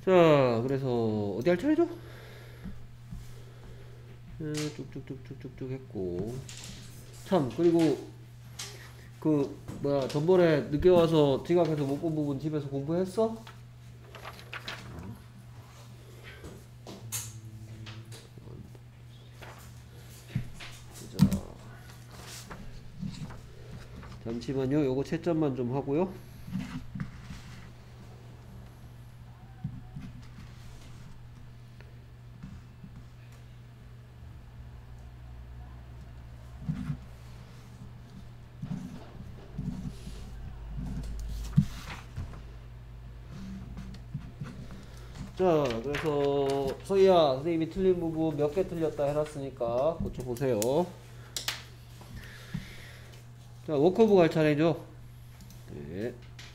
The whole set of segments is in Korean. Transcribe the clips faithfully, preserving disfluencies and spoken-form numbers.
자, 그래서 어디 할 차례죠? 음, 쭉쭉쭉쭉쭉쭉 했고. 참, 그리고 그 뭐야, 전번에 늦게 와서 지각해서 못 본 부분 집에서 공부했어? 자, 잠시만요. 요거 채점만 좀 하고요. 자, 그래서 서희야, 선생님이 틀린 부분 몇 개 틀렸다 해놨으니까 고쳐보세요. 자, 워크오브 갈 차례죠. 네.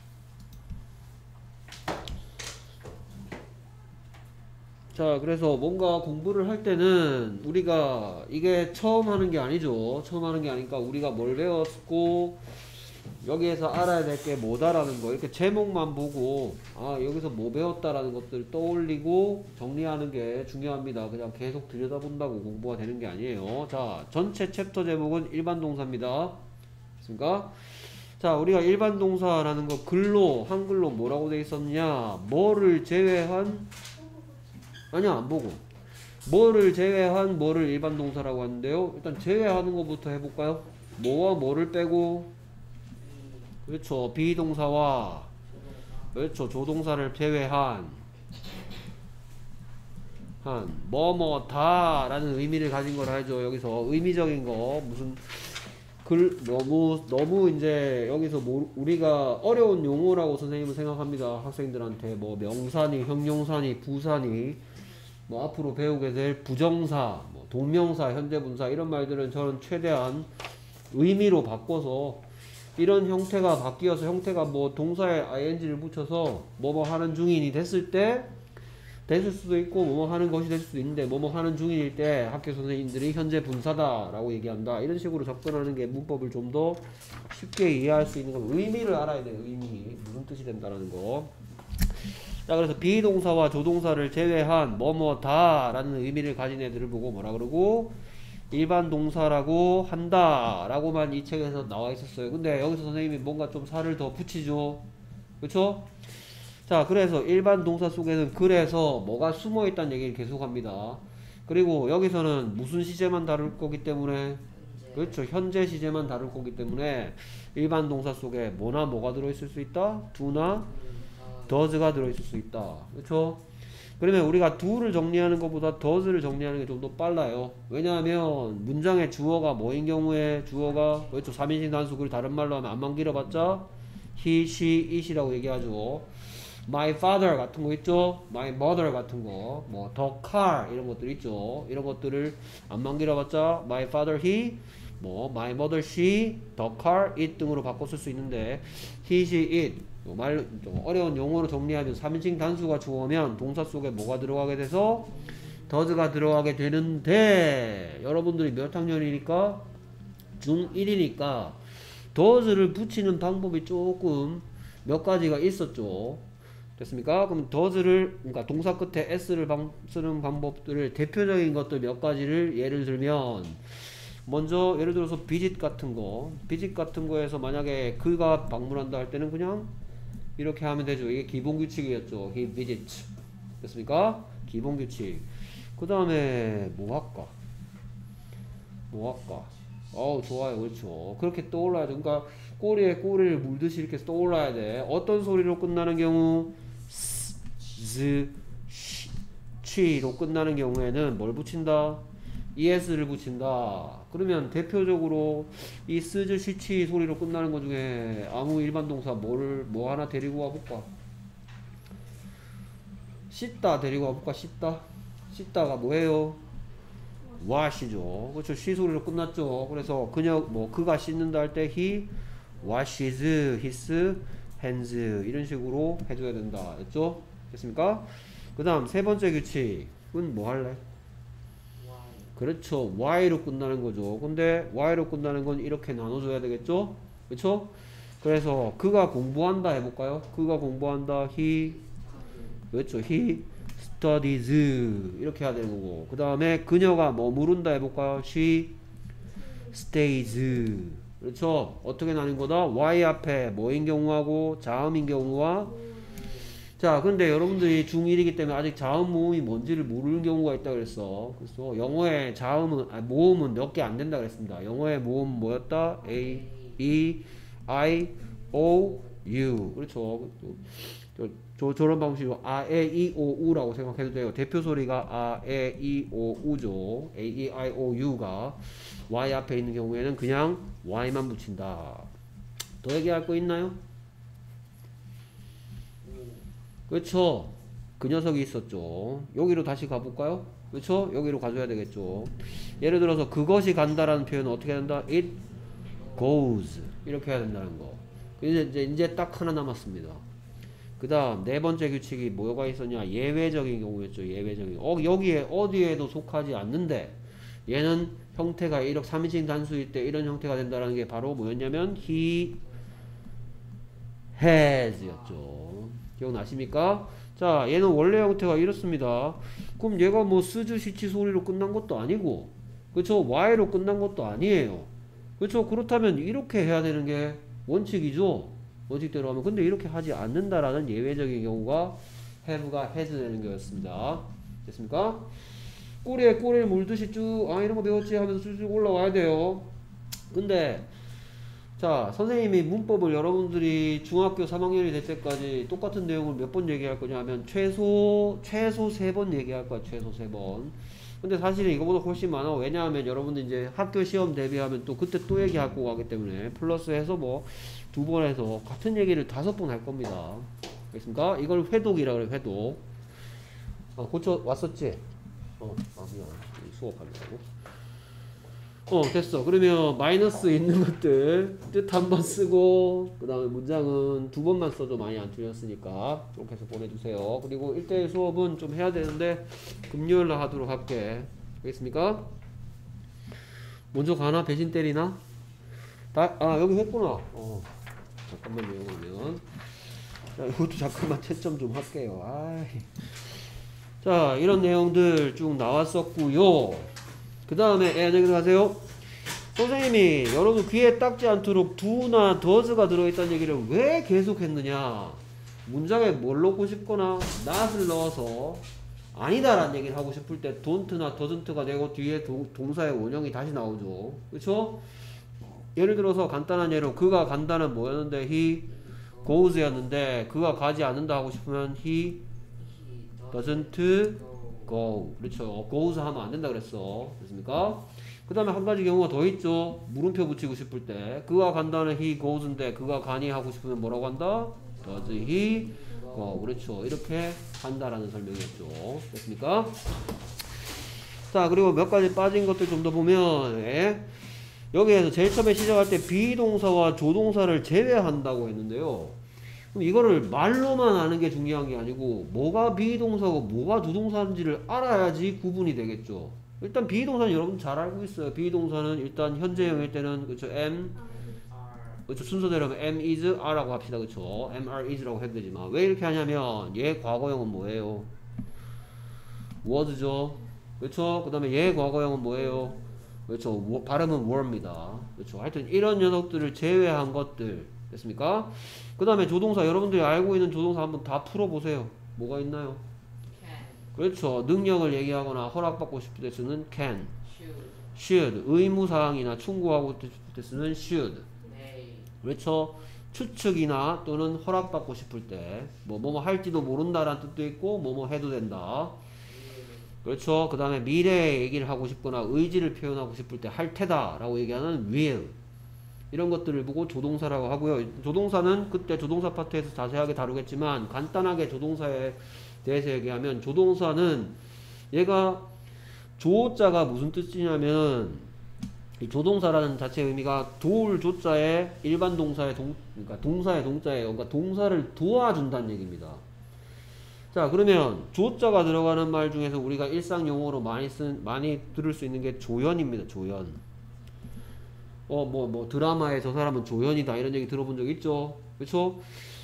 자, 그래서 뭔가 공부를 할 때는 우리가 이게 처음 하는 게 아니죠. 처음 하는 게 아니니까 우리가 뭘 배웠고 여기에서 알아야 될 게 뭐다라는 거, 이렇게 제목만 보고 아 여기서 뭐 배웠다라는 것들 떠올리고 정리하는 게 중요합니다. 그냥 계속 들여다본다고 공부가 되는 게 아니에요. 자, 전체 챕터 제목은 일반 동사입니다. 됐습니까? 자, 우리가 일반 동사라는 거 글로 한글로 뭐라고 돼 있었냐, 뭐를 제외한, 아니야 안 보고, 뭐를 제외한 뭐를 일반 동사라고 하는데요. 일단 제외하는 것부터 해볼까요? 뭐와 뭐를 빼고, 그렇죠, 비동사와, 그렇죠, 조동사를 제외한 한 뭐뭐다 라는 의미를 가진 걸 하죠. 여기서 의미적인 거 무슨 글 너무 너무 이제 여기서 뭐 우리가 어려운 용어라고 선생님은 생각합니다. 학생들한테 뭐 명사니 형용사니 부사니 뭐 앞으로 배우게 될 부정사, 뭐 동명사, 현재분사 이런 말들은 저는 최대한 의미로 바꿔서, 이런 형태가 바뀌어서 형태가 뭐 동사에 아이엔지를 붙여서 뭐뭐 하는 중인이 됐을 때 됐을 수도 있고 뭐뭐 하는 것이 될 수도 있는데, 뭐뭐 하는 중인일 때 학교 선생님들이 현재 분사다 라고 얘기한다, 이런 식으로 접근하는 게 문법을 좀 더 쉽게 이해할 수 있는 건 의미를 알아야 돼요. 의미, 무슨 뜻이 된다라는 거. 자, 그래서 비동사와 조동사를 제외한 뭐뭐다 라는 의미를 가진 애들을 보고 뭐라 그러고, 일반 동사라고 한다 라고만 이 책에서 나와 있었어요. 근데 여기서 선생님이 뭔가 좀 살을 더 붙이죠. 그쵸? 자, 그래서 일반 동사 속에는 그래서 뭐가 숨어 있다는 얘기를 계속 합니다. 그리고 여기서는 무슨 시제만 다룰 거기 때문에, 그렇죠, 현재 시제만 다룰 거기 때문에 일반 동사 속에 뭐나 뭐가 들어있을 수 있다? do나 does가 들어있을 수 있다. 그렇죠? 그러면 우리가 do를 정리하는 것보다 does를 정리하는 게 좀 더 빨라요. 왜냐하면 문장의 주어가 뭐인 경우에, 주어가 그렇죠, 삼 인칭 단수, 그걸 다른 말로 하면 안만 길어봤자 he, she, it이라고 얘기하죠. my father 같은 거 있죠, my mother 같은 거, 뭐 the car 이런 것들 있죠. 이런 것들을 안만 길어봤자 my father he, 뭐 my mother she, the car it 등으로 바꿔 쓸 수 있는데, he, she, it 말 좀 어려운 용어로 정리하면 삼 인칭 단수가 주어면 동사 속에 뭐가 들어가게 돼서 does가 들어가게 되는데, 여러분들이 몇 학년이니까 중일이니까 does를 붙이는 방법이 조금 몇 가지가 있었죠. 됐습니까? 그럼 does를, 그러니까 동사 끝에 s를 방, 쓰는 방법들을 대표적인 것들 몇 가지를 예를 들면, 먼저 예를 들어서 visit 같은 거, visit 같은 거에서 만약에 그가 방문한다 할 때는 그냥 이렇게 하면 되죠. 이게 기본 규칙이었죠. he visits. 됐습니까? 기본 규칙. 그 다음에 뭐 할까? 뭐 할까? 어우 좋아요. 그렇죠. 그렇게 떠올라야죠. 그러니까 꼬리에 꼬리를 물듯이 이렇게 떠올라야 돼. 어떤 소리로 끝나는 경우, 스, 즈, 시, 취로 끝나는 경우에는 뭘 붙인다? es를 붙인다. 그러면 대표적으로 이 스즈, 시, 치 소리로 끝나는 것 중에 아무 일반 동사 뭐를 뭐 하나 데리고 와볼까? 씻다 데리고 와볼까? 씻다. 씻다가 뭐예요? wash죠. 그렇죠. 시 소리로 끝났죠. 그래서 그녀 뭐 그가 씻는다 할 때 he washes his hands 이런 식으로 해줘야 된다. 됐죠? 됐습니까? 그 다음 세 번째 규칙은 뭐 할래? 그렇죠. y로 끝나는 거죠. 근데 y로 끝나는 건 이렇게 나눠줘야 되겠죠? 그렇죠? 그래서 그가 공부한다 해볼까요? 그가 공부한다. he 그렇죠. he studies 이렇게 해야 되는 거고 그 다음에 그녀가 머무른다 해볼까요? she stays 그렇죠. 어떻게 나는 거다? y 앞에 뭐인 경우하고 자음인 경우와 자 근데 여러분들이 중일이기 때문에 아직 자음 모음이 뭔지를 모르는 경우가 있다 그랬어. 그래서 영어의 자음은 아, 모음은 몇 개 안 된다 그랬습니다. 영어의 모음 뭐였다? A, E, I, O, U 그렇죠. 저, 저, 저런 방식으로 아, 에, 이, 오, 우라고 생각해도 돼요. 대표 소리가 아, 에, 이, 오, 우죠. A, E, I, O, U가 Y 앞에 있는 경우에는 그냥 Y만 붙인다. 더 얘기할 거 있나요? 그렇죠. 그 녀석이 있었죠. 여기로 다시 가볼까요? 그렇죠. 여기로 가줘야 되겠죠. 예를 들어서 그것이 간다라는 표현은 어떻게 한다? It goes 이렇게 해야 된다는 거. 이제 이제, 이제 딱 하나 남았습니다. 그 다음 네 번째 규칙이 뭐가 있었냐? 예외적인 경우였죠. 예외적인 어, 여기에 어디에도 속하지 않는데 얘는 형태가 이렇게 삼인칭 단수일 때 이런 형태가 된다는 게 바로 뭐였냐면 he has 였죠. 기억나십니까? 자 얘는 원래 형태가 이렇습니다. 그럼 얘가 뭐 스즈 시치 소리로 끝난 것도 아니고 그쵸 y로 끝난 것도 아니에요. 그쵸 그렇다면 이렇게 해야 되는 게 원칙이죠. 원칙대로 하면 근데 이렇게 하지 않는다라는 예외적인 경우가 have가 has 되는 거였습니다. 됐습니까? 꼬리에 꼬리를 물듯이 쭉 아 이런 거 배웠지 하면서 쭉쭉 올라와야 돼요. 근데 자 선생님이 문법을 여러분들이 중학교 삼 학년이 될 때까지 똑같은 내용을 몇 번 얘기할 거냐 하면 최소 최소 세 번 얘기할 거야. 최소 세 번. 근데 사실 이거보다 훨씬 많아. 왜냐하면 여러분들 이제 학교 시험 대비하면 또 그때 또 얘기할 거고 하기 때문에 플러스 해서 뭐 두 번 해서 같은 얘기를 다섯 번 할 겁니다. 알겠습니까? 이걸 회독이라 그래. 회독. 어, 고쳐 왔었지? 어, 아 미안. 수업하려고. 어 됐어. 그러면 마이너스 있는 것들 뜻 한 번 쓰고 그 다음에 문장은 두 번만 써도 많이 안 틀렸으니까 이렇게 해서 보내주세요. 그리고 일 대일 수업은 좀 해야 되는데 금요일날 하도록 할게. 알겠습니까? 먼저 가나? 배신 때리나? 다, 아 여기 했구나. 어 잠깐만요. 그러면 자 이것도 잠깐만 채점 좀 할게요. 아이. 자 이런 내용들 쭉 나왔었고요. 그 다음에 예, 안녕히 들어가세요. 선생님이 여러분 귀에 닦지 않도록 do나 does가 들어있다는 얘기를 왜 계속 했느냐. 문장에 뭘 넣고 싶거나 not을 넣어서 아니다 라는 얘기를 하고 싶을 때 don't나 doesn't가 되고 뒤에 도, 동사의 원형이 다시 나오죠. 그쵸? 예를 들어서 간단한 예로 그가 간다는 뭐였는데 he goes 였는데 그가 가지 않는다 하고 싶으면 he doesn't go. 그렇죠. goes 하면 안 된다 그랬어. 됐습니까? 그 다음에 한 가지 경우가 더 있죠. 물음표 붙이고 싶을 때 그가 간다는 he goes인데 그가 가니 하고 싶으면 뭐라고 한다? does he go. 그렇죠. 이렇게 한다라는 설명이었죠. 됐습니까? 자 그리고 몇 가지 빠진 것들 좀 더 보면 예? 여기에서 제일 처음에 시작할 때 비동사와 조동사를 제외한다고 했는데요. 그럼 이거를 말로만 아는 게 중요한 게 아니고 뭐가 비동사고 뭐가 조동사인지를 알아야지 구분이 되겠죠. 일단 비동사는 여러분 잘 알고 있어요. 비동사는 일단 현재형일 때는 그렇죠. am 그렇죠. 순서대로 하면 am is are라고 합시다. 그렇죠. am are is라고 해도 되지만 왜 이렇게 하냐면 얘 과거형은 뭐예요? was죠. 그렇죠. 그 다음에 얘 과거형은 뭐예요? 그렇죠. 발음은 were입니다. 그렇죠. 하여튼 이런 녀석들을 제외한 것들 됐습니까? 그 다음에 조동사 여러분들이 알고 있는 조동사 한번 다 풀어보세요. 뭐가 있나요? can, 그렇죠. 능력을 얘기하거나 허락받고 싶을 때 쓰는 can, should, should. 의무사항이나 충고하고 싶을 때 쓰는 should. may, 그렇죠. 추측이나 또는 허락받고 싶을 때 뭐 뭐뭐 할지도 모른다라는 뜻도 있고 뭐뭐 해도 된다. 그렇죠. 그 다음에 미래의 얘기를 하고 싶거나 의지를 표현하고 싶을 때 할 테다 라고 얘기하는 will. 이런 것들을 보고 조동사라고 하고요. 조동사는 그때 조동사 파트에서 자세하게 다루겠지만 간단하게 조동사에 대해서 얘기하면 조동사는 얘가 조자가 무슨 뜻이냐면 이 조동사라는 자체의 의미가 도울 조자에 일반 동사의 동 그러니까 동사의 동자에 그러니까 동사를 도와준다는 얘기입니다. 자 그러면 조자가 들어가는 말 중에서 우리가 일상 용어로 많이 쓴 많이 들을 수 있는 게 조연입니다. 조연. 어 뭐 뭐 드라마에 저 사람은 조연이다 이런 얘기 들어본 적 있죠? 그렇죠?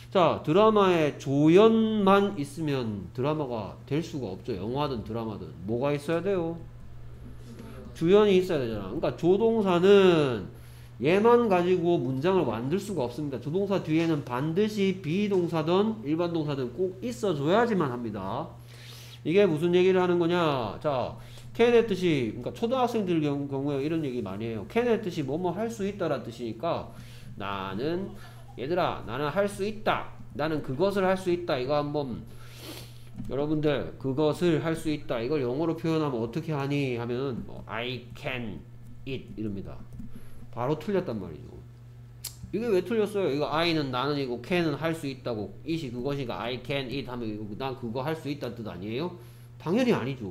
자, 드라마에 조연만 있으면 드라마가 될 수가 없죠. 영화든 드라마든. 뭐가 있어야 돼요? 주연이 있어야 되잖아. 그러니까 조동사는 얘만 가지고 문장을 만들 수가 없습니다. 조동사 뒤에는 반드시 비동사든 일반 동사든 꼭 있어줘야지만 합니다. 이게 무슨 얘기를 하는 거냐? 자, can의 뜻이, 그러니까 초등학생들 경우, 경우에 이런 얘기 많이 해요. can의 뜻이 뭐뭐 할 수 있다라는 뜻이니까 나는, 얘들아, 나는 할 수 있다. 나는 그것을 할 수 있다. 이거 한번 여러분들 그것을 할 수 있다. 이걸 영어로 표현하면 어떻게 하니? 하면 뭐, I can it 이럽니다. 바로 틀렸단 말이죠. 이게 왜 틀렸어요? 이거 I는 나는 이고 can은 할 수 있다고 it이 그것이니까 I can it 하면 이거 난 그거 할 수 있다는 뜻 아니에요? 당연히 아니죠.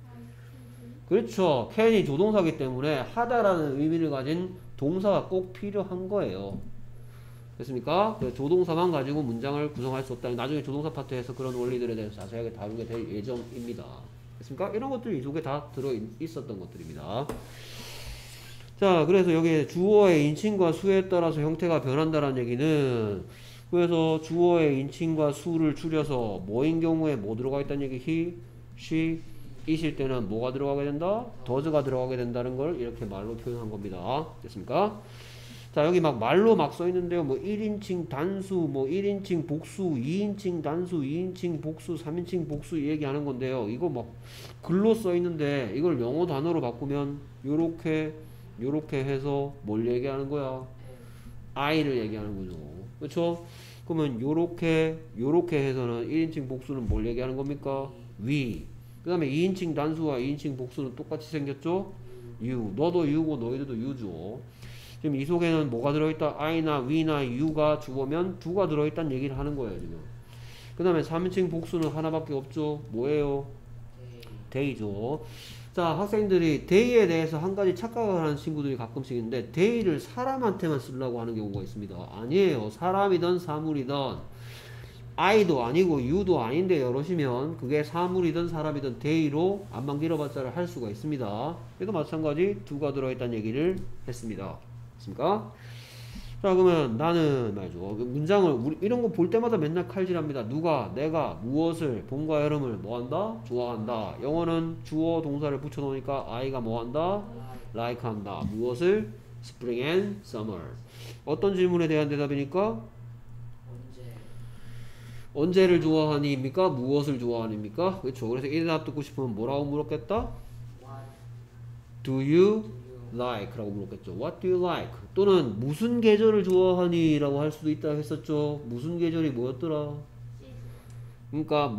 그렇죠. can이 조동사기 때문에 하다라는 의미를 가진 동사가 꼭 필요한 거예요. 됐습니까? 조동사만 가지고 문장을 구성할 수 없다. 나중에 조동사 파트에서 그런 원리들에 대해서 자세하게 다루게 될 예정입니다. 됐습니까? 이런 것들이 이 속에 다 들어 있었던 것들입니다. 자, 그래서 여기 주어의 인칭과 수에 따라서 형태가 변한다는 얘기는, 그래서 주어의 인칭과 수를 줄여서 뭐인 경우에 뭐 들어가 있다는 얘기, he, she, it일 때는 뭐가 들어가게 된다? does가 들어가게 된다는 걸 이렇게 말로 표현한 겁니다. 됐습니까? 자, 여기 막 말로 막 써 있는데요. 뭐 일 인칭 단수, 뭐 일 인칭 복수, 이 인칭 단수, 이 인칭 복수, 삼 인칭 복수 얘기하는 건데요. 이거 막 글로 써 있는데 이걸 영어 단어로 바꾸면 요렇게 요렇게 해서 뭘 얘기하는 거야? I를 얘기하는 거죠. 그렇죠? 그러면 요렇게 요렇게 해서는 일 인칭 복수는 뭘 얘기하는 겁니까? We. 그 다음에 이 인칭 단수와 이 인칭 복수는 똑같이 생겼죠? You. 너도 You고 너희들도 You죠. 지금 이 속에는 뭐가 들어있다? I나 We나 You가 주어면 두가 들어있다는 얘기를 하는 거예요, 지금. 그 다음에 삼 인칭 복수는 하나밖에 없죠? 뭐예요? They죠. 자, 학생들이 they에 대해서 한 가지 착각을 하는 친구들이 가끔씩 있는데, they를 사람한테만 쓰려고 하는 경우가 있습니다. 아니에요. 사람이든 사물이든 I도 아니고 You도 아닌데 여러시면 그게 사물이든 사람이든 they로 안만 길어봤자를 할 수가 있습니다. 그래도 마찬가지 두가 들어있다는 얘기를 했습니다. 됐습니까? 자, 그러면 나는 말이죠. 문장을 우리 이런 거 볼 때마다 맨날 칼질합니다. 누가, 내가 무엇을, 봄과 여름을 뭐한다? 좋아한다. 영어는 주어 동사를 붙여놓으니까 I가 뭐한다? like 한다. 무엇을? spring and summer. 어떤 질문에 대한 대답이니까? 언제? 언제를 좋아하니입니까? 무엇을 좋아하니입니까? 그렇죠. 그래서 이 대답 듣고 싶으면 뭐라고 물었겠다? What Do you do you like? 라고 물었겠죠. What do you like? 또는 무슨 계절을 좋아하니? 라고 할 수도 있다 했었죠. 무슨 계절이 뭐였더라? 그러니까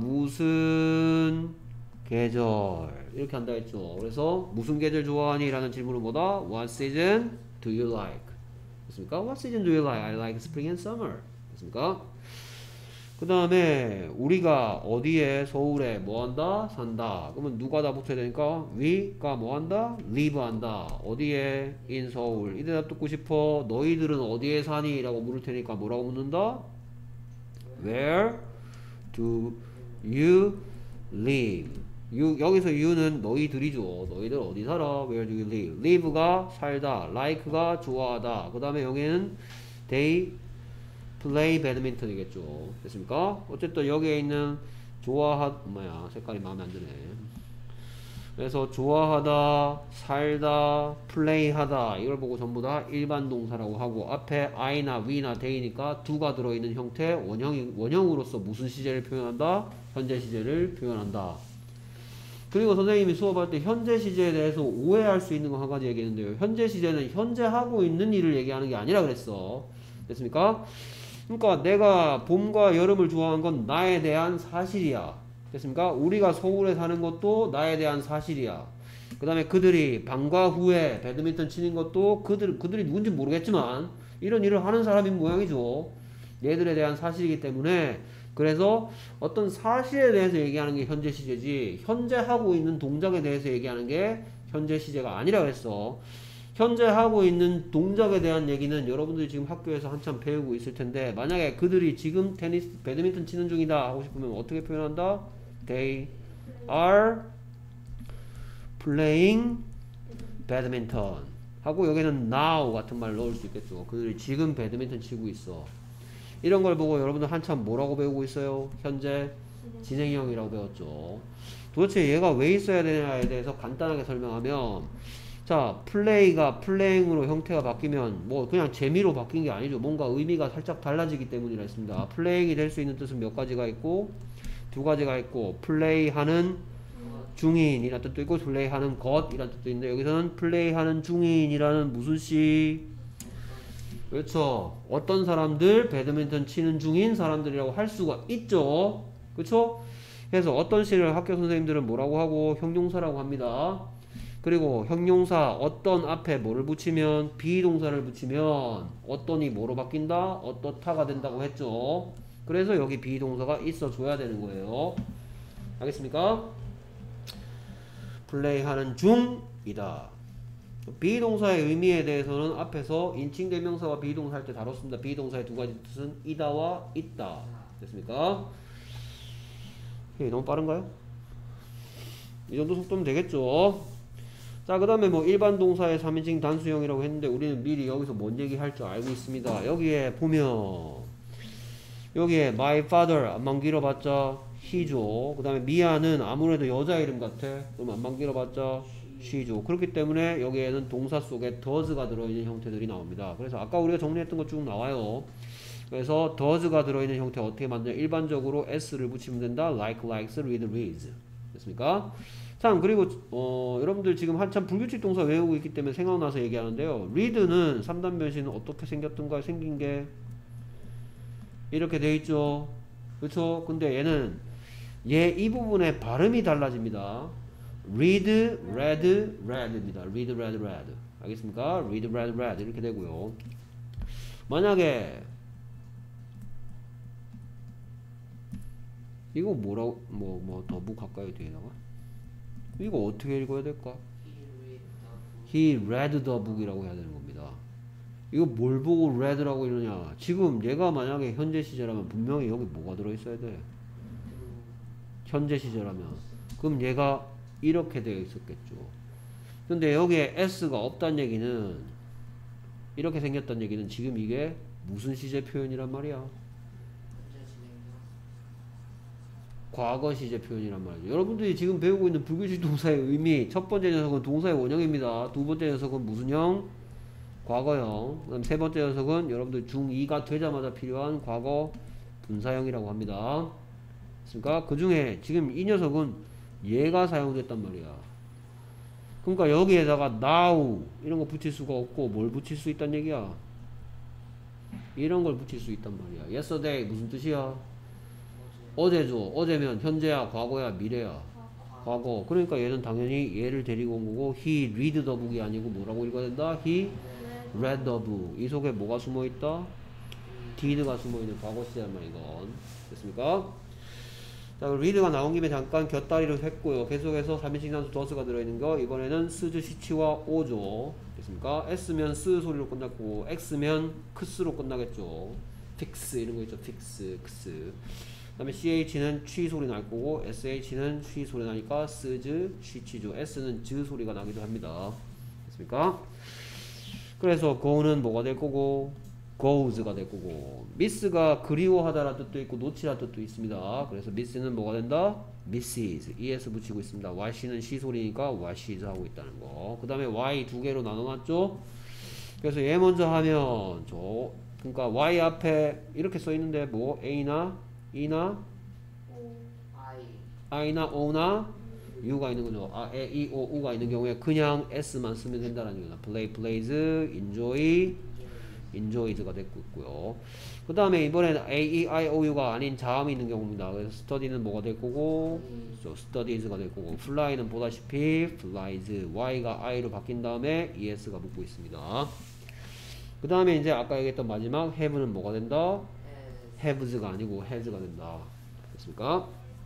무슨 계절 이렇게 한다 했죠. 그래서 무슨 계절 좋아하니? 라는 질문은 뭐다? What season do you like? 됐습니까? What season do you like? I like spring and summer. 됐습니까? 그 다음에 우리가 어디에 서울에 뭐한다? 산다. 그러면 누가 다 붙어야 되니까 we가 뭐한다? live 한다. 어디에? in 서울. 이 대답 듣고 싶어. 너희들은 어디에 사니? 라고 물을 테니까 뭐라고 묻는다? Where do you live? You, 여기서 you는 너희들이죠. 너희들 어디 살아? Where do you live? live가 살다. like가 좋아하다. 그 다음에 여기는 they 플레이 배드민턴이겠죠. 됐습니까? 어쨌든 여기에 있는 좋아하 뭐야 색깔이 마음에 안 드네. 그래서 좋아하다, 살다, 플레이하다 이걸 보고 전부 다 일반 동사라고 하고 앞에 I나 We나 they니까 두가 들어있는 형태 원형 원형으로서 무슨 시제를 표현한다? 현재 시제를 표현한다. 그리고 선생님이 수업할 때 현재 시제에 대해서 오해할 수 있는 거 한 가지 얘기했는데요. 현재 시제는 현재 하고 있는 일을 얘기하는 게 아니라 그랬어. 됐습니까? 그러니까 내가 봄과 여름을 좋아하는 건 나에 대한 사실이야. 됐습니까? 우리가 서울에 사는 것도 나에 대한 사실이야. 그 다음에 그들이 방과 후에 배드민턴 치는 것도 그들, 그들이 누군지 모르겠지만 이런 일을 하는 사람인 모양이죠. 얘들에 대한 사실이기 때문에 그래서 어떤 사실에 대해서 얘기하는 게 현재 시제지 현재 하고 있는 동작에 대해서 얘기하는 게 현재 시제가 아니라 그랬어. 현재 하고 있는 동작에 대한 얘기는 여러분들이 지금 학교에서 한참 배우고 있을 텐데 만약에 그들이 지금 테니스, 배드민턴 치는 중이다 하고 싶으면 어떻게 표현한다? They are playing badminton 하고 여기는 now 같은 말 넣을 수 있겠죠. 그들이 지금 배드민턴 치고 있어. 이런 걸 보고 여러분들 한참 뭐라고 배우고 있어요? 현재 진행형이라고 배웠죠. 도대체 얘가 왜 있어야 되냐에 대해서 간단하게 설명하면, 자, 플레이가 플레잉으로 형태가 바뀌면 뭐 그냥 재미로 바뀐 게 아니죠. 뭔가 의미가 살짝 달라지기 때문이라 했습니다. 플레잉이 될 수 있는 뜻은 몇 가지가 있고, 두 가지가 있고, 플레이하는 중인이라는 뜻도 있고, 플레이하는 것이라는 뜻도 있는데, 여기서는 플레이하는 중인이라는 무슨 시? 그렇죠. 어떤 사람들, 배드민턴 치는 중인 사람들이라고 할 수가 있죠. 그렇죠? 그래서 어떤 시를 학교 선생님들은 뭐라고 하고, 형용사라고 합니다. 그리고 형용사 어떤 앞에 뭐를 붙이면, 비동사를 붙이면 어떤이 뭐로 바뀐다? 어떻다가 된다고 했죠. 그래서 여기 비동사가 있어줘야 되는 거예요. 알겠습니까? 플레이하는 중이다. 비동사의 의미에 대해서는 앞에서 인칭 대명사와 비동사 할 때 다뤘습니다. 비동사의 두 가지 뜻은 이다와 있다. 됐습니까? 예, 너무 빠른가요? 이 정도 속도면 되겠죠. 자, 그 다음에 뭐 일반 동사의 삼 인칭 단수형이라고 했는데, 우리는 미리 여기서 뭔 얘기 할 줄 알고 있습니다. 여기에 보면 여기에 my father 안만 길어봤자 he죠. 그 다음에 미아는 아무래도 여자 이름 같아. 그럼 안만 길어봤자 she죠. 그렇기 때문에 여기에는 동사 속에 does가 들어있는 형태들이 나옵니다. 그래서 아까 우리가 정리했던 거 쭉 나와요. 그래서 does가 들어있는 형태 어떻게 만드냐? 일반적으로 s를 붙이면 된다. like, likes, read, reads. 됐습니까? 참, 그리고 어, 여러분들 지금 한참 불규칙 동사 외우고 있기 때문에 생각나서 얘기하는데요. read는 삼 단 변신은 어떻게 생겼던가? 생긴 게 이렇게 돼 있죠. 그렇죠? 근데 얘는 얘 이 부분의 발음이 달라집니다. read, read, read입니다. read, read, read. 알겠습니까? read, read, read 이렇게 되고요. 만약에 이거 뭐라고 뭐 뭐 더부 가까이 뒤에다가 이거 어떻게 읽어야 될까? He read the book이라고 해야 되는 겁니다. 이거 뭘 보고 read라고 이러냐? 지금 얘가 만약에 현재 시제라면 분명히 여기 뭐가 들어있어야 돼? 현재 시제라면. 그럼 얘가 이렇게 되어 있었겠죠. 근데 여기에 s가 없다는 얘기는, 이렇게 생겼다는 얘기는 지금 이게 무슨 시제 표현이란 말이야? 과거 시제 표현이란 말이죠. 여러분들이 지금 배우고 있는 불규칙 동사의 의미, 첫 번째 녀석은 동사의 원형입니다. 두 번째 녀석은 무슨 형? 과거형. 그다음 세 번째 녀석은 여러분들 중이가 되자마자 필요한 과거 분사형이라고 합니다. 그러니까 그 중에 지금 이 녀석은 얘가 사용됐단 말이야. 그러니까 여기에다가 now 이런 거 붙일 수가 없고 뭘 붙일 수 있단 얘기야? 이런 걸 붙일 수 있단 말이야. yesterday 무슨 뜻이야? 어제죠. 어제면 현재야, 과거야, 미래야. 과거. 그러니까 얘는 당연히 얘를 데리고 온 거고, he read the book이 아니고 뭐라고 읽어야 된다? he read the book. 이 속에 뭐가 숨어 있다? did가 숨어 있는 과거 시제란 말이건. 됐습니까? 자, read가 나온 김에 잠깐 곁다리를 했고요. 계속해서 삼 인칭 단수 does가 들어있는 거. 이번에는 스즈, 시치와 오죠. 됐습니까? s면 스 소리로 끝났고, x면 크스로 끝나겠죠. fix 이런 거 있죠. fix, x. 그 다음에 ch는 취 소리 날 거고, sh는 쉬 소리 나니까 스즈, 쉬치죠. s는 즈 소리가 나기도 합니다. 됐습니까? 그래서 go는 뭐가 될 거고, goes가 될 거고, miss가 그리워하다라는 뜻도 있고 놓치라는 뜻도 있습니다. 그래서 miss는 뭐가 된다? misses, es 붙이고 있습니다. wash는 쉬 소리니까 washes 하고 있다는 거. 그 다음에 y 두 개로 나눠놨죠. 그래서 얘 먼저 하면 저 그러니까 y 앞에 이렇게 써 있는데 뭐 a나 이나 i나 o나 u가 있는 거죠. 아, e, i, o, u가 있는 경우에 그냥 s만 쓰면 된다는 거죠. play, plays, enjoy, enjoys가 됐고 있고요. 그 다음에 이번에는 a, e, i, o, u가 아닌 자음이 있는 경우입니다. 그래서 study는 뭐가 될 거고, so studies가 될 거고, fly는 보다시피 flies, y가 i로 바뀐 다음에 es가 붙고 있습니다. 그 다음에 이제 아까 얘기했던 마지막 have는 뭐가 된다? haves가 아니고 has가 된다. 됐습니까?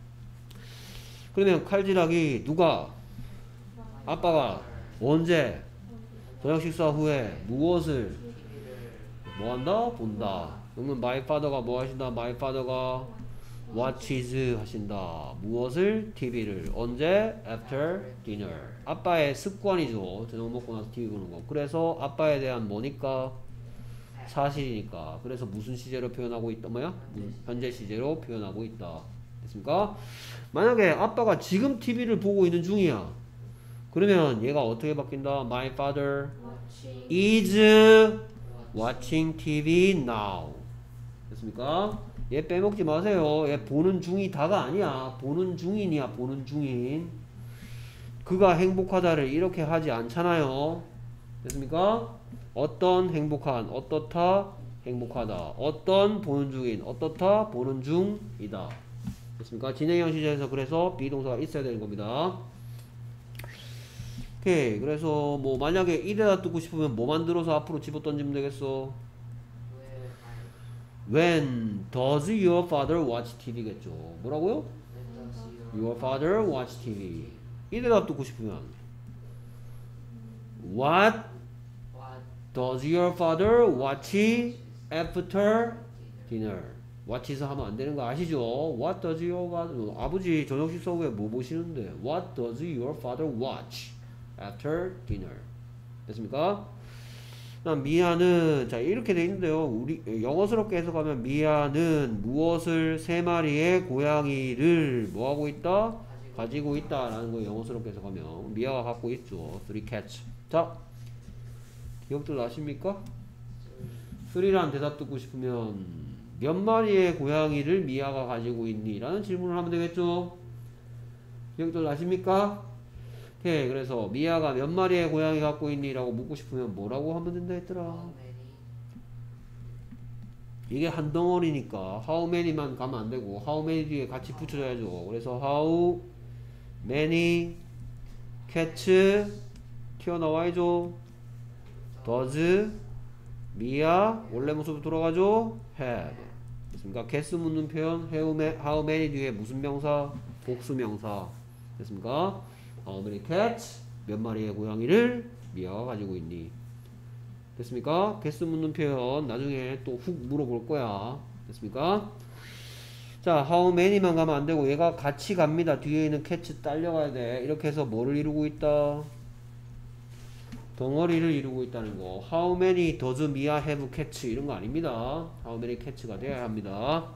그러면 칼질하기 누가? 아빠가 언제? 저녁 식사 후에 무엇을 뭐한다? 본다. 그러면 my father가 뭐 하신다? my father가 watches 하신다. 무엇을? 티비를. 언제? after dinner. 아빠의 습관이죠. 저녁 먹고 나서 티비 보는 거. 그래서 아빠에 대한 뭐니까? 사실이니까. 그래서 무슨 시제로 표현하고 있다? 뭐야? 현재 시제로 표현하고 있다. 됐습니까? 만약에 아빠가 지금 티비를 보고 있는 중이야. 그러면 얘가 어떻게 바뀐다? My father is watching 티비 now. 됐습니까? 얘 빼먹지 마세요. 얘 보는 중이다가 아니야. 보는 중인이야. 보는 중인. 그가 행복하다를 이렇게 하지 않잖아요. 됐습니까? 어떤 행복한, 어떻다, 행복하다. 어떤 보는 중인, 어떻다, 보는 중이다. 됐습니까? 진행형 시제에서 그래서 비동사가 있어야 되는 겁니다. 오케이. 그래서 뭐 만약에 이래다 듣고 싶으면 뭐 만들어서 앞으로 집어 던지면 되겠어? When does your father watch 티비겠죠. 뭐라고요? Your father watch 티비. 이래다 듣고 싶으면 What does your father watch after dinner? watch에서 하면 안 되는 거 아시죠? What does your father 아버지 저녁 식사 후에 뭐 보시는데? What does your father watch after dinner? 됐습니까? 미아는 자 이렇게 돼 있는데요. 우리 영어스럽게 해석하면 미아는 무엇을 세 마리의 고양이를 뭐 하고 있다? 가지고 있다라는 거 영어스럽게 해석하면 미아가 갖고 있죠. three cats. 자 기억들 나십니까? 쓰리라는 대답 듣고 싶으면 몇 마리의 고양이를 미아가 가지고 있니? 라는 질문을 하면 되겠죠. 기억들 나십니까? 오케이. 그래서 미아가 몇 마리의 고양이 갖고 있니? 라고 묻고 싶으면 뭐라고 하면 된다 했더라. 이게 한 덩어리니까 how many만 가면 안 되고 how many 뒤에 같이 붙여줘야죠. 그래서 how many cats 튀어나와야죠. does 미아 원래 모습으로 돌아가죠. have 됐습니까? guess 묻는 표현 how many 뒤에 무슨 명사? 복수 명사. 됐습니까? How many cats? 몇 마리의 고양이를 미아가 가지고 있니? 됐습니까? guess 묻는 표현 나중에 또 훅 물어볼 거야. 됐습니까? 자, how many만 가면 안 되고 얘가 같이 갑니다. 뒤에 있는 cats 딸려가야 돼. 이렇게 해서 뭐를 이루고 있다? 덩어리를 이루고 있다는 거. How many does Mia have cats? 이런 거 아닙니다. How many cats가 되어야 합니다.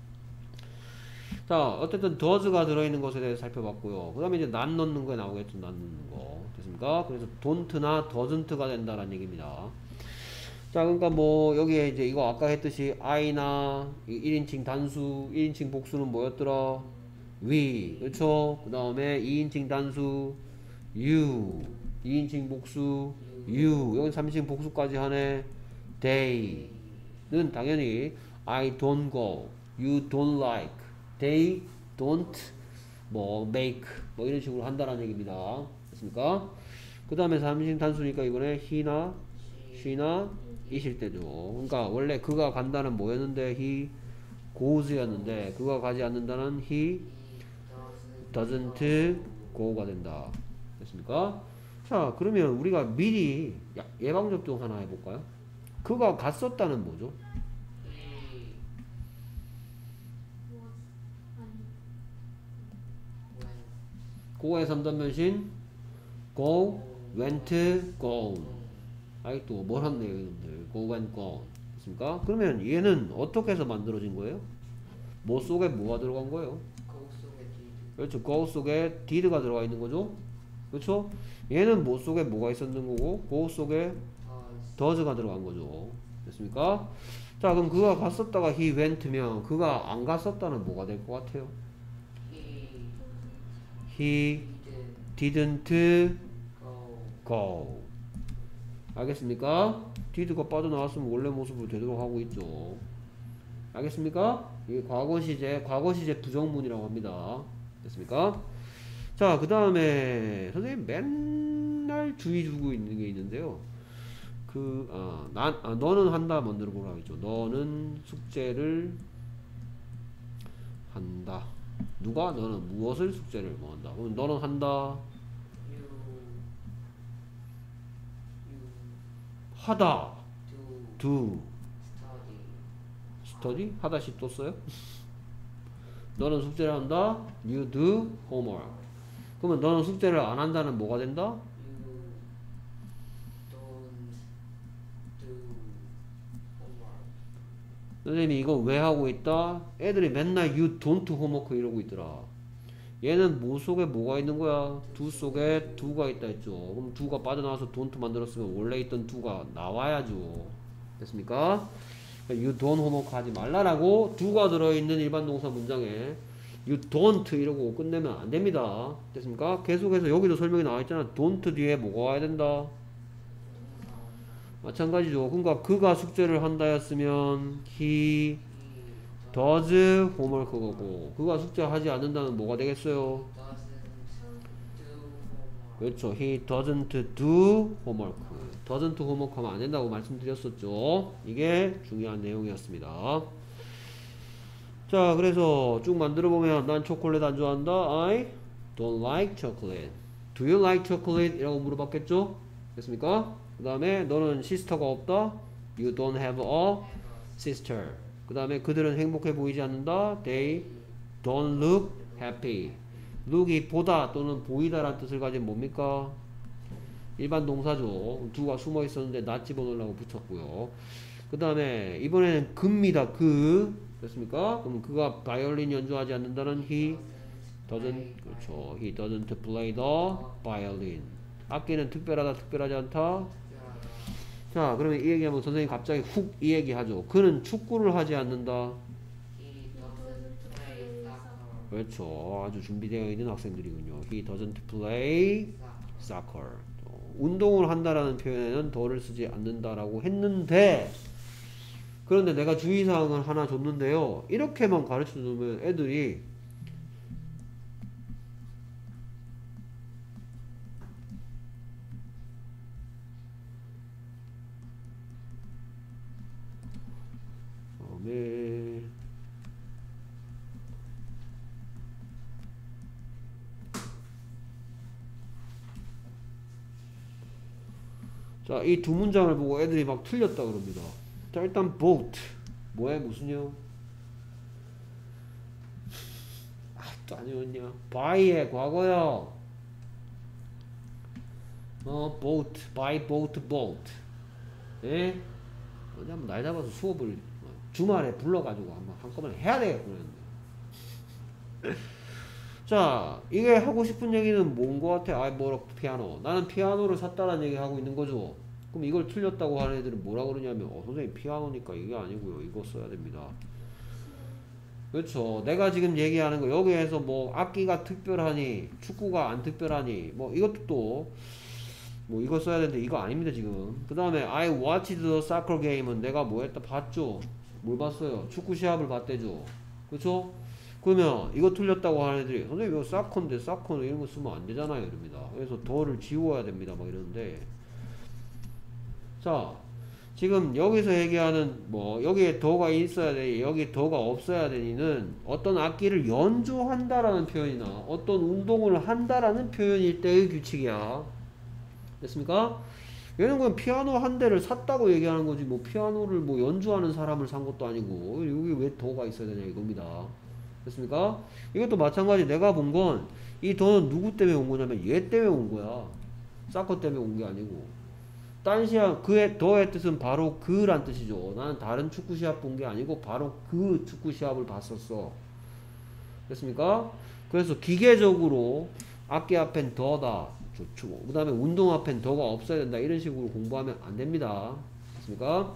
자, 어쨌든 does가 들어있는 것에 대해서 살펴봤고요. 그 다음에 이제 not 넣는 거에 나오겠죠. not 넣는 거. 됐습니까? 그래서 don't나 doesn't가 된다라는 얘기입니다. 자, 그러니까 뭐 여기에 이제 이거 아까 했듯이 I나 일 인칭 단수, 일 인칭 복수는 뭐였더라? we. 그렇죠? 그 다음에 이 인칭 단수 you. 이 인칭 복수 you. 여기 삼 인칭 복수까지 하네. they는 당연히 I don't go, you don't like, they don't 뭐 make 뭐 이런 식으로 한다라는 얘기입니다. 됐습니까? 그 다음에 삼 인칭 단수니까 이번에 he나 she나 it일 때죠. 그러니까 원래 그가 간다는 뭐였는데 he goes였는데 그가 가지 않는다는 he doesn't go가 된다. 됐습니까? 자, 그러면 우리가 미리 예방접종 하나 해볼까요? 그가 갔었다는 뭐죠? go의 삼 단 변신 go, went, gone. 아이 또 뭘 한네요 여러분들. go and gone. 됐습니까? 그러면 얘는 어떻게 해서 만들어진 거예요? 뭐 속에 뭐가 들어간 거예요? 그렇죠. go 속에 did가 들어가 있는 거죠. 그렇죠? 얘는 뭐 속에 뭐가 있었는 거고 go 속에 does가 들어간 거죠. 됐습니까? 자, 그럼 그가 갔었다가 he went면 그가 안 갔었다는 뭐가 될 것 같아요? he didn't go. 알겠습니까? did가 빠져나왔으면 원래 모습으로 되도록 하고 있죠. 알겠습니까? 이게 과거 시제, 과거 시제 부정문이라고 합니다. 됐습니까? 자, 그 다음에 선생님 맨날 주의 주고 있는 게 있는데요. 그, 아, 난, 아, 너는 한다 만들어 보라고 했죠. 너는 숙제를 한다. 누가? 너는 무엇을 숙제를 뭐 한다. 그럼 너는 한다. 하다. do. study. 하다시 또 써요? 너는 숙제를 한다. You do homework. 그러면 너는 숙제를 안 한다는 뭐가 된다? 선생님이 이거 왜 하고 있다? 애들이 맨날 you don't homework 이러고 있더라. 얘는 뭐 속에 뭐가 있는 거야? do 속에 do가 있다 했죠. 그럼 do가 빠져나와서 don't 만들었으면 원래 있던 do가 나와야죠. 됐습니까? you don't homework 하지 말라라고 do가 들어있는 일반 동사 문장에 you don't 이러고 끝내면 안 됩니다. 됐습니까? 계속해서 여기도 설명이 나와 있잖아. don't 뒤에 뭐가 와야 된다? 마찬가지죠. 그러니까 그가 숙제를 한다였으면 he does homework 거고, 그가 숙제하지 않는다는 뭐가 되겠어요? 그렇죠. he doesn't do homework. doesn't homework 하면 안 된다고 말씀드렸었죠. 이게 중요한 내용이었습니다. 자, 그래서 쭉 만들어 보면 난 초콜릿 안 좋아한다. I don't like chocolate. Do you like chocolate? 이라고 물어봤겠죠? 됐습니까? 그 다음에 너는 시스터가 없다. You don't have a sister. 그 다음에 그들은 행복해 보이지 않는다. They don't look happy. look이 보다 또는 보이다 라는 뜻을 가진 뭡니까? 일반 동사죠. 두가 숨어 있었는데 나 집어넣으려고 붙였고요. 그 다음에 이번에는 그입니다. 그. 됐습니까? 그럼 그가 바이올린 연주하지 않는다는 he doesn't, 그렇죠. he doesn't play the violin. 악기는 특별하다, 특별하지 않다. 자, 그러면 이 얘기하면 선생님 갑자기 훅 이 얘기 하죠. 그는 축구를 하지 않는다. 그렇죠. 아주 준비되어 있는 학생들이군요. He doesn't play soccer. 운동을 한다라는 표현에는 더를 쓰지 않는다라고 했는데, 그런데 내가 주의사항을 하나 줬는데요. 이렇게만 가르쳐 주면 애들이 네. 자, 이 두 문장을 보고 애들이 막 틀렸다 그럽니다. 자, 일단 boat 뭐야 무슨요? 아, 또 안 외웠냐? buy의 과거요. 어, boat, buy, boat, boat. 예? 어디 한번 날 잡아서 수업을 주말에 불러가지고 한번 한꺼번에 해야 되겠구나. 자, 이게 하고 싶은 얘기는 뭔 거 같아? I bought a piano. 나는 피아노를 샀다는 얘기 하고 있는 거죠. 그럼 이걸 틀렸다고 하는 애들은 뭐라 그러냐면, 어, 선생님 피아노니까 이게 아니고요. 이거 써야 됩니다. 그렇죠. 내가 지금 얘기하는 거 여기에서 뭐 악기가 특별하니, 축구가 안 특별하니, 뭐 이것도 또 뭐 이거 써야 되는데 이거 아닙니다 지금. 그 다음에 I watched the soccer game은 내가 뭐 했다 봤죠. 뭘 봤어요? 축구 시합을 봤대죠. 그렇죠? 그러면 이거 틀렸다고 하는 애들이 선생님 이거 사커인데 사커는 이런 거 쓰면 안 되잖아요 이럽니다. 그래서 더를 지워야 됩니다 막 이러는데, 자 지금 여기서 얘기하는 뭐 여기에 더가 있어야 돼 여기 더가 없어야 되니는 어떤 악기를 연주한다라는 표현이나 어떤 운동을 한다라는 표현일 때의 규칙이야. 됐습니까? 얘는 그냥 피아노 한 대를 샀다고 얘기하는 거지 뭐 피아노를 뭐 연주하는 사람을 산 것도 아니고 여기 왜 더가 있어야 되냐 이겁니다. 됐습니까? 이것도 마찬가지. 내가 본 건 이 더는 누구 때문에 온 거냐면 얘 때문에 온 거야. 사커 때문에 온 게 아니고. 딴 시합 그의 더의 뜻은 바로 그란 뜻이죠. 나는 다른 축구 시합 본 게 아니고 바로 그 축구 시합을 봤었어. 됐습니까? 그래서 기계적으로 악기 앞엔 더다. 좋죠. 그 다음에 운동 앞엔 더가 없어야 된다. 이런 식으로 공부하면 안 됩니다. 됐습니까?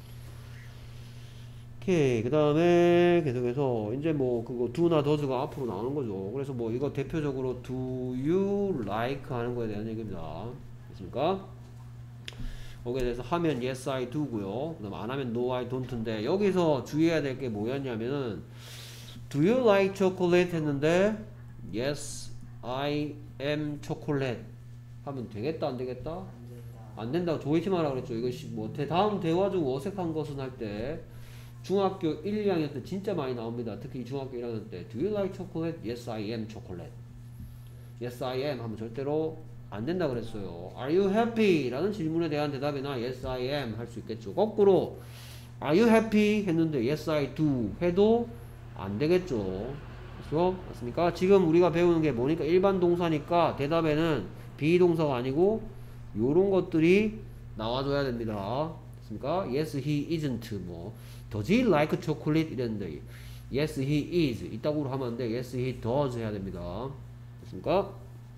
오케이. 그 다음에 계속해서 이제 뭐 그거 do나 does가 앞으로 나오는 거죠. 그래서 뭐 이거 대표적으로 do you like 하는 거에 대한 얘기입니다. 됐습니까? 거기에 대해서 하면 yes I do고요. 그 다음 안 하면 no I don't인데 여기서 주의해야 될 게 뭐였냐면은 do you like chocolate 했는데 yes I am chocolate 하면 되겠다 안 되겠다? 안 된다고 조이심 하라 그랬죠. 이것이 뭐 다음 대화 중 어색한 것은 할 때 중학교 일, 이 학년 때 진짜 많이 나옵니다. 특히 중학교 일 학년 때 do you like chocolate? Yes I am chocolate. Yes I am 하면 절대로 안 된다 그랬어요. Are you happy? 라는 질문에 대한 대답이나 Yes I am 할 수 있겠죠. 거꾸로 Are you happy? 했는데 Yes I do 해도 안 되겠죠. 그렇죠? 맞습니까? 지금 우리가 배우는 게 뭐니까 일반 동사니까 대답에는 비동사가 아니고 요런 것들이 나와줘야 됩니다. 됐습니까? Yes, he isn't. 뭐 does he like chocolate? 이랬는데 yes, he is. 이따구로 하면 안 돼. yes, he does 해야 됩니다. 됐습니까?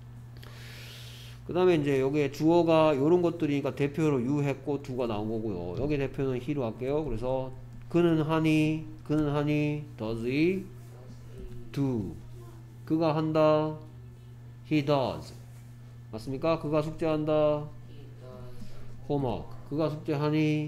그 다음에 이제 여기에 주어가 요런 것들이니까 대표로 you 했고 do가 나온 거고요. 여기 대표는 he로 할게요. 그래서 그는 하니, 그는 하니, does he do? 그가 한다, he does. 맞습니까? 그가 숙제한다, homework. 그가 숙제하니,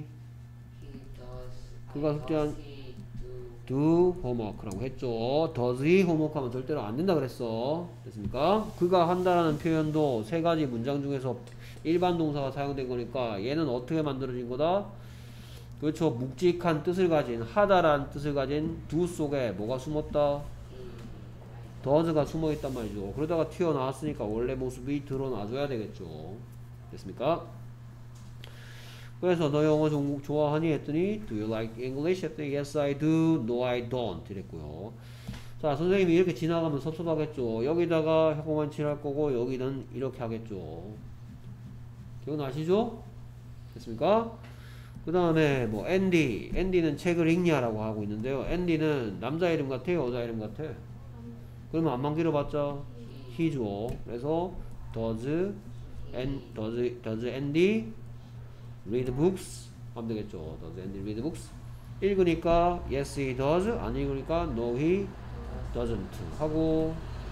그가 숙제한 do homework라고 했죠. does he homework 하면 절대로 안 된다 그랬어. 됐습니까? 그가 한다라는 표현도 세 가지 문장 중에서 일반 동사가 사용된 거니까 얘는 어떻게 만들어진 거다? 그렇죠. 묵직한 뜻을 가진, 하다란 뜻을 가진 do 속에 뭐가 숨었다? does가 숨어 있단 말이죠. 그러다가 튀어나왔으니까 원래 모습이 드러나줘야 되겠죠. 됐습니까? 그래서 너 영어 좀 좋아하니? 했더니 do you like English? 했더니 yes I do, no I don't 이랬고요. 자, 선생님이 이렇게 지나가면 섭섭하겠죠. 여기다가 혀고만 칠할 거고 여기는 이렇게 하겠죠. 기억나시죠? 됐습니까? 그 다음에 뭐 앤디, 앤디는 책을 읽냐라고 하고 있는데요. 앤디는 남자 이름 같아요? 여자 이름 같아? 그러면 안만 길어봤자 he죠. 그래서 does and does does Andy read books? 하면 되겠죠. does Andy read books? 읽으니까 yes he does, 안 읽으니까 no he doesn't 하고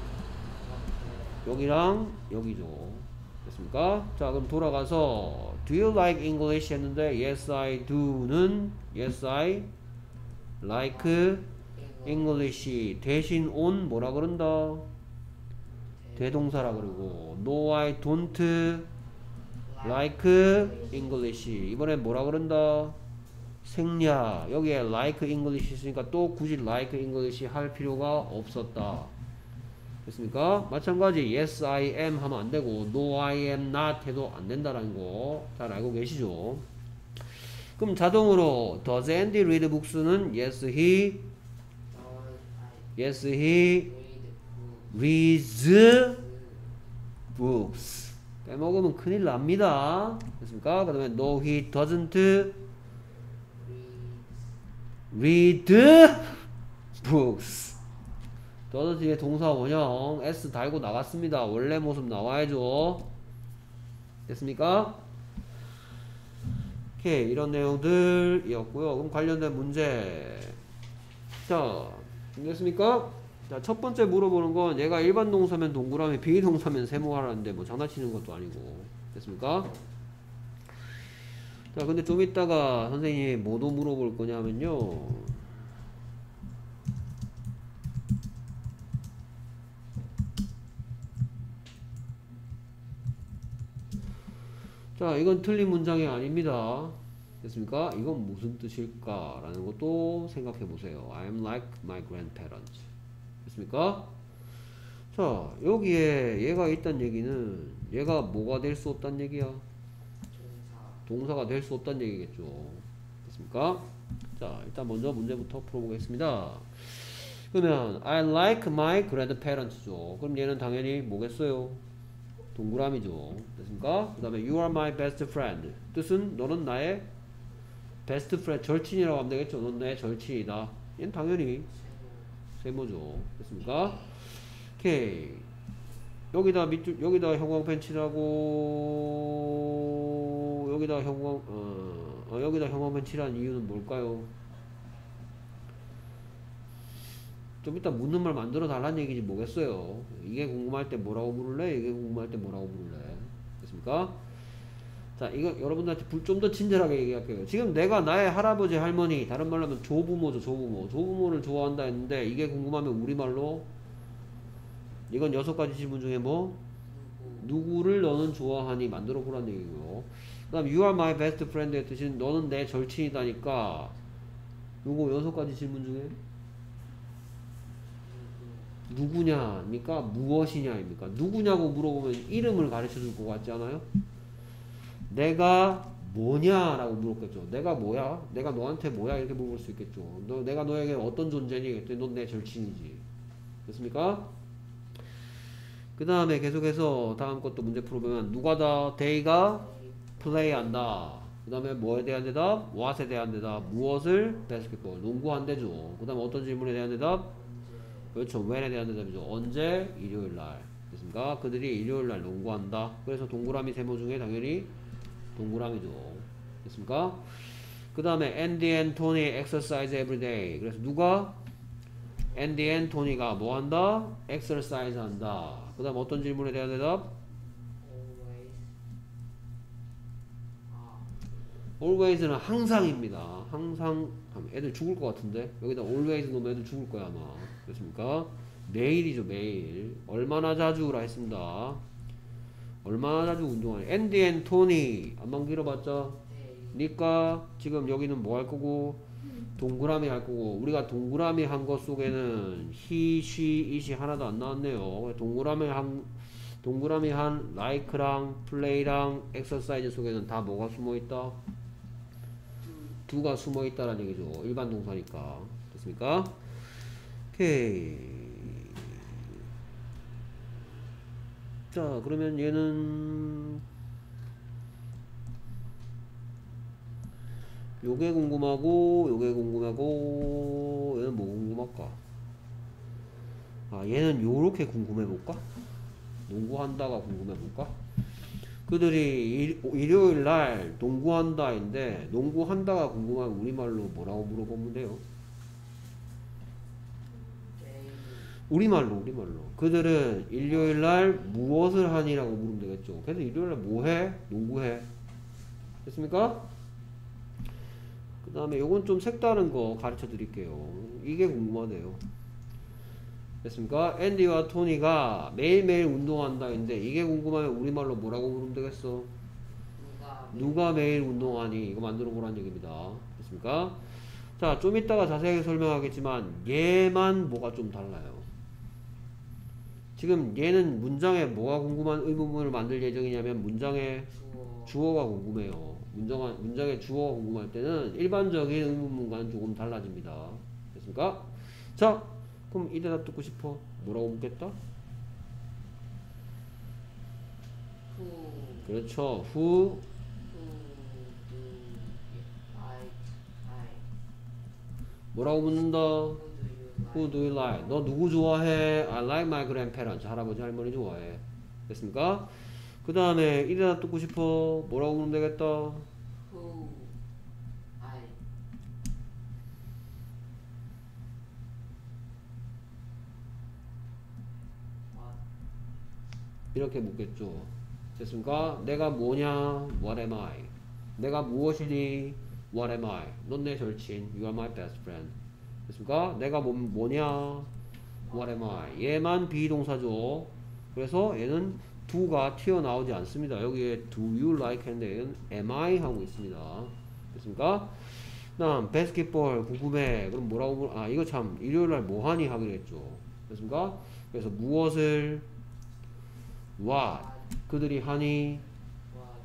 여기랑 여기죠. 됐습니까? 자, 그럼 돌아가서 do you like English 했는데 yes I do는 yes I like English 대신 on 뭐라 그런다? 대동사라 그러고 no I don't like English 이번엔 뭐라 그런다? 생략. 여기에 like English 있으니까 또 굳이 like English 할 필요가 없었다. 됐습니까? 마찬가지 yes I am 하면 안 되고 no I am not 해도 안 된다라는 거 잘 알고 계시죠? 그럼 자동으로 does Andy read books는 yes he yes he reads books. 빼먹으면 큰일 납니다. 됐습니까? 그 다음에 no he doesn't read books. does 뒤에 동사 원형 s 달고 나갔습니다. 원래 모습 나와야죠. 됐습니까? 오케이, 이런 내용들이었고요. 그럼 관련된 문제. 자, 준비됐습니까? 자, 첫 번째 물어보는 건 얘가 일반 동사면 동그라미, 비동사면 세모하라는데 뭐 장난치는 것도 아니고. 됐습니까? 자, 근데 좀 이따가 선생님이 뭐도 물어볼 거냐면요. 자, 이건 틀린 문장이 아닙니다. 됐습니까? 이건 무슨 뜻일까? 라는 것도 생각해 보세요. I'm like my grandparents. 됐습니까? 자, 여기에 얘가 있단 얘기는 얘가 뭐가 될 수 없단 얘기야? 동사가 될 수 없단 얘기겠죠. 됐습니까? 자, 일단 먼저 문제부터 풀어보겠습니다. 그러면 I like my grandparents죠. 그럼 얘는 당연히 뭐겠어요? 동그라미죠. 됐습니까? 그 다음에 you are my best friend. 뜻은 너는 나의 best friend, 절친이라고 하면 되겠죠. 넌 내 절친이다. 얘는 당연히 세모죠. 됐습니까? 오케이. 여기다 밑줄, 여기다 형광펜 칠하고 여기다 형광 어, 어 여기다 형광펜 칠한 이유는 뭘까요? 좀 이따 묻는 말 만들어 달라는 얘기지 뭐겠어요. 이게 궁금할 때 뭐라고 부를래? 이게 궁금할 때 뭐라고 부를래? 됐습니까? 자, 이거 여러분들한테 좀 더 친절하게 얘기할게요. 지금 내가 나의 할아버지, 할머니, 다른 말로 하면 조부모죠, 조부모. 조부모를 좋아한다 했는데 이게 궁금하면 우리말로 이건 여섯 가지 질문 중에 뭐? 누구를 너는 좋아하니? 만들어 보라는 얘기고요. 그 다음 you are my best friend의 뜻은 너는 내 절친이다니까 요거 여섯 가지 질문 중에 누구냐입니까? 무엇이냐입니까? 누구냐고 물어보면 이름을 가르쳐 줄 것 같지 않아요? 내가 뭐냐라고 물었겠죠. 내가 뭐야? 내가 너한테 뭐야? 이렇게 물어볼 수 있겠죠. 너, 내가 너에게 어떤 존재니? 그랬더니 넌 내 절친이지. 됐습니까? 그 다음에 계속해서 다음 것도 문제 풀어보면 누가 다? they가 플레이한다. 그 다음에 뭐에 대한 대답? what에 대한 대답. 무엇을? basketball. 농구한대죠. 그 다음에 어떤 질문에 대한 대답? 그렇죠. when에 대한 대답이죠. 언제? 일요일 날. 됐습니까? 그들이 일요일 날 농구한다. 그래서 동그라미 세모 중에 당연히 동그라미죠. 됐습니까? 그 다음에 Andy and Tony exercise every day. 그래서 누가? Andy and Tony가 뭐 한다? exercise 한다. 그 다음 어떤 질문에 대한 대답? always는 항상입니다. 항상 하면 애들 죽을 것 같은데 여기다 always 넣으면 애들 죽을 거야 아마. 그렇습니까? 매일이죠 매일. 얼마나 자주라 했습니다. 얼마나 자주 운동하냐. Andy and Tony 안만 길어봤자 니까 지금 여기는 뭐 할 거고 동그라미 할 거고 우리가 동그라미 한 것 속에는 he, she, it이 하나도 안 나왔네요. 동그라미 한 동그라미 한 like랑 play랑 exercise 속에는 다 뭐가 숨어 있다? 두가 숨어 있다라는 얘기죠. 일반 동사니까. 됐습니까? 오케이. 자, 그러면 얘는 요게 궁금하고 요게 궁금하고 얘는 뭐 궁금할까? 아, 얘는 요렇게 궁금해 볼까? 농구한다가 궁금해 볼까? 그들이 일, 일요일 날 농구한다인데 농구한다가 궁금한 우리말로 뭐라고 물어보면 돼요? 우리말로 우리말로 그들은 일요일 날 무엇을 하니라고 물으면 되겠죠. 그래서 일요일 날 뭐해? 농구해. 됐습니까? 그 다음에 요건 좀 색다른 거 가르쳐 드릴게요. 이게 궁금하대요. 됐습니까? 앤디와 토니가 매일매일 운동한다인데 이게 궁금하면 우리말로 뭐라고 물으면 되겠어? 누가, 누가 매일 운동하니? 이거 만들어 보라는 얘기입니다. 됐습니까? 자, 좀 이따가 자세하게 설명하겠지만 얘만 뭐가 좀 달라요. 지금 얘는 문장에 뭐가 궁금한 의문문을 만들 예정이냐면 문장에 주어. 주어가 궁금해요. 문장, 문장에 주어가 궁금할 때는 일반적인 의문문과는 조금 달라집니다. 됐습니까? 자, 그럼 이 대답 듣고 싶어. 뭐라고 묻겠다? Who, 그렇죠. Who, who do you like? like? 뭐라고 묻는다? Who do you like? Who do you like? 너 누구 좋아해? I like my grandparents. 할아버지 할머니 좋아해. 됐습니까? 그 다음에 이 대답 듣고 싶어. 뭐라고 묻으면 되겠다? Who I what 이렇게 묻겠죠. 됐습니까? 내가 뭐냐? What am I? 내가 무엇이니? What am I? 넌 내 절친. You are my best friend. 됐습니까? 내가 뭐, 뭐냐? What am I? 얘만 비동사죠. 그래서 얘는 do가 튀어나오지 않습니다. 여기에 do you like 했는데 얘는 am I 하고 있습니다. 됐습니까? 다음 basketball 궁금해. 그럼 뭐라고 물- 아 이거 참 일요일날 뭐하니 하기로 했죠. 됐습니까? 그래서 무엇을 what 그들이 하니 what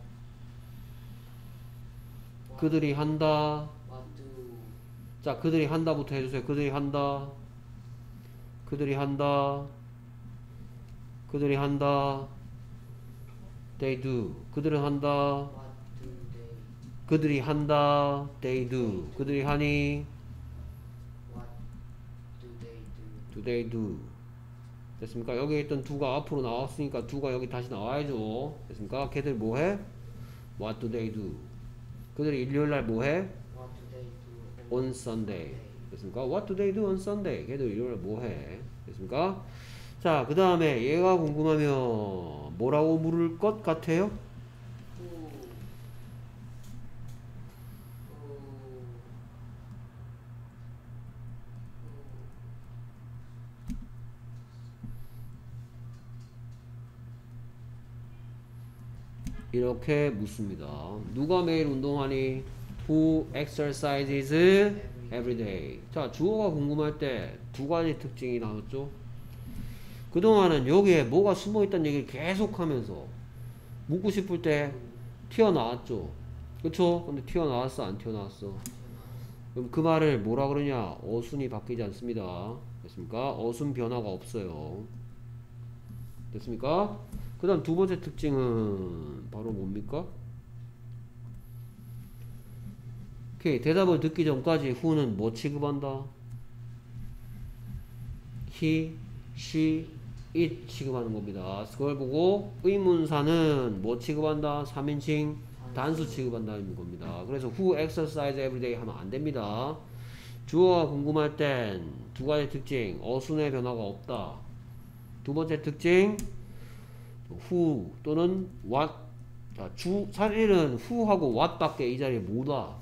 그들이 한다. what do 자 그들이 한다부터 해주세요. 그들이 한다. 그들이 한다. 그들이 한다. They do. 그들은 한다. what do they 그들이 한다. They do. 그들이 하니 what do they do Do they do. 됐습니까? 여기 있던 do가 앞으로 나왔으니까 do가 여기 다시 나와야죠. 됐습니까? 걔들 뭐해? What do they do? 그들이 일요일날 뭐해? what do they do On Sunday. 됐습니까? What do they do on Sunday? 걔들 일요일날 뭐해? 됐습니까? 자, 그 다음에 얘가 궁금하면 뭐라고 물을 것 같아요? who who 이렇게 묻습니다. 누가 매일 운동하니? Who exercises every day. 자, 주어가 궁금할 때 두 가지 특징이 나왔죠. 그동안은 여기에 뭐가 숨어 있다는 얘기를 계속 하면서 묻고 싶을 때 튀어나왔죠. 그쵸? 근데 튀어나왔어? 안 튀어나왔어? 그럼 그 말을 뭐라 그러냐? 어순이 바뀌지 않습니다. 됐습니까? 어순 변화가 없어요. 됐습니까? 그 다음 두 번째 특징은 바로 뭡니까? 오케이. 대답을 듣기 전까지 who는 뭐 취급한다? he, she, it 취급하는 겁니다. 그걸 보고 의문사는 뭐 취급한다? 삼 인칭 단수 취급한다는 겁니다. 그래서 who exercise every day 하면 안 됩니다. 주어가 궁금할 땐 두 가지 특징. 어순의 변화가 없다. 두 번째 특징 who 또는 what. 자, 주, 사실은 who하고 what밖에 이 자리에 못 와.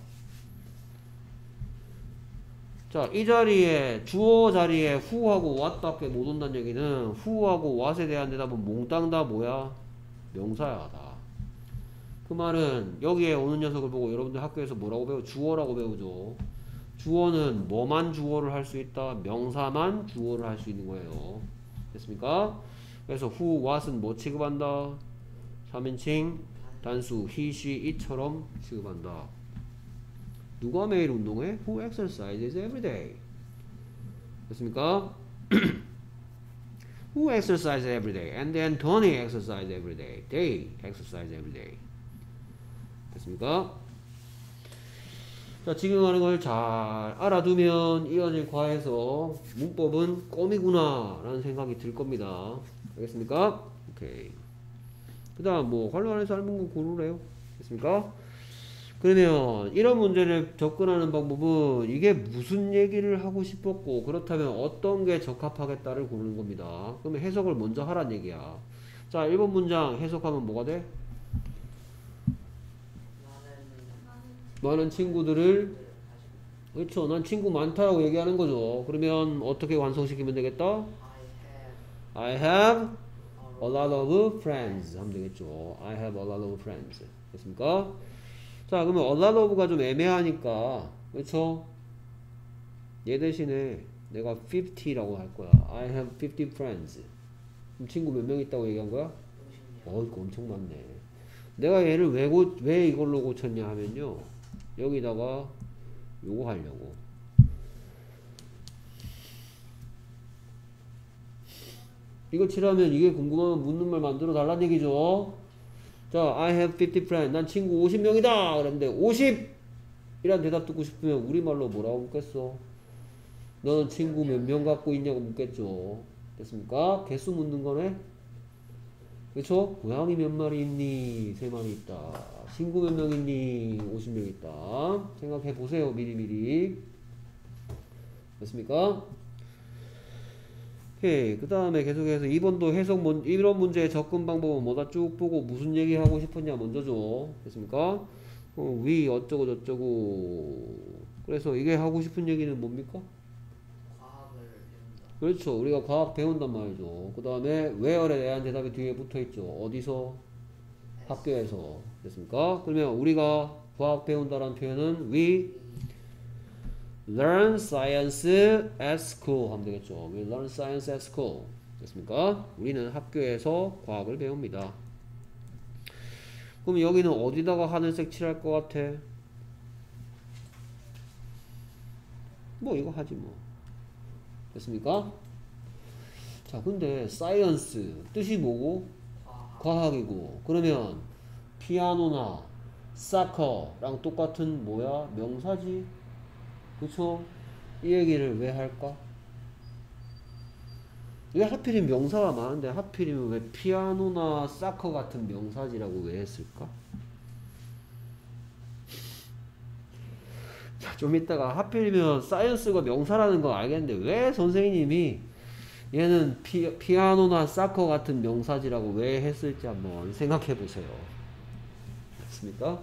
자, 이 자리에 주어 자리에 who하고 what밖에 못 온다는 얘기는 who하고 what에 대한 대답은 몽땅 다 뭐야? 명사야 다. 그 말은 여기에 오는 녀석을 보고 여러분들 학교에서 뭐라고 배워? 주어라고 배우죠. 주어는 뭐만 주어를 할 수 있다? 명사만 주어를 할 수 있는 거예요. 됐습니까? 그래서 who, what은 뭐 취급한다? 삼 인칭 단수 he, she, it처럼 취급한다. 누가 매일 운동해? Who exercises every day? 됐습니까? Who exercises every day? And then Tony exercises every day. They exercise every day. 됐습니까? 자, 지금 하는 걸 잘 알아두면 이어질 과에서 문법은 껌이구나 라는 생각이 들 겁니다. 알겠습니까? 오케이. 그 다음 뭐 관련 안에서 삶은 거 고르래요. 됐습니까? 그러면 이런 문제를 접근하는 방법은 이게 무슨 얘기를 하고 싶었고 그렇다면 어떤 게 적합하겠다를 고르는 겁니다. 그러면 해석을 먼저 하란 얘기야. 자, 일 번 문장 해석하면 뭐가 돼? 많은 친구들을, 그렇죠, 난 친구 많다라고 얘기하는 거죠. 그러면 어떻게 완성시키면 되겠다? I have a lot of friends 하면 되겠죠. I have a lot of friends. 됐습니까? 자, 그러면 a lot of가 좀 애매하니까, 그렇죠? 얘 대신에 내가 오십라고 할 거야. I have fifty friends. 그럼 친구 몇 명 있다고 얘기한 거야? 어, 이거 엄청 많네. 내가 얘를 왜, 고, 왜 이걸로 고쳤냐 하면요, 여기다가 요거 하려고. 이거 칠하면 이게 궁금하면 묻는 말 만들어 달라는 얘기죠. 자, I have fifty friends. 난 친구 오십 명이다. 그랬는데 오십! 이란 대답 듣고 싶으면 우리말로 뭐라고 묻겠어? 너는 친구 몇 명 갖고 있냐고 묻겠죠. 됐습니까? 개수 묻는 거네? 그쵸? 고양이 몇 마리 있니? 세 마리 있다. 친구 몇 명 있니? 오십 명 있다. 생각해 보세요. 미리미리. 됐습니까? 오케이. 그 다음에 계속해서 이 번도 해석, 문, 이런 문제의 접근 방법은 뭐다 쭉 보고 무슨 얘기 하고 싶었냐 먼저 줘. 됐습니까? 어, 위 어쩌고 저쩌고. 그래서 이게 하고 싶은 얘기는 뭡니까? 과학을 배운다. 그렇죠. 우리가 과학 배운단 말이죠. 그 다음에 where에 대한 대답이 뒤에 붙어있죠. 어디서? 학교에서. 됐습니까? 그러면 우리가 과학 배운다라는 표현은 we learn science at school 하면 되겠죠. We learn science at school. 됐습니까? 우리는 학교에서 과학을 배웁니다. 그럼 여기는 어디다가 하늘색 칠할 것 같아? 뭐 이거 하지 뭐. 됐습니까? 자, 근데 science 뜻이 뭐고? 과학. 과학이고. 그러면 피아노나 사커랑 똑같은 뭐야? 명사지. 그쵸? 이 얘기를 왜 할까? 왜 하필이면 명사가 많은데 하필이면 왜 피아노나 사커 같은 명사지라고 왜 했을까? 자, 좀 이따가 하필이면 사이언스가 명사라는 거 알겠는데 왜 선생님이 얘는 피, 피아노나 사커 같은 명사지라고 왜 했을지 한번 생각해 보세요. 됐습니까?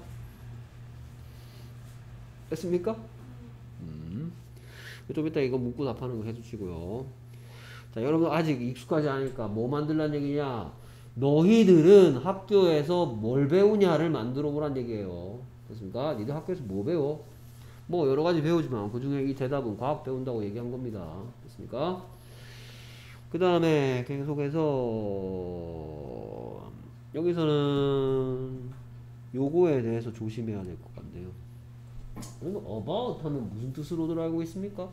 됐습니까? 음. 좀 이따 이거 묻고 답하는 거 해주시고요. 자, 여러분 아직 익숙하지 않으니까 뭐 만들란 얘기냐? 너희들은 학교에서 뭘 배우냐를 만들어 보란 얘기예요. 됐습니까? 니들 학교에서 뭐 배워? 뭐 여러 가지 배우지만 그 중에 이 대답은 과학 배운다고 얘기한 겁니다. 됐습니까? 그 다음에 계속해서 여기서는 요거에 대해서 조심해야 될 것 같네요. 그러면 about 하면 무슨 뜻으로들 알고 있습니까?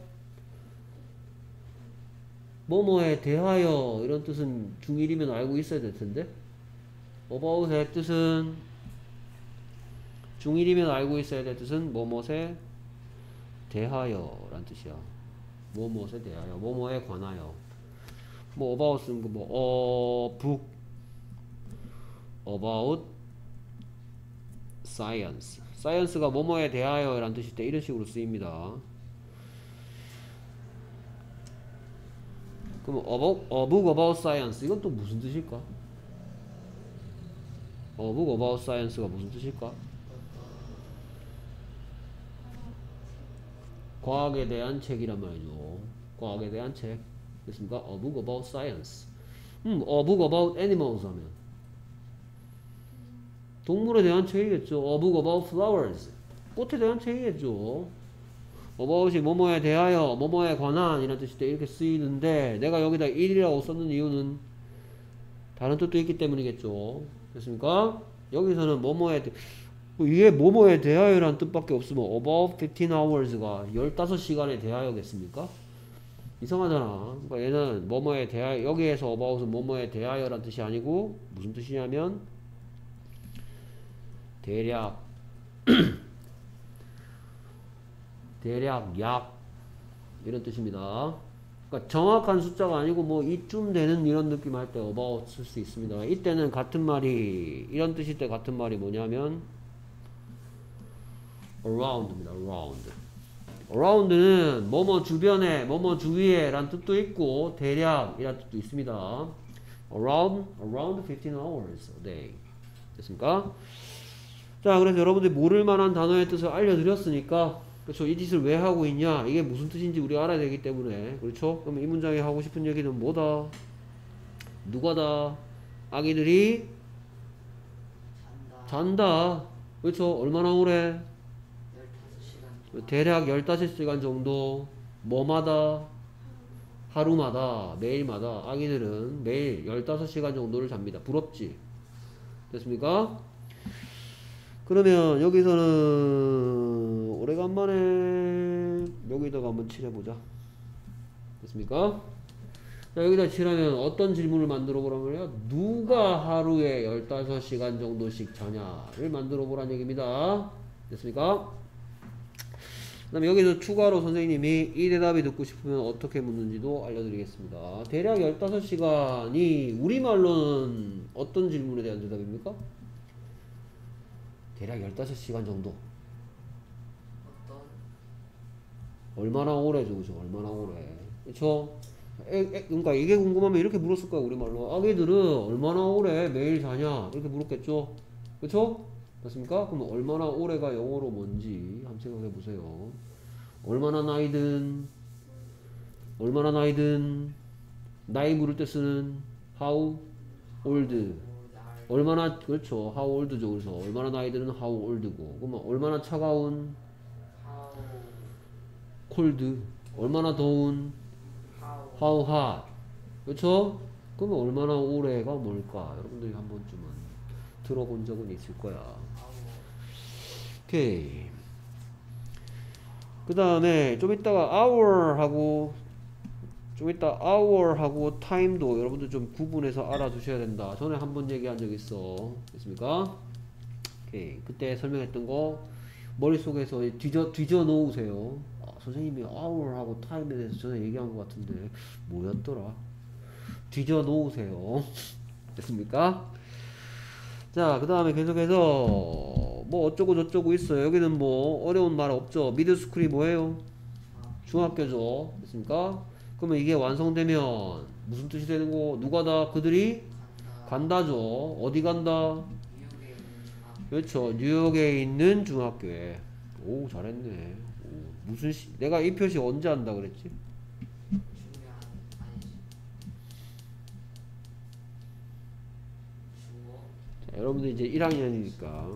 뭐뭐에 대하여 이런 뜻은 중일이면 알고 있어야 될 텐데 about의 뜻은 중일이면 알고 있어야 될 뜻은 뭐뭐에 대하여란 뜻이야. 뭐뭐에 대하여, 뭐뭐에 관하여. 뭐 about은 뭐 어, book about science. science가 뭐뭐에 대하여란 뜻일 때 이런 식으로 쓰입니다. 그럼 about, a book about science 이건 또 무슨 뜻일까? a book about science가 무슨 뜻일까? 과학에 대한 책이란 말이죠. 과학에 대한 책. 됐습니까? A book about science. 음, a book about animals 하면 동물에 대한 책이겠죠. A book about flowers. 꽃에 대한 책이겠죠. about이 뭐뭐에 대하여, 뭐뭐에 관한 이런 뜻일 때 이렇게 쓰이는데 내가 여기다 일이라고 썼는 이유는 다른 뜻도 있기 때문이겠죠. 됐습니까? 여기서는 뭐뭐에 대... 이게 뭐뭐에 대하여라는 뜻밖에 없으면 about fifteen hours가 십오 시간에 대하여겠습니까? 이상하잖아. 그러니까 얘는 뭐뭐에 대하여, 여기에서 about은 뭐뭐에 대하여라는 뜻이 아니고 무슨 뜻이냐면 대략 대략 약 이런 뜻입니다. 그러니까 정확한 숫자가 아니고 뭐 이쯤 되는 이런 느낌 할 때 about 쓸 수 있습니다. 이때는 같은 말이 이런 뜻일 때 같은 말이 뭐냐면 around입니다. around. around는 뭐뭐 주변에, 뭐뭐 주위에 란 뜻도 있고 대략 이란 뜻도 있습니다. around, around fifteen hours a day. 됐습니까? 자, 그래서 여러분들이 모를 만한 단어의 뜻을 알려드렸으니까 그렇죠. 이 짓을 왜 하고 있냐? 이게 무슨 뜻인지 우리가 알아야 되기 때문에 그렇죠? 그럼 이 문장에 하고 싶은 얘기는 뭐다? 누가다? 아기들이 잔다. 잔다. 그렇죠? 얼마나 오래? 열다섯 시간. 대략 십오 시간 정도. 뭐마다? 하루마다, 매일마다 아기들은 매일 십오 시간 정도를 잡니다. 부럽지? 됐습니까? 그러면 여기서는 오래간만에 여기다가 한번 칠해보자. 됐습니까? 자, 여기다 칠하면 어떤 질문을 만들어 보란 말이야? 누가 하루에 십오 시간 정도씩 자냐를 만들어 보란 얘기입니다. 됐습니까? 그 다음에 여기서 추가로 선생님이 이 대답이 듣고 싶으면 어떻게 묻는지도 알려드리겠습니다. 대략 십오 시간이 우리말로는 어떤 질문에 대한 대답입니까? 대략 십오 시간 정도. 어떤? 얼마나 오래죠, 그죠? 얼마나 오래. 그쵸? 애, 애, 그러니까 이게 궁금하면 이렇게 물었을 거야, 우리말로. 아기들은 얼마나 오래 매일 자냐? 이렇게 물었겠죠? 그쵸? 맞습니까? 그럼 얼마나 오래가 영어로 뭔지 한번 생각해 보세요. 얼마나 나이든, 얼마나 나이든, 나이 물을 때 쓰는 how old. 얼마나, 그렇죠. how old죠. 그래서 얼마나 나이들은 how old고. 그러면 얼마나 차가운 How? cold. 얼마나 더운 How? how hot. 그렇죠? 그러면 얼마나 오래가 뭘까? 여러분들이 한 번쯤은 들어본 적은 있을 거야. 오케이. 그 다음에 좀 이따가 hour 하고 좀 이따 hour 하고 time도 여러분들 좀 구분해서 알아두셔야 된다. 전에 한 번 얘기한 적 있어. 됐습니까? 오케이. 그때 설명했던 거 머릿속에서 뒤져, 뒤져 놓으세요. 아, 선생님이 hour 하고 time에 대해서 전에 얘기한 것 같은데 뭐였더라? 뒤져 놓으세요. 됐습니까? 자, 그 다음에 계속해서 뭐 어쩌고 저쩌고 있어요. 여기는 뭐 어려운 말 없죠. 미드스쿨이 뭐예요? 중학교죠. 됐습니까? 그러면 이게 완성되면 무슨 뜻이 되는 거? 누가 다? 그들이 간다. 간다죠. 어디 간다? 뉴욕에 있는 아, 그렇죠. 뉴욕에 있는 중학교에. 오, 잘했네. 오, 무슨 시, 내가 이 표시 언제 한다 그랬지? 중요한 아니지. 주어. 자, 여러분들 이제 일 학년이니까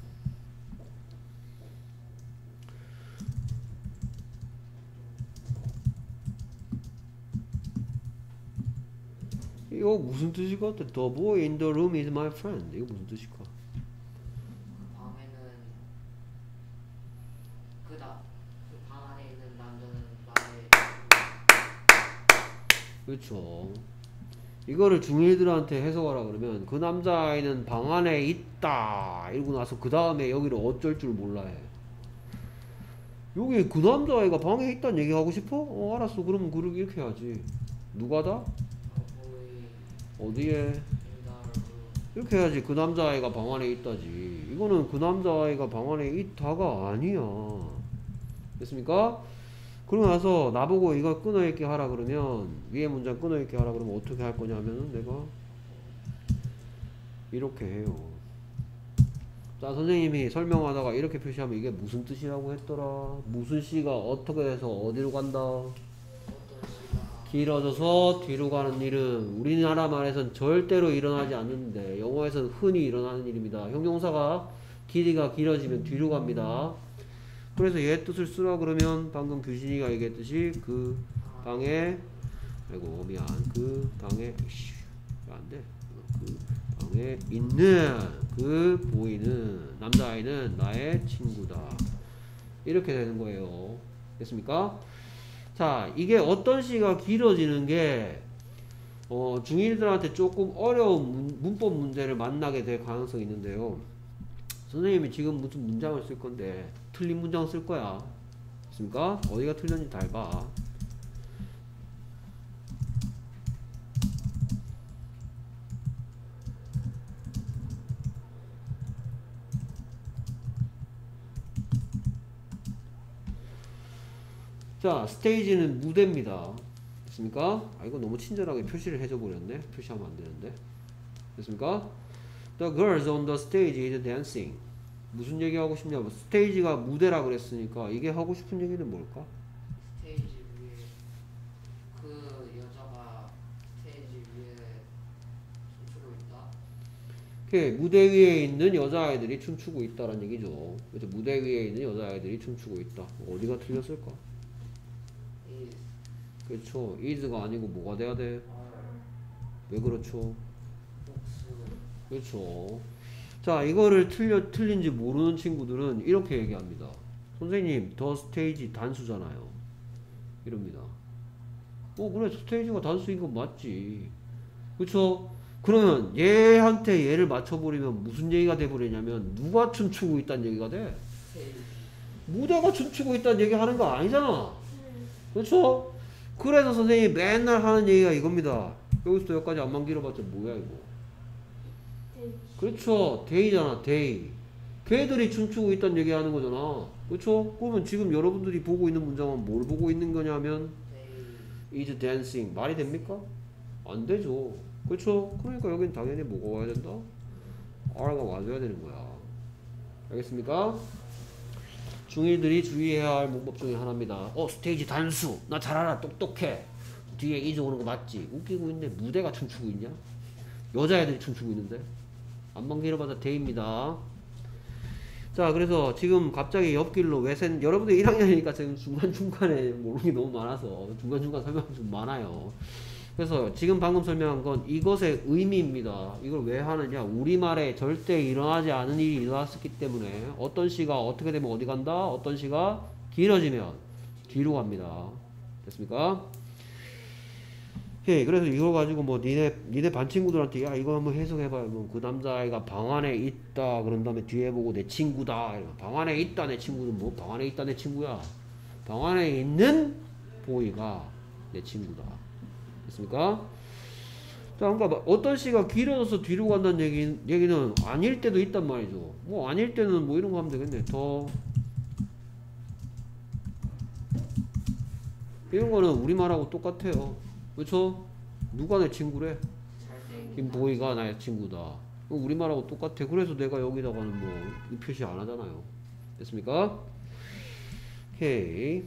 이거 무슨 뜻일 것 같아? The boy in the room is my friend. 이거 무슨 뜻일까? 그 방에는 그다 그 방 안에 있는 남자는 나의 그렇죠. 이거를 중일들한테 해석하라 그러면 그 남자아이는 방 안에 있다 이러고 나서 그 다음에 여기를 어쩔 줄 몰라 해. 여기 그 남자애가 방에 있다는 얘기 하고 싶어? 어 알았어. 그러면 그렇게 이렇게 해야지. 누가다? 거의 어디에? 인다로 이렇게 해야지. 그 남자애가 방 안에 있다지. 이거는 그 남자애가 방 안에 있다가 아니야. 됐습니까? 그러고 나서 나보고 이거 끊어읽기 하라 그러면 위에 문장 끊어읽기 하라 그러면 어떻게 할 거냐면은 내가 이렇게 해요. 자, 선생님이 설명하다가 이렇게 표시하면 이게 무슨 뜻이라고 했더라? 무슨 시가 어떻게 해서 어디로 간다? 어떤 시가 길어져서 뒤로 가는 일은 우리나라 말에선 절대로 일어나지 않는데 영어에서는 흔히 일어나는 일입니다. 형용사가 길이가 길어지면 뒤로 갑니다. 그래서 얘 뜻을 쓰라 그러면 방금 규진이가 얘기했듯이 그 방에 아이고 미안 그 방에 이씨 안돼 그 방에 있는 그 보이는 남자아이는 나의 친구다. 이렇게 되는 거예요. 됐습니까? 자, 이게 어떤 시가 길어지는 게 어, 중일들한테 조금 어려운 문, 문법 문제를 만나게 될 가능성이 있는데요. 선생님이 지금 무슨 문장을 쓸 건데 틀린 문장을 쓸 거야. 됐습니까? 어디가 틀렸는지 잘 봐. 자, 스테이지는 무대입니다. 됐습니까? 아, 이거 너무 친절하게 표시를 해줘 버렸네. 표시하면 안 되는데. 됐습니까? The girls on the stage is dancing. 무슨 얘기 하고 싶냐? 뭐 스테이지가 무대라 그랬으니까 이게 하고 싶은 얘기는 뭘까? 스테이지 위에 그 여자가 스테이지 위에 춤추고 있다. 오케이, 무대 위에 있는 여자아이들이 춤추고 있다라는 얘기죠. 그래서 무대 위에 있는 여자아이들이 춤추고 있다. 어디가 틀렸을까? 이 그렇죠. is가 아니고 뭐가 돼야 돼? R 왜 그렇죠? 복수 그렇죠. 자, 이거를 틀려, 틀린지 모르는 친구들은 이렇게 얘기합니다. 선생님, 더 스테이지 단수잖아요. 이럽니다. 어, 그래, 스테이지가 단수인 건 맞지. 그쵸? 그러면 얘한테 얘를 맞춰버리면 무슨 얘기가 돼버리냐면 누가 춤추고 있다는 얘기가 돼? 스테이지 무대가 춤추고 있다는 얘기 하는 거 아니잖아. 그렇죠? 그래서 선생님이 맨날 하는 얘기가 이겁니다. 여기서부터 여기까지 안만 길어봤자 뭐야 이거. 그렇죠. 데이잖아 데이. 걔들이 춤추고 있다는 얘기 하는 거잖아. 그렇죠? 그러면 지금 여러분들이 보고 있는 문장은 뭘 보고 있는 거냐면 데이 is dancing. 말이 됩니까? 안 되죠. 그렇죠? 그러니까 여긴 당연히 뭐가 와야 된다? R가 와줘야 되는 거야. 알겠습니까? 중일들이 주의해야 할 문법 중에 하나입니다. 어, 스테이지 단수. 나 잘 알아. 똑똑해. 뒤에 이즈 오는 거 맞지? 웃기고 있네. 무대가 춤추고 있냐? 여자애들이 춤추고 있는데. 안만 길어봐서 데이입니다. 자, 그래서 지금 갑자기 옆길로 외센, 여러분들 일 학년이니까 지금 중간중간에 모르는 게 너무 많아서 중간중간 설명 좀 많아요. 그래서 지금 방금 설명한 건 이것의 의미입니다. 이걸 왜 하느냐? 우리말에 절대 일어나지 않은 일이 일어났기 때문에 어떤 시가 어떻게 되면 어디 간다? 어떤 시가 길어지면 뒤로 갑니다. 됐습니까? 예, 그래서 이걸 가지고 뭐 니네 니네 반 친구들한테 야 이거 한번 해석해봐. 뭐 그 남자아이가 방 안에 있다 그런 다음에 뒤에 보고 내 친구다. 방 안에 있다 내 친구는 뭐 방 안에 있다 내 친구야. 방 안에 있는 보이가 내 친구다. 됐습니까? 자, 그러니까 어떤 시가 길어져서 뒤로 간다는 얘기, 얘기는 아닐 때도 있단 말이죠. 뭐 아닐 때는 뭐 이런 거 하면 되겠네. 더 이런 거는 우리말하고 똑같아요. 그렇죠? 누가 내 친구래? 잘생긴 김보이가 나의 친구다. 우리말하고 똑같아. 그래서 내가 여기다가는 뭐 이 표시 안 하잖아요. 됐습니까? 오케이.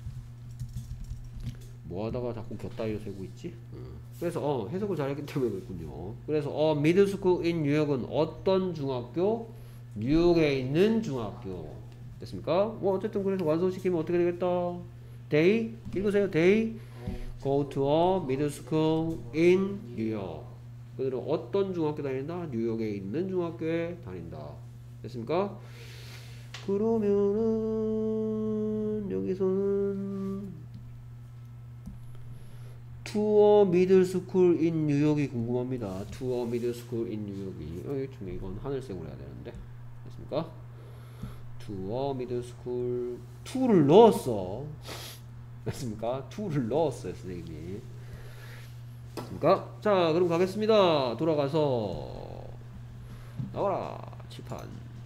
뭐 하다가 자꾸 곁다리를 세고 있지? 응. 그래서 어 해석을 잘했기 때문에 그렇군요. 그래서 어 미들스쿨 인 뉴욕은 어떤 중학교? 뉴욕에 있는 중학교. 됐습니까? 뭐 어쨌든 그래서 완성시키면 어떻게 되겠다? They 읽으세요. They go to a middle school in New York. 그들은 어떤 중학교 다닌다? 뉴욕에 있는 중학교에 다닌다. 됐습니까? 그러면은 여기서는 to a middle school in New York이 궁금합니다. to a middle school in New York이 어, 이건 하늘색으로 해야 되는데 됐습니까? to a middle school. to를 넣었어. 됐습니까? to를 넣었어요, 선생님이. 됐습니까? 자, 그럼 가겠습니다. 돌아가서 나와라, 칠판.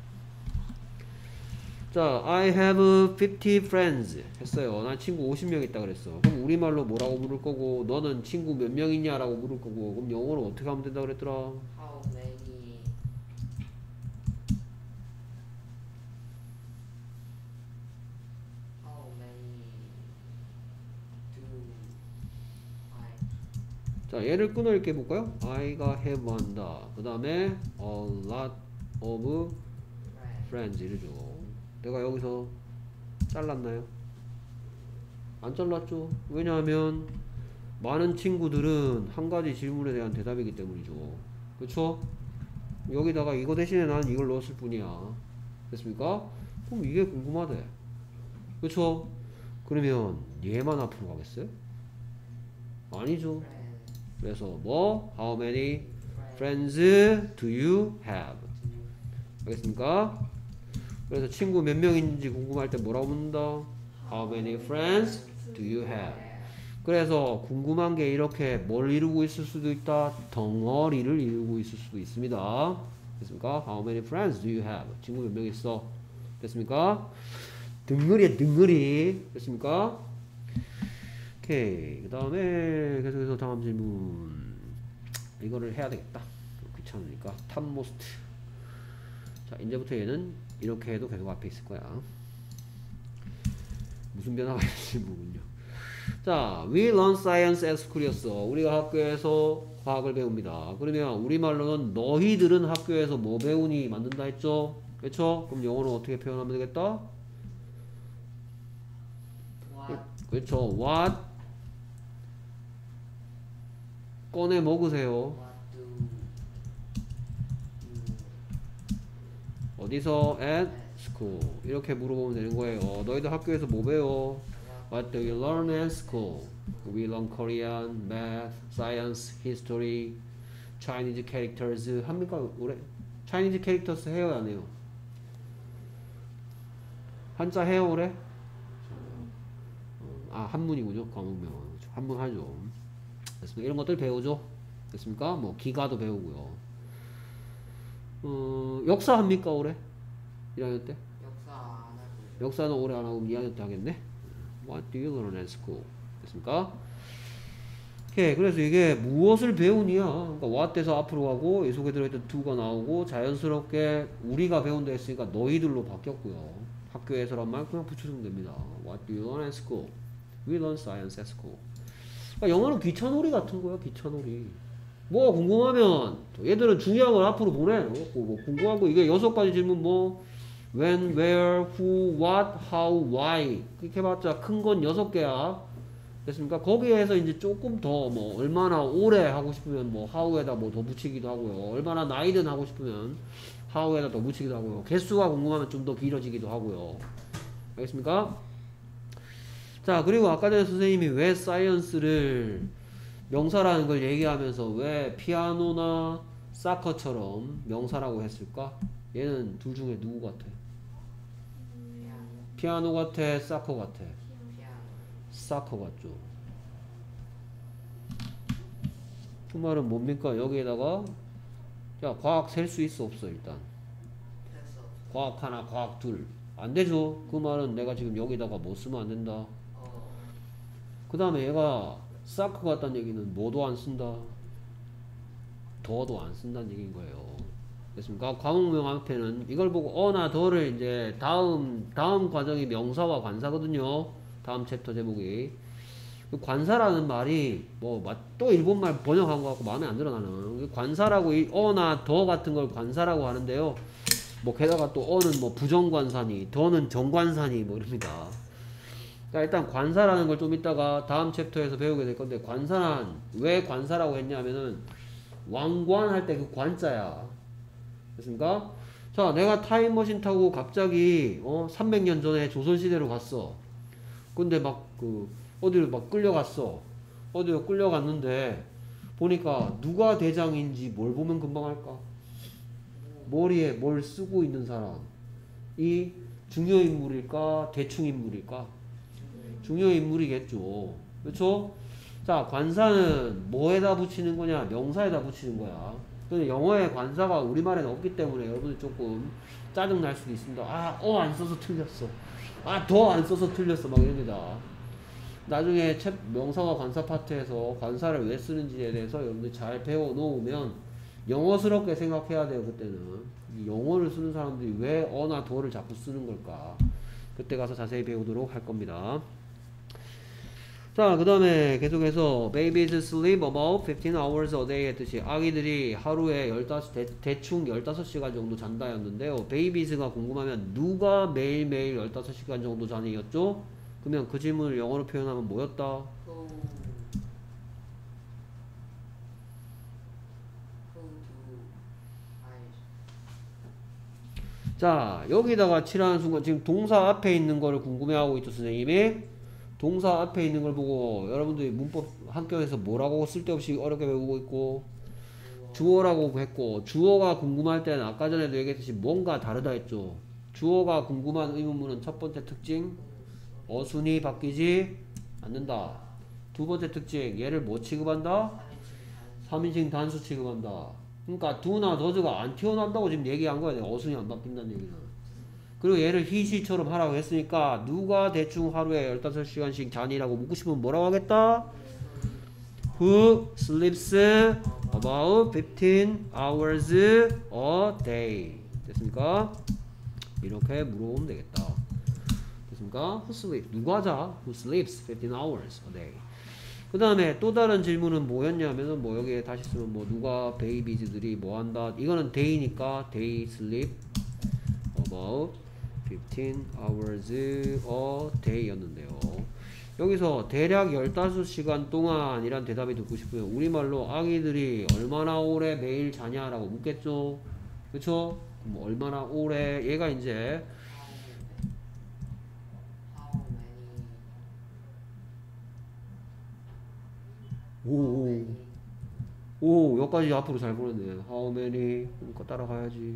자, I have fifty friends 했어요. 난 친구 오십 명 있다 그랬어. 그럼 우리말로 뭐라고 물을 거고, 너는 친구 몇 명 있냐라고 물을 거고, 그럼 영어로 어떻게 하면 된다 그랬더라? How many How many do I 자, 얘를 끊어 읽게 해볼까요? I가 have 한다. 그 다음에 a lot of friends? friends 이러죠. 내가 여기서 잘랐나요? 안 잘랐죠. 왜냐하면 많은 친구들은 한 가지 질문에 대한 대답이기 때문이죠. 그쵸? 여기다가 이거 대신에 나는 이걸 넣었을 뿐이야. 됐습니까? 그럼 이게 궁금하대. 그쵸? 그러면 얘만 앞으로 가겠어요? 아니죠. Friends. 그래서 뭐? How many Friends. friends do you have? 알겠습니까? 그래서 친구 몇 명인지 궁금할 때 뭐라고 묻는다? How many friends do you have? 그래서 궁금한 게 이렇게 뭘 이루고 있을 수도 있다. 덩어리를 이루고 있을 수도 있습니다. 됐습니까? How many friends do you have? 친구 몇 명 있어? 됐습니까? 덩어리야 덩어리. 됐습니까? 오케이. 그 다음에 계속해서 다음 질문. 이거를 해야 되겠다. 귀찮으니까. 탑모스트. 자, 이제부터 얘는 이렇게 해도 계속 앞에 있을 거야. 무슨 변화가 있을지 모르군요. 자, we learn science at school이었어. 우리가 학교에서 과학을 배웁니다. 그러면 우리말로는 너희들은 학교에서 뭐 배우니 만든다 했죠? 그렇죠? 그럼 영어로 어떻게 표현하면 되겠다? What 그렇죠. what 꺼내 먹으세요. What do you 어디서? at school. 이렇게 물어보면 되는 거예요. 너희들 학교에서 뭐 배워? What do you learn at school? We learn Korean, math, science, history, Chinese characters. 합니까? 올해? Chinese characters 해요, 안 해요? 한자 해요, 올해? 아, 한문이군요. 과목명. 한문 하죠. 됐습니까? 이런 것들 배우죠. 됐습니까? 뭐 기가도 배우고요. 어, 역사 합니까, 올해? 일 학년 때? 역사 안 하고 역사는 올해 안 하고 이 학년 때 하겠네. What do you learn at school? 됐습니까? 오케이. 그래서 이게 무엇을 배우니야. 그러니까 what에서 앞으로 가고 이 속에 들어있던 do가 나오고 자연스럽게 우리가 배운다 했으니까 너희들로 바뀌었고요. 학교에서란 말 그냥 붙여주면 됩니다. What do you learn at school? We learn science at school. 그러니까 영어는 귀차놀이 같은 거야. 귀차놀이. 뭐 궁금하면 얘들은 중요한 걸 앞으로 보내. 어? 뭐 궁금한 거 이게 여섯 가지 질문 뭐 when, where, who, what, how, why 그렇게 해봤자 큰 건 여섯 개야. 됐습니까? 거기에서 이제 조금 더 뭐 얼마나 오래 하고 싶으면 뭐 how에다 뭐 더 붙이기도 하고요. 얼마나 나이든 하고 싶으면 how에다 더 붙이기도 하고요. 개수가 궁금하면 좀 더 길어지기도 하고요. 알겠습니까? 자, 그리고 아까 전에 선생님이 왜 science를 명사라는 걸 얘기하면서 왜 피아노나 사커처럼 명사라고 했을까? 얘는 둘 중에 누구 같아? 피아노 피아노 같아? 사커 같아? 피아노 사커 같죠? 그 말은 뭡니까? 여기에다가 자, 과학 셀 수 있어 없어 일단? 됐어 과학 하나, 과학 둘. 안 되죠? 그 말은 내가 지금 여기다가 뭐 쓰면 안 된다. 어 그 다음에 얘가 사커 같다는 얘기는 뭐도 안 쓴다. 더도 안 쓴다는 얘기인 거예요. 됐습니까? 과목명 앞에는 이걸 보고 어나 더를 이제 다음 다음 과정이 명사와 관사거든요. 다음 챕터 제목이 그 관사라는 말이 뭐 또 일본말 번역한 거 같고 마음에 안 들어 나는. 관사라고 이 어나 더 같은 걸 관사라고 하는데요. 뭐 게다가 또 어는 뭐 부정관사니 더는 정관사니 뭐 이럽니다. 자, 일단 관사라는 걸 좀 이따가 다음 챕터에서 배우게 될 건데 관사는 왜 관사라고 했냐면은 왕관할 때 그 관자야. 됐습니까? 자, 내가 타임머신 타고 갑자기 어 삼백 년 전에 조선시대로 갔어. 근데 막 그 어디로 막 끌려갔어. 어디로 끌려갔는데 보니까 누가 대장인지 뭘 보면 금방 알까? 머리에 뭘 쓰고 있는 사람. 이 중요인물일까? 대충인물일까? 중요인물이겠죠. 그렇죠? 자, 관사는 뭐에다 붙이는 거냐? 명사에다 붙이는 거야. 근데 영어에 관사가 우리말에는 없기 때문에 여러분들 조금 짜증 날 수도 있습니다. 아, 어 안 써서 틀렸어. 아, 더 안 써서 틀렸어. 막 이럽니다. 나중에 책 명사와 관사 파트에서 관사를 왜 쓰는지에 대해서 여러분들 잘 배워 놓으면 영어스럽게 생각해야 돼요. 그때는 이 영어를 쓰는 사람들이 왜 어나 더를 자꾸 쓰는 걸까? 그때 가서 자세히 배우도록 할 겁니다. 자, 그 다음에 계속해서 babies sleep about fifteen hours a day 했듯이 아기들이 하루에 십오, 대, 대충 십오 시간 정도 잔다 였는데요. babies가 궁금하면 누가 매일매일 십오 시간 정도 자니였죠? 그러면 그 질문을 영어로 표현하면 뭐였다? Who who do I 자, 여기다가 칠하는 순간 지금 동사 앞에 있는 거를 궁금해하고 있죠, 선생님이. 동사 앞에 있는 걸 보고 여러분들이 문법 학교에서 뭐라고 쓸데없이 어렵게 배우고 있고 주어라고 했고, 주어가 궁금할 때는 아까 전에도 얘기했듯이 뭔가 다르다 했죠. 주어가 궁금한 의문문은 첫 번째 특징 어순이 바뀌지 않는다. 두 번째 특징 얘를 뭐 취급한다? 삼인칭 단수 취급한다. 그러니까 do나 does가 안 튀어나온다고 지금 얘기한 거야. 내가 어순이 안 바뀐다는 얘기는. 그리고 얘를 he, she처럼 하라고 했으니까 누가 대충 하루에 십오 시간씩 자니라고 묻고 싶으면 뭐라고 하겠다? Who sleeps about fifteen hours a day? 됐습니까? 이렇게 물어보면 되겠다. 됐습니까? Who sleeps? 누가 자? Who sleeps fifteen hours a day? 그 다음에 또 다른 질문은 뭐였냐면은 뭐 여기에 다시 쓰면 뭐 누가 베이비즈들이 뭐 한다? 이거는 day니까 they sleep about fifteen hours a day 였는데요. 여기서 대략 십오 시간 동안 이란 대답이 듣고 싶으면 우리말로 아기들이 얼마나 오래 매일 자냐라고 묻겠죠. 그쵸? 뭐 얼마나 오래 얘가 이제 how many 오, many 오, 여기까지 앞으로 잘 보냈네. How many? 그러니까 따라가야지.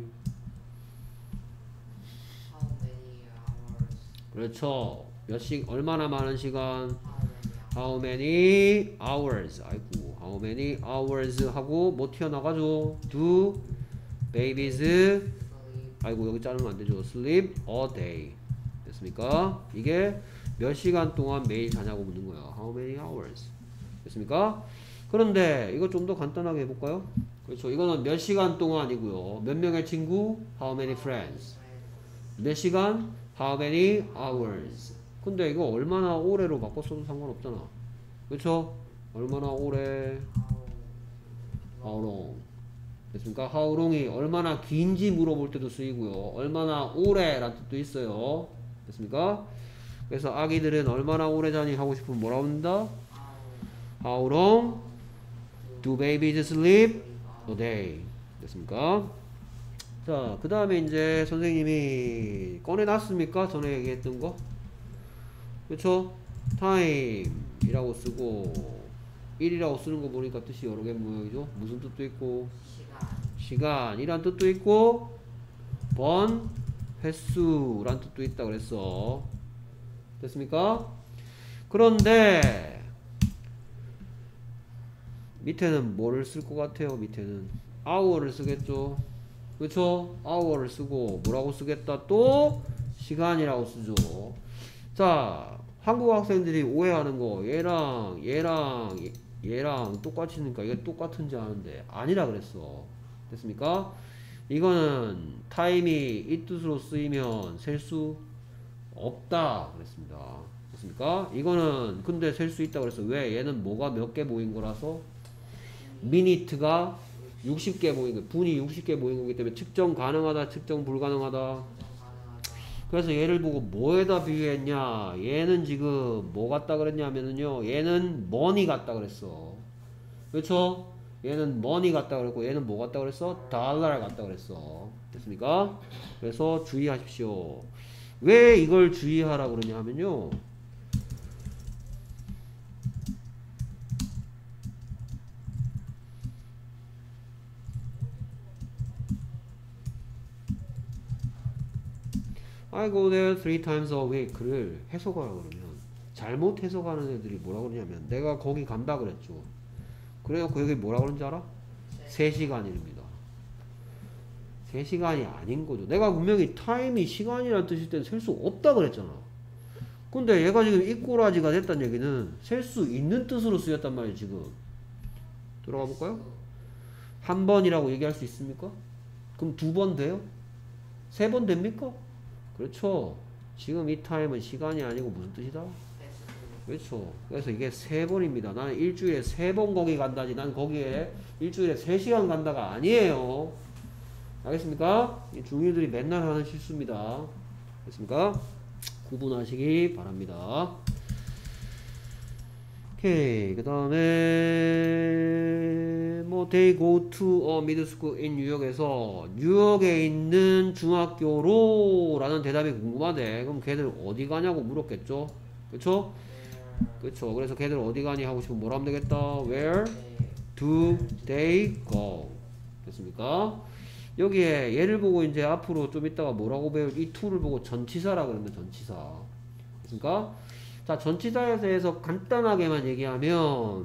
how many hours 그렇죠. 몇 시, 얼마나 많은 시간? how many How many hours? 아이고, how many hours 하고 뭐 튀어나가죠? Do babies, sleep 아이고 여기 자르면 안 되죠. Sleep a day. 됐습니까? 이게 몇 시간 동안 매일 자냐고 묻는 거야. How many hours? 됐습니까? 그런데 이거 좀 더 간단하게 해볼까요? 그렇죠. 이거는 몇 시간 동안이고요. 몇 명의 친구? How many friends? 몇 시간? How many hours? 근데 이거 얼마나 오래로 바꿨어도 상관없잖아. 그렇죠? 얼마나 오래? How long? 됐습니까? How long이 얼마나 긴지 물어볼 때도 쓰이고요. 얼마나 오래란 뜻도 있어요. 됐습니까? 그래서 아기들은 얼마나 오래 자니 하고 싶으면 뭐라고 한다? How long do babies sleep a day? 됐습니까? 자, 그 다음에 이제 선생님이 꺼내놨습니까? 전에 얘기했던 거. 그쵸? time이라고 쓰고 일이라고 쓰는 거 보니까 뜻이 여러 개 모양이죠. 무슨 뜻도 있고 시간 시간이란 뜻도 있고 번, 횟수란 뜻도 있다 그랬어. 됐습니까? 그런데 밑에는 뭐를 쓸 것 같아요? 밑에는 hour를 쓰겠죠. 그쵸? hour를 쓰고 뭐라고 쓰겠다? 또 시간이라고 쓰죠. 자, 한국 학생들이 오해하는 거 얘랑 얘랑 얘랑 똑같으니까 이게 똑같은지 아는데 아니라 그랬어. 됐습니까? 이거는 타임이 이 뜻으로 쓰이면 셀 수 없다 그랬습니다. 됐습니까? 이거는 근데 셀 수 있다 그랬어. 왜? 얘는 뭐가 몇 개 모인 거라서 미니트가 육십 개 모인 거, 분이 육십 개 모인 거기 때문에 측정 가능하다, 측정 불가능하다. 가능하다 그래서 얘를 보고 뭐에다 비유했냐? 얘는 지금 뭐 같다 그랬냐면은요, 얘는 머니 같다 그랬어. 그렇죠? 얘는 머니 같다 그랬고, 얘는 뭐 같다 그랬어? 달러 같다 그랬어. 됐습니까? 그래서 주의하십시오. 왜 이걸 주의하라 그러냐 하면요, I go there three times a week를 해석하라 그러면 잘못 해석하는 애들이 뭐라 그러냐면 내가 거기 간다 그랬죠. 그래갖고 여기 뭐라 그러는지 알아? 세 시간입니다. 세 시간이 아닌 거죠. 내가 분명히 타임이 시간이라는 뜻일 때는 셀 수 없다 그랬잖아. 근데 얘가 지금 이꼬라지가 됐다는 얘기는 셀 수 있는 뜻으로 쓰였단 말이에요. 지금 들어가 볼까요? 한 번이라고 얘기할 수 있습니까? 그럼 두 번 돼요? 세 번 됩니까? 그렇죠. 지금 이 타임은 시간이 아니고 무슨 뜻이다? 그렇죠. 그래서 이게 세 번입니다. 나는 일주일에 세 번 거기 간다지. 난 거기에 일주일에 세 시간 간다가 아니에요. 알겠습니까? 이 중일들이 맨날 하는 실수입니다. 알겠습니까? 구분하시기 바랍니다. 오케이. 그 다음에 뭐 they go to a middle school in 뉴욕에서 뉴욕에 있는 중학교로 라는 대답이 궁금하대. 그럼 걔들 어디 가냐고 물었겠죠. 그쵸? 그쵸. 그래서 걔들 어디 가니 하고 싶으면 뭐라 하면 되겠다. Where do they go? 됐습니까? 여기에 얘를 보고 이제 앞으로 좀 이따가 뭐라고 배울 이 to를 보고 전치사라 그러면 전치사. 됐습니까? 자, 전치사에 대해서 간단하게만 얘기하면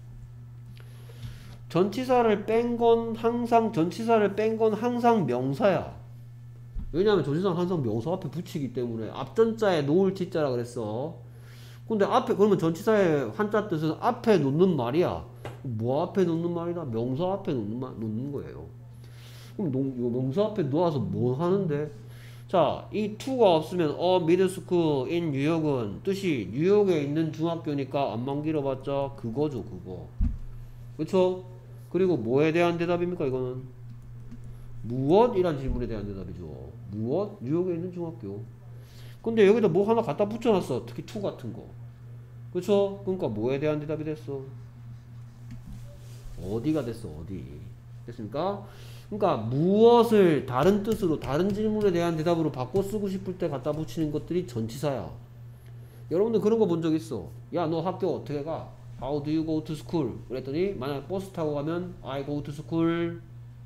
전치사를 뺀 건 항상 전치사를 뺀 건 항상 명사야. 왜냐하면 전치사는 항상 명사 앞에 붙이기 때문에 앞전자에 놓을 치자라 그랬어. 근데 앞에 그러면 전치사의 한자 뜻은 앞에 놓는 말이야. 뭐 앞에 놓는 말이다? 명사 앞에 놓는 말 놓는 거예요. 그럼 농, 이거 명사 앞에 놓아서 뭐 하는데? 자, 이 to가 없으면 어 middle school in 뉴욕은 뜻이 뉴욕에 있는 중학교니까 안만 길어봤자 그거죠, 그거. 그쵸? 그리고 뭐에 대한 대답입니까? 이거는 무엇이란 질문에 대한 대답이죠. 무엇? 뉴욕에 있는 중학교. 근데 여기다 뭐 하나 갖다 붙여놨어. 특히 to 같은 거. 그쵸? 그러니까 뭐에 대한 대답이 됐어? 어디가 됐어, 어디. 됐습니까? 그러니까 무엇을 다른 뜻으로 다른 질문에 대한 대답으로 바꿔 쓰고 싶을 때 갖다 붙이는 것들이 전치사야. 여러분들 그런 거 본 적 있어. 야, 너 학교 어떻게 가? How do you go to school? 그랬더니 만약 버스 타고 가면 I go to school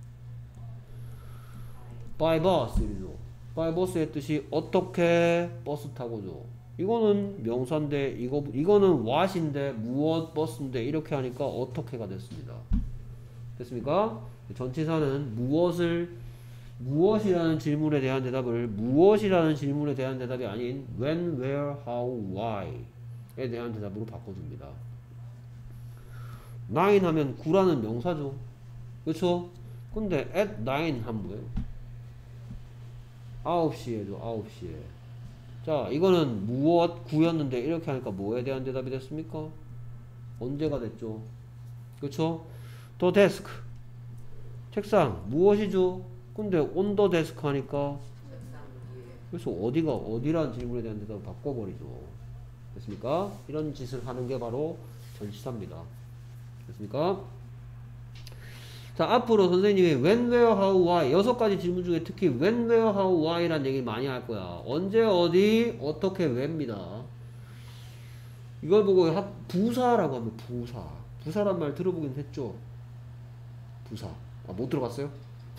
by bus 이러죠. by bus의 뜻이 어떻게 버스 타고죠. 이거는 명사인데 이거 이거는 what인데 무엇 버스인데 이렇게 하니까 어떻게가 됐습니다. 됐습니까? 전치사는 무엇을 무엇이라는 질문에 대한 대답을 무엇이라는 질문에 대한 대답이 아닌 when, where, how, why에 대한 대답으로 바꿔줍니다. nine 하면 구라는 명사죠. 그렇죠? 근데 at nine 하면 뭐예요? 아홉 시에죠. 아홉 시에. 자, 이거는 무엇 구였는데 이렇게 하니까 뭐에 대한 대답이 됐습니까? 언제가 됐죠? 그렇죠? the desk 책상 무엇이죠? 근데 on the desk 하니까 그래서 어디가 어디라는 질문에 대한 대답을 바꿔버리죠. 됐습니까? 이런 짓을 하는 게 바로 전치사입니다. 됐습니까? 자, 앞으로 선생님이 when, where, how, why 여섯 가지 질문 중에 특히 when, where, how, why라는 얘기 많이 할 거야. 언제, 어디, 어떻게, 왜입니다. 이걸 보고 부사라고 하면 부사. 부사란 말 들어보긴 했죠? 부사. 아, 못 들어봤어요?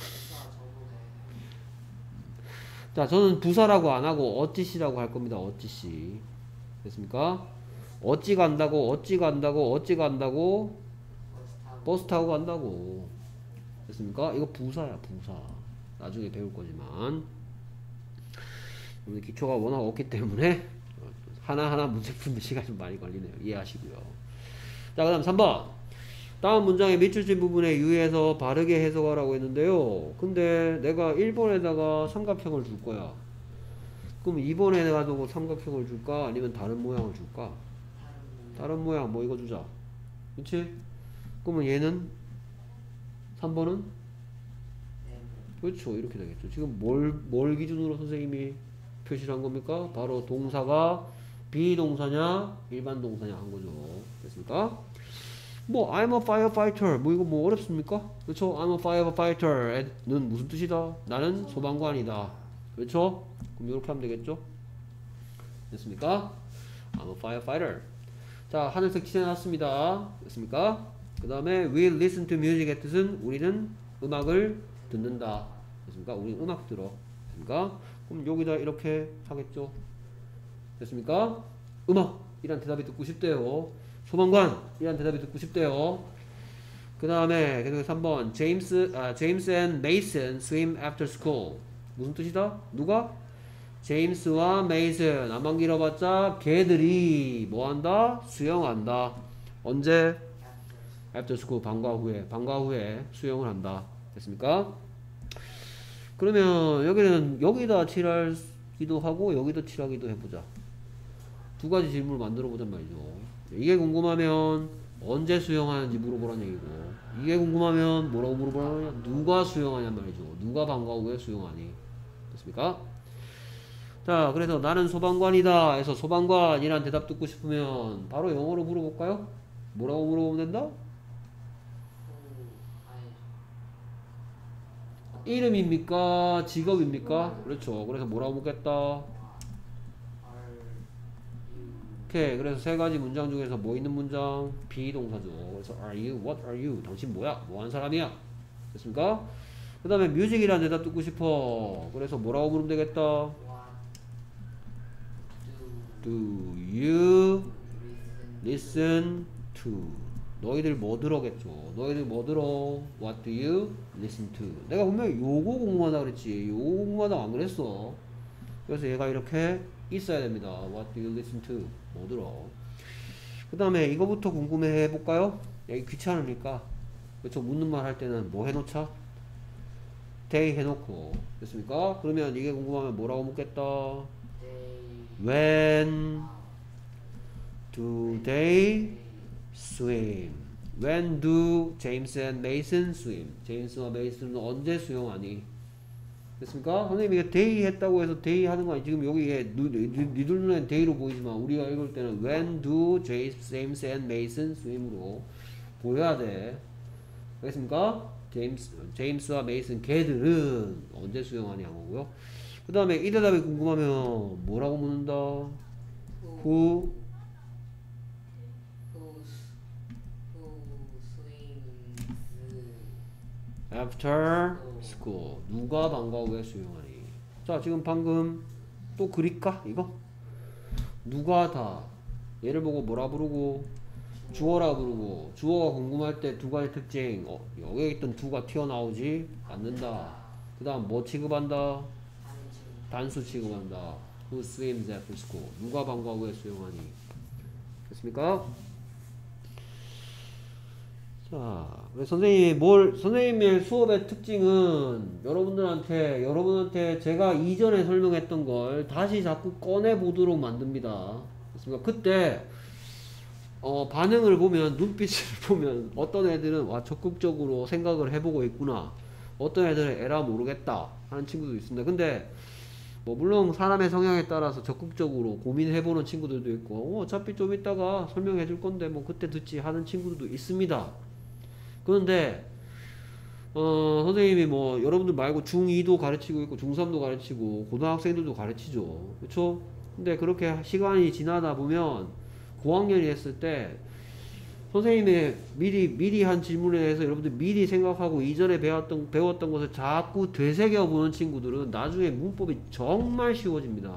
자, 저는 부사라고 안 하고 어찌시라고 할 겁니다. 어찌시. 됐습니까? 어찌 간다고, 어찌 간다고, 어찌 간다고, 버스 타고 간다고. 됐습니까? 이거 부사야, 부사. 나중에 배울 거지만. 오늘 기초가 워낙 없기 때문에 하나하나 문제 푸는데 시간이 좀 많이 걸리네요. 이해하시고요. 자, 그 다음 삼 번. 다음 문장의 밑줄진 부분에 유의해서 바르게 해석하라고 했는데요. 근데 내가 일 번에다가 삼각형을 줄 거야. 그럼 이 번에 내가 도 삼각형을 줄까? 아니면 다른 모양을 줄까? 다른 모양 뭐 이거 주자. 그치? 그러면 얘는 삼 번은? 그렇죠. 이렇게 되겠죠. 지금 뭘, 뭘 기준으로 선생님이 표시를 한 겁니까? 바로 동사가 비동사냐 일반 동사냐 한 거죠. 됐습니까? 뭐 I'm a firefighter 뭐 이거 뭐 어렵습니까? 그렇죠? I'm a firefighter는 무슨 뜻이다? 나는 소방관이다. 그렇죠? 그럼 이렇게 하면 되겠죠? 됐습니까? I'm a firefighter. 자, 하늘색 칠해놨습니다. 됐습니까? 그 다음에 we listen to music의 뜻은 우리는 음악을 듣는다. 됐습니까? 우리 음악 들어. 됐습니까? 그럼 여기다 이렇게 하겠죠. 됐습니까? 음악 이란 대답이 듣고 싶대요. 소방관 이란 대답이 듣고 싶대요. 그 다음에 계속 삼 번 제임스 아 제임스 앤 메이슨 swim after school. 무슨 뜻이다? 누가? 제임스와 메이슨 안만 길어봤자 걔들이 뭐한다? 수영한다. 언제? after school 방과 후에 방과 후에 수영을 한다. 됐습니까? 그러면 여기는 여기다 칠하기도 하고 여기다 칠하기도 해보자. 두 가지 질문을 만들어 보잔 말이죠. 이게 궁금하면 언제 수영하는지 물어보라는 얘기고, 이게 궁금하면 뭐라고 물어보라냐? 누가 수영하냔 말이죠. 누가 방과 후에 수영하니? 됐습니까? 자, 그래서 나는 소방관이다 해서 소방관이란 대답 듣고 싶으면 바로 영어로 물어볼까요? 뭐라고 물어보면 된다? 이름입니까? 직업입니까? 그렇죠. 그래서 뭐라고 묻겠다? 오케이. 그래서 세 가지 문장 중에서 뭐 있는 문장? 비동사죠. 그래서 are you? What are you? 당신 뭐야? 뭐 하는 사람이야? 됐습니까? 그 다음에 뮤직이라는 대답 듣고 싶어. 그래서 뭐라고 물으면 되겠다? Do you listen to? 너희들 뭐 들어겠죠? 너희들 뭐 들어? What do you listen to? 내가 분명히 요거 궁금하다 그랬지. 요거 궁금하다 안 그랬어. 그래서 얘가 이렇게 있어야 됩니다. What do you listen to? 뭐 들어? 그 다음에 이거부터 궁금해 해볼까요? 여기 귀찮으니까. 그렇죠? 묻는 말 할 때는 뭐 해놓자? they 해놓고. 됐습니까? 그러면 이게 궁금하면 뭐라고 묻겠다? When do they swim? When do James and Mason swim? 제임스와 메이슨은 언제 수영하니? 됐습니까? 선생님이 이게 they 했다고 해서 they 하는 거 아니. 지금 여기에 니들 눈엔 they로 보이지만 우리가 읽을 때는 when do James and Mason swim으로 보여야 돼. 알겠습니까? 제임스, 제임스와 메이슨 걔들은 언제 수영하냐고요. 그 다음에 이 대답이 궁금하면 뭐라고 묻는다? Who? After school. 누가 방과 후에 수영하니? 자, 지금 방금 또 그릴까? 이거? 누가 다. 얘를 보고 뭐라 부르고? 주어라 부르고. 주어가 궁금할 때 두 가지 특징. 어, 여기에 있던 두가 튀어나오지 않는다. 그 다음 뭐 취급한다? 단수 취급한다. Who swims after school? 누가 방과 후에 수영하니? 됐습니까? 자, 선생님이 뭘, 선생님의 수업의 특징은 여러분들한테, 여러분한테 제가 이전에 설명했던 걸 다시 자꾸 꺼내보도록 만듭니다. 그렇습니까? 그때, 어, 반응을 보면, 눈빛을 보면, 어떤 애들은, 와, 적극적으로 생각을 해보고 있구나. 어떤 애들은 에라 모르겠다. 하는 친구도 있습니다. 근데, 뭐, 물론 사람의 성향에 따라서 적극적으로 고민해보는 친구들도 있고, 어, 어차피 좀 이따가 설명해 줄 건데, 뭐, 그때 듣지 하는 친구들도 있습니다. 그런데 어, 선생님이 뭐 여러분들 말고 중이도 가르치고 있고 중삼도 가르치고 고등학생들도 가르치죠. 그쵸? 근데 그렇게 시간이 지나다 보면 고학년이 됐을 때 선생님의 미리 미리 한 질문에 대해서 여러분들 미리 생각하고 이전에 배웠던 배웠던 것을 자꾸 되새겨 보는 친구들은 나중에 문법이 정말 쉬워집니다.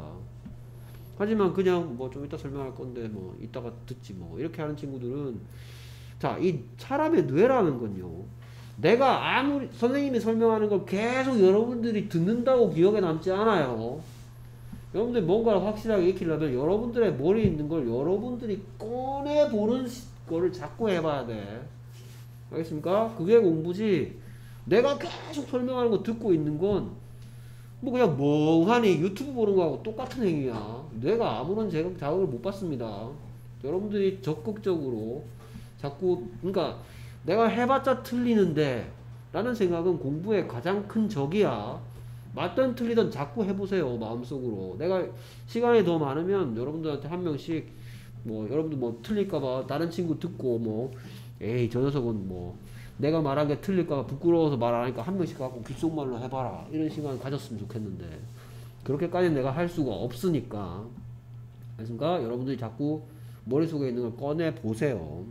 하지만 그냥 뭐 좀 이따 설명할 건데 뭐 이따가 듣지 뭐 이렇게 하는 친구들은, 자, 이 사람의 뇌라는 건요, 내가 아무리 선생님이 설명하는 걸 계속 여러분들이 듣는다고 기억에 남지 않아요. 여러분들이 뭔가를 확실하게 익히려면 여러분들의 머리에 있는 걸 여러분들이 꺼내보는 거를 자꾸 해봐야 돼. 알겠습니까? 그게 공부지. 내가 계속 설명하는 거 듣고 있는 건 뭐 그냥 멍하니 유튜브 보는 거하고 똑같은 행위야. 뇌가 아무런 자극, 자극을 못 받습니다. 여러분들이 적극적으로 자꾸, 그러니까 내가 해봤자 틀리는데 라는 생각은 공부의 가장 큰 적이야. 맞든 틀리든 자꾸 해보세요. 마음속으로. 내가 시간이 더 많으면 여러분들한테 한 명씩 뭐 여러분들 뭐 틀릴까봐 다른 친구 듣고 뭐 에이 저 녀석은 뭐 내가 말한 게 틀릴까봐 부끄러워서 말 안 하니까 한 명씩 갖고 귓속말로 해봐라 이런 시간 가졌으면 좋겠는데 그렇게까지는 내가 할 수가 없으니까. 알겠습니까? 여러분들이 자꾸 머릿속에 있는 걸 꺼내 보세요.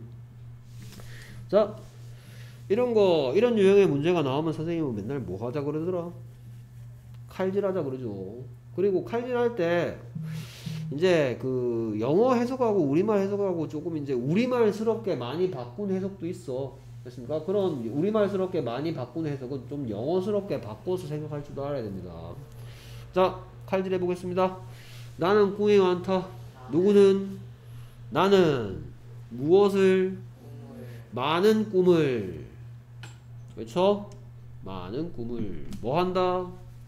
자, 이런 거, 이런 유형의 문제가 나오면 선생님은 맨날 뭐 하자 그러더라? 칼질하자 그러죠. 그리고 칼질할 때 이제 그 영어 해석하고 우리말 해석하고 조금 이제 우리말스럽게 많이 바꾼 해석도 있어. 됐습니까? 그런 우리말스럽게 많이 바꾼 해석은 좀 영어스럽게 바꿔서 생각할 줄도 알아야 됩니다. 자, 칼질 해보겠습니다. 나는 꿈이 많다. 누구는? 나는 무엇을? 꿈을 많은 꿈을. 그렇죠? 많은 꿈을 뭐 한다?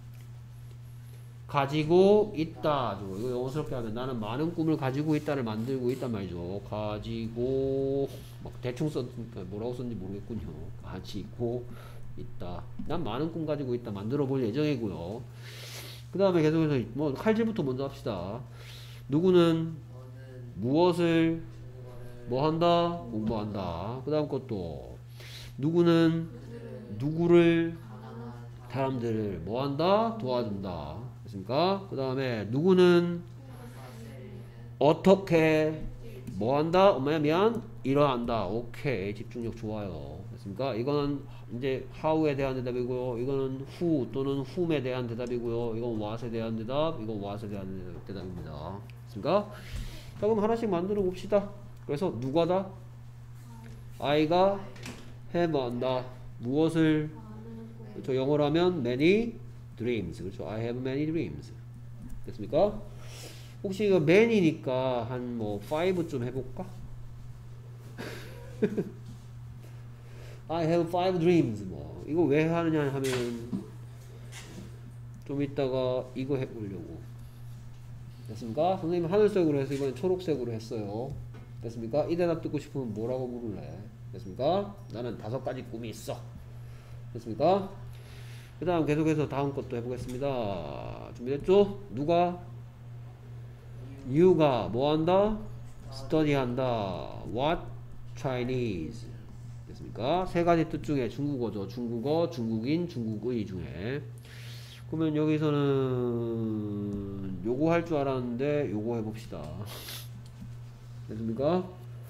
가지고 있다. 이거 영어스럽게 하면 나는 많은 꿈을 가지고 있다를 만들고 있단 말이죠. 가지고 막 대충 썼으니까 뭐라고 썼는지 모르겠군요. 가지고 있다. 난 많은 꿈 가지고 있다. 만들어 볼 예정이고요. 그 다음에 계속해서 뭐 칼질부터 먼저 합시다. 누구는 저는 무엇을 중국어를 뭐 한다? 공부한다. 그 다음 것도 누구는 그들은 누구를 가난한 사람들을 뭐 한다? 도와준다. 됐습니까? 그 다음에 누구는 사람들은 어떻게 뭐 한다? 엄마야 미안 이러한다. 오케이 집중력 좋아요. 됐습니까? 이거는 이제 how에 대한 대답이고요. 이거는 who 또는 whom에 대한 대답이고요. 이건 what에 대한 대답, 이건 what에 대한 대답입니다. 됐습니까? 자 그럼 하나씩 만들어 봅시다. 그래서 누가다? I가 have 한다. 무엇을? 그렇죠. 영어로 하면 many dreams. 그렇죠. I have many dreams. 됐습니까? 혹시 이거 many니까 한 뭐 five쯤 해볼까? I have five dreams. 뭐 이거 왜 하느냐 하면 좀 이따가 이거 해보려고. 됐습니까? 선생님 하늘색으로 해서 이번엔 초록색으로 했어요. 됐습니까? 이 대답 듣고 싶으면 뭐라고 물을래? 됐습니까? 나는 다섯 가지 꿈이 있어. 됐습니까? 그 다음 계속해서 다음 것도 해보겠습니다. 준비됐죠? 누가? you가 뭐 한다? study 한다. what? Chinese. 됐습니까? 세 가지 뜻 중에 중국어죠. 중국어, 중국인, 중국의 중에. 그러면 여기서는 요거 할 줄 알았는데 요거 해봅시다. 됐습니까?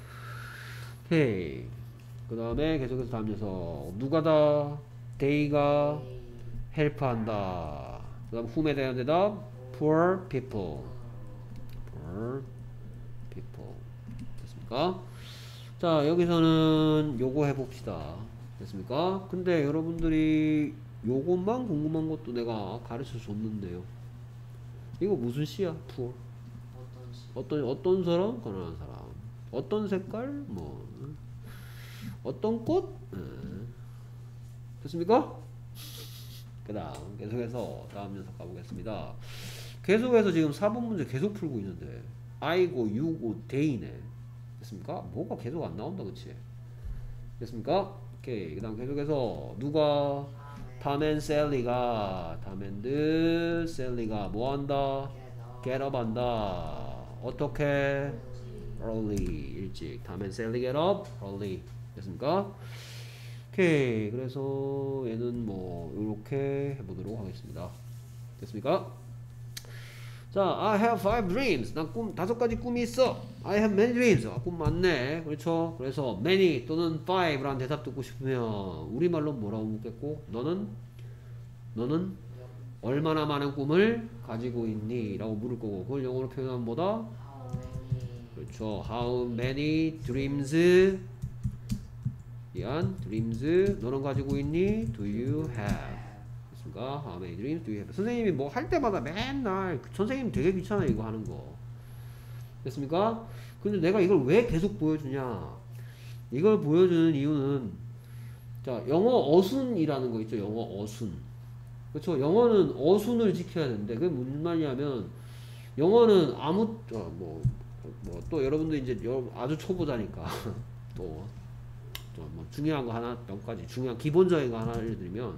오케이. 그 다음에 계속해서 다음 녀석 누가다? they가 헬프한다. 그 다음 whom에 대한 대답 poor people. poor people. 됐습니까? 자 여기서는 요거 해봅시다. 됐습니까? 근데 여러분들이 요것만 궁금한 것도 내가 가르쳐 줬는데요. 이거 무슨 시야? poor. 어떤 시 어떤 어떤 사람? 가난한 사람. 어떤 색깔? 뭐 어떤 꽃? 음. 됐습니까? 그 다음 계속해서 다음 녀석 가보겠습니다. 계속해서 지금 사 번 문제 계속 풀고 있는데 I고 you고 they네. 됐습니까? 뭐가 계속 안 나온다 그치? 됐습니까? 오케이. 그 다음 계속해서 누가 탐 앤 셀리가 탐 앤드 셀리가 뭐 한다? get up 한다. 어떻게? early 일찍. 탐 앤 셀리 get up early. 됐습니까? 오케이. 그래서 얘는 뭐 이렇게 해보도록 하겠습니다. 됐습니까? 자, I have five dreams. 난 꿈 다섯 가지 꿈이 있어. I have many dreams. 아, 꿈 많네. 그렇죠? 그래서 many 또는 five라는 대답 듣고 싶으면 우리말로 뭐라고 묻겠고, 너는 너는 얼마나 많은 꿈을 가지고 있니? 라고 물을 거고, 그걸 영어로 표현하면 뭐다? how many 그렇죠. How many dreams? 이안 dreams 너는 가지고 있니? Do you have? 됐습니까? How many dreams do you have? 선생님이 뭐 할 때마다 맨날 선생님 되게 귀찮아 이거 하는 거. 됐습니까? 근데 내가 이걸 왜 계속 보여주냐? 이걸 보여주는 이유는 자 영어 어순이라는 거 있죠. 영어 어순. 그렇죠. 영어는 어순을 지켜야 되는데 그게 무슨 말이냐면 영어는 아무 뭐 뭐 또 여러분들 이제 아주 초보자니까 또 또 뭐 중요한 거 하나 몇 가지 중요한 기본적인 거 하나 알려드리면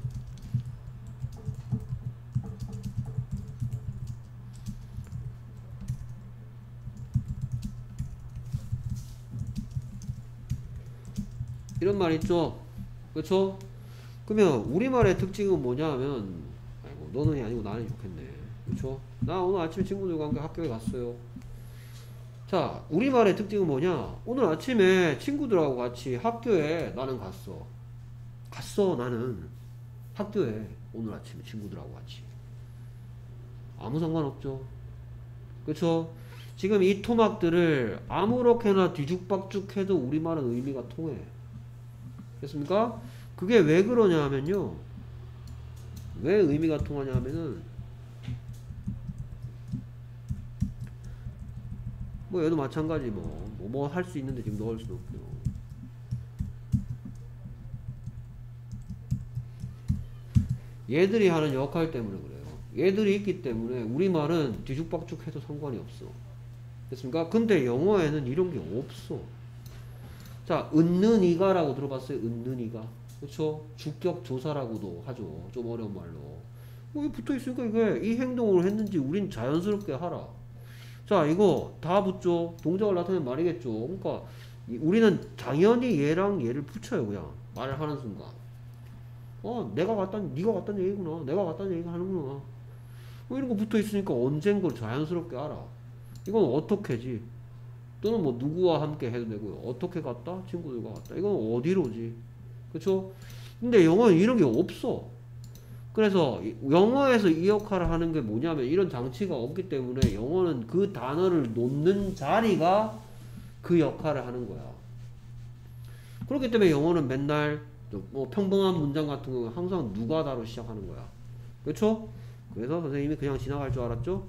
이런 말 있죠. 그렇죠? 그러면 우리말의 특징은 뭐냐 하면 아이고 너는 아니고 나는 좋겠네. 그렇죠? 나 오늘 아침에 친구들과 함께 학교에 갔어요. 자, 우리말의 특징은 뭐냐? 오늘 아침에 친구들하고 같이 학교에 나는 갔어. 갔어, 나는. 학교에 오늘 아침에 친구들하고 같이. 아무 상관없죠. 그쵸? 지금 이 토막들을 아무렇게나 뒤죽박죽 해도 우리말은 의미가 통해. 됐습니까? 그게 왜 그러냐 하면요. 왜 의미가 통하냐 하면은 뭐 얘도 마찬가지 뭐 뭐 할 수 있는데 지금 넣을 수는 없고요. 얘들이 하는 역할 때문에 그래요. 얘들이 있기 때문에 우리말은 뒤죽박죽 해도 상관이 없어. 됐습니까? 근데 영어에는 이런 게 없어. 자, 은는이가라고 들어봤어요? 은는이가. 그쵸? 주격 조사라고도 하죠. 좀 어려운 말로. 뭐, 이게 붙어 있으니까 이게 이 행동을 했는지 우린 자연스럽게 하라. 자, 이거 다 붙죠? 동작을 나타내는 말이겠죠? 그러니까 이- 우리는 당연히 얘랑 얘를 붙여요, 그냥. 말을 하는 순간. 어, 내가 갔다는, 네가 갔다는 얘기구나. 내가 갔다는 얘기가 하는구나. 뭐 이런 거 붙어 있으니까 언젠 걸 자연스럽게 알아. 이건 어떻게지? 또는 뭐 누구와 함께 해도 되고요. 어떻게 갔다? 친구들과 갔다. 이건 어디로지? 그쵸? 근데 영어는 이런 게 없어. 그래서 이- 영어에서 이 역할을 하는 게 뭐냐면 이런 장치가 없기 때문에 영어는 그 단어를 놓는 자리가 그 역할을 하는 거야. 그렇기 때문에 영어는 맨날 뭐 평범한 문장 같은 경우는 항상 누가다로 시작하는 거야. 그쵸? 그래서 선생님이 그냥 지나갈 줄 알았죠?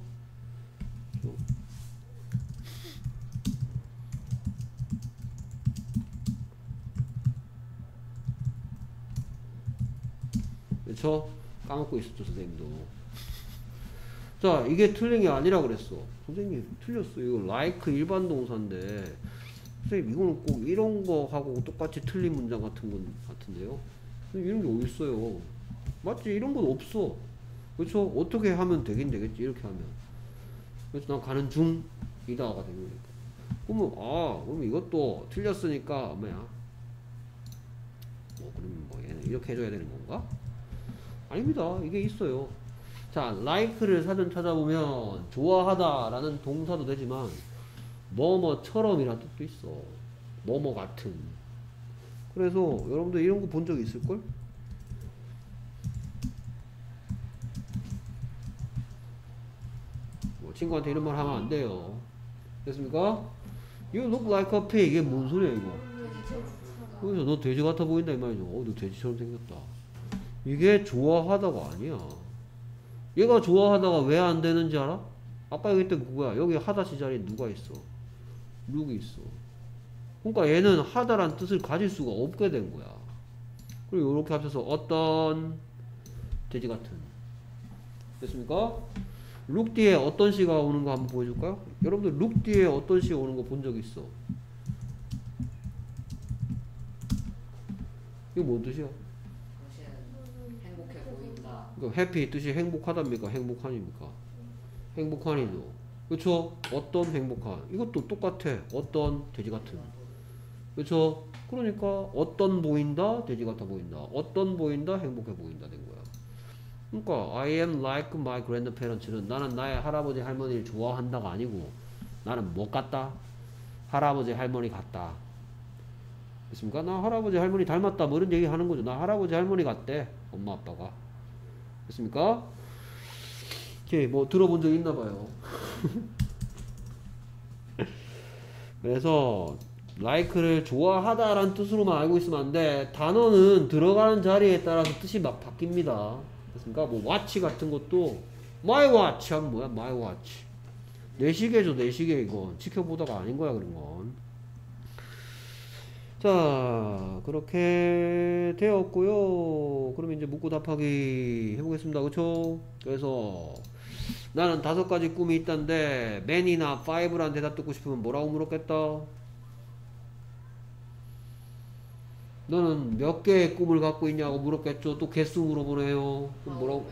그쵸? 까먹고 있었죠, 선생님도. 자, 이게 틀린 게 아니라 그랬어. 선생님, 틀렸어. 이거 like 일반 동사인데, 선생님, 이거는 꼭 이런 거 하고 똑같이 틀린 문장 같은 건 같은데요? 이런 게 어딨어요? 맞지? 이런 건 없어. 그쵸? 어떻게 하면 되긴 되겠지, 이렇게 하면. 그래서 난 가는 중이다가 되는 거니까. 그러면, 아, 그럼 이것도 틀렸으니까, 뭐야? 뭐, 그러면 뭐, 얘는 이렇게 해줘야 되는 건가? 아닙니다. 이게 있어요. 자, like를 사전 찾아보면 좋아하다 라는 동사도 되지만 뭐뭐처럼 이란 뜻도 있어. 뭐뭐 같은. 그래서 여러분들 이런 거 본 적 있을걸? 뭐 친구한테 이런 말 하면 안 돼요. 됐습니까? You look like a pig. 이게 뭔 소리야 이거? 그래서 너 돼지 같아 보인다 이 말이죠. 어, 너 돼지처럼 생겼다. 이게 좋아하다가 아니야. 얘가 좋아하다가 왜 안 되는지 알아? 아까 얘기했던 그거야. 여기 하다시 자리에 누가 있어? 룩이 있어. 그러니까 얘는 하다란 뜻을 가질 수가 없게 된 거야. 그리고 이렇게 합쳐서 어떤 돼지 같은. 됐습니까? 룩 뒤에 어떤 시가 오는 거 한번 보여줄까요? 여러분들 룩 뒤에 어떤 시 오는 거 본 적 있어? 이거 뭔 뜻이야? 당신은 행복해 보인다. 그러니까 해피 뜻이 행복하답니까? 행복한입니까? 행복한이죠. 그쵸? 어떤 행복한. 이것도 똑같아. 어떤 돼지 같은. 그쵸? 그러니까 어떤 보인다? 돼지 같아 보인다. 어떤 보인다? 행복해 보인다 된 거야. 그러니까 I am like my grandparents는 나는 나의 할아버지 할머니를 좋아한다가 아니고 나는 뭐 같다? 할아버지 할머니 같다. 됐습니까? 나 할아버지 할머니 닮았다 뭐 이런 얘기 하는 거죠. 나 할아버지 할머니 같대. 엄마 아빠가. 됐습니까? 오케이, 뭐 들어본 적 있나 봐요. 그래서 like를 좋아하다라는 뜻으로만 알고 있으면 안 돼. 단어는 들어가는 자리에 따라서 뜻이 막 바뀝니다. 됐습니까? 뭐 watch 같은 것도 my watch 하면 뭐야? my watch. 내 시계죠, 내 시계 이건. 지켜보다가 아닌 거야, 그런 건. 자, 그렇게 되었고요. 그럼 이제 묻고 답하기 해보겠습니다. 그쵸? 그래서 나는 다섯 가지 꿈이 있단데 many나 five란 대답 듣고 싶으면 뭐라고 물었겠다? 너는 몇 개의 꿈을 갖고 있냐고 물었겠죠? 또 개수 물어보네요. 그럼 뭐라고?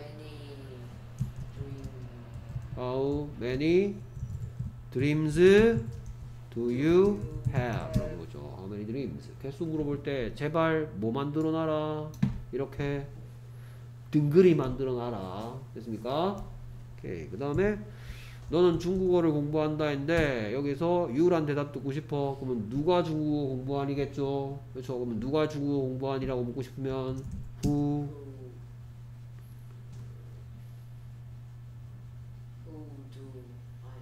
How many dreams How many dreams do you have? 라는 거죠. How many dreams? 개수 물어볼 때 제발 뭐 만들어 놔라. 이렇게 둥그리 만들어 놔라. 됐습니까? 오케이. 그 다음에 너는 중국어를 공부한다 했는데 여기서 you란 대답 듣고 싶어. 그러면 누가 중국어 공부하니겠죠? 그렇죠? 그러면 누가 중국어 공부하니라고 묻고 싶으면 who Who do I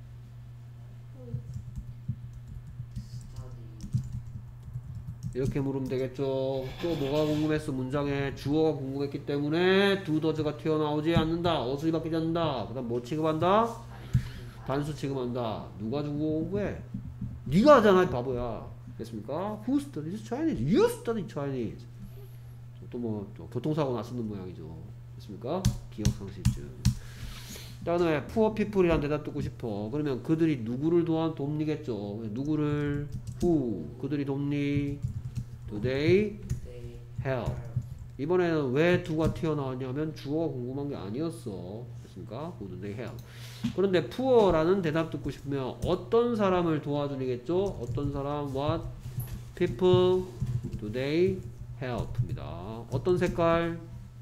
study? 이렇게 물으면 되겠죠. 또 뭐가 궁금했어? 문장에 주어가 궁금했기 때문에 do does가 튀어나오지 않는다. 어순이 바뀌지 않는다. 그 다음 뭐 취급한다? 단수 취급한다. 누가 중국어 공부해? 네가 하잖아, 이 바보야. 됐습니까? Who studies Chinese? You study Chinese. 또 뭐 또 교통사고 났었는 모양이죠. 됐습니까? 기억상실증. 다음에 poor people이란 대답 듣고 싶어. 그러면 그들이 누구를 도와 돕니겠죠. 누구를? Who? 그들이 돕니? Do they They help? 이번에는 왜 do가 튀어나왔냐면 주어가 궁금한 게 아니었어. 됐습니까? Who do they help? 그런데 poor라는 대답 듣고 싶으면 어떤 사람을 도와주니겠죠? 어떤 사람? What people do they help입니다. 어떤 색깔?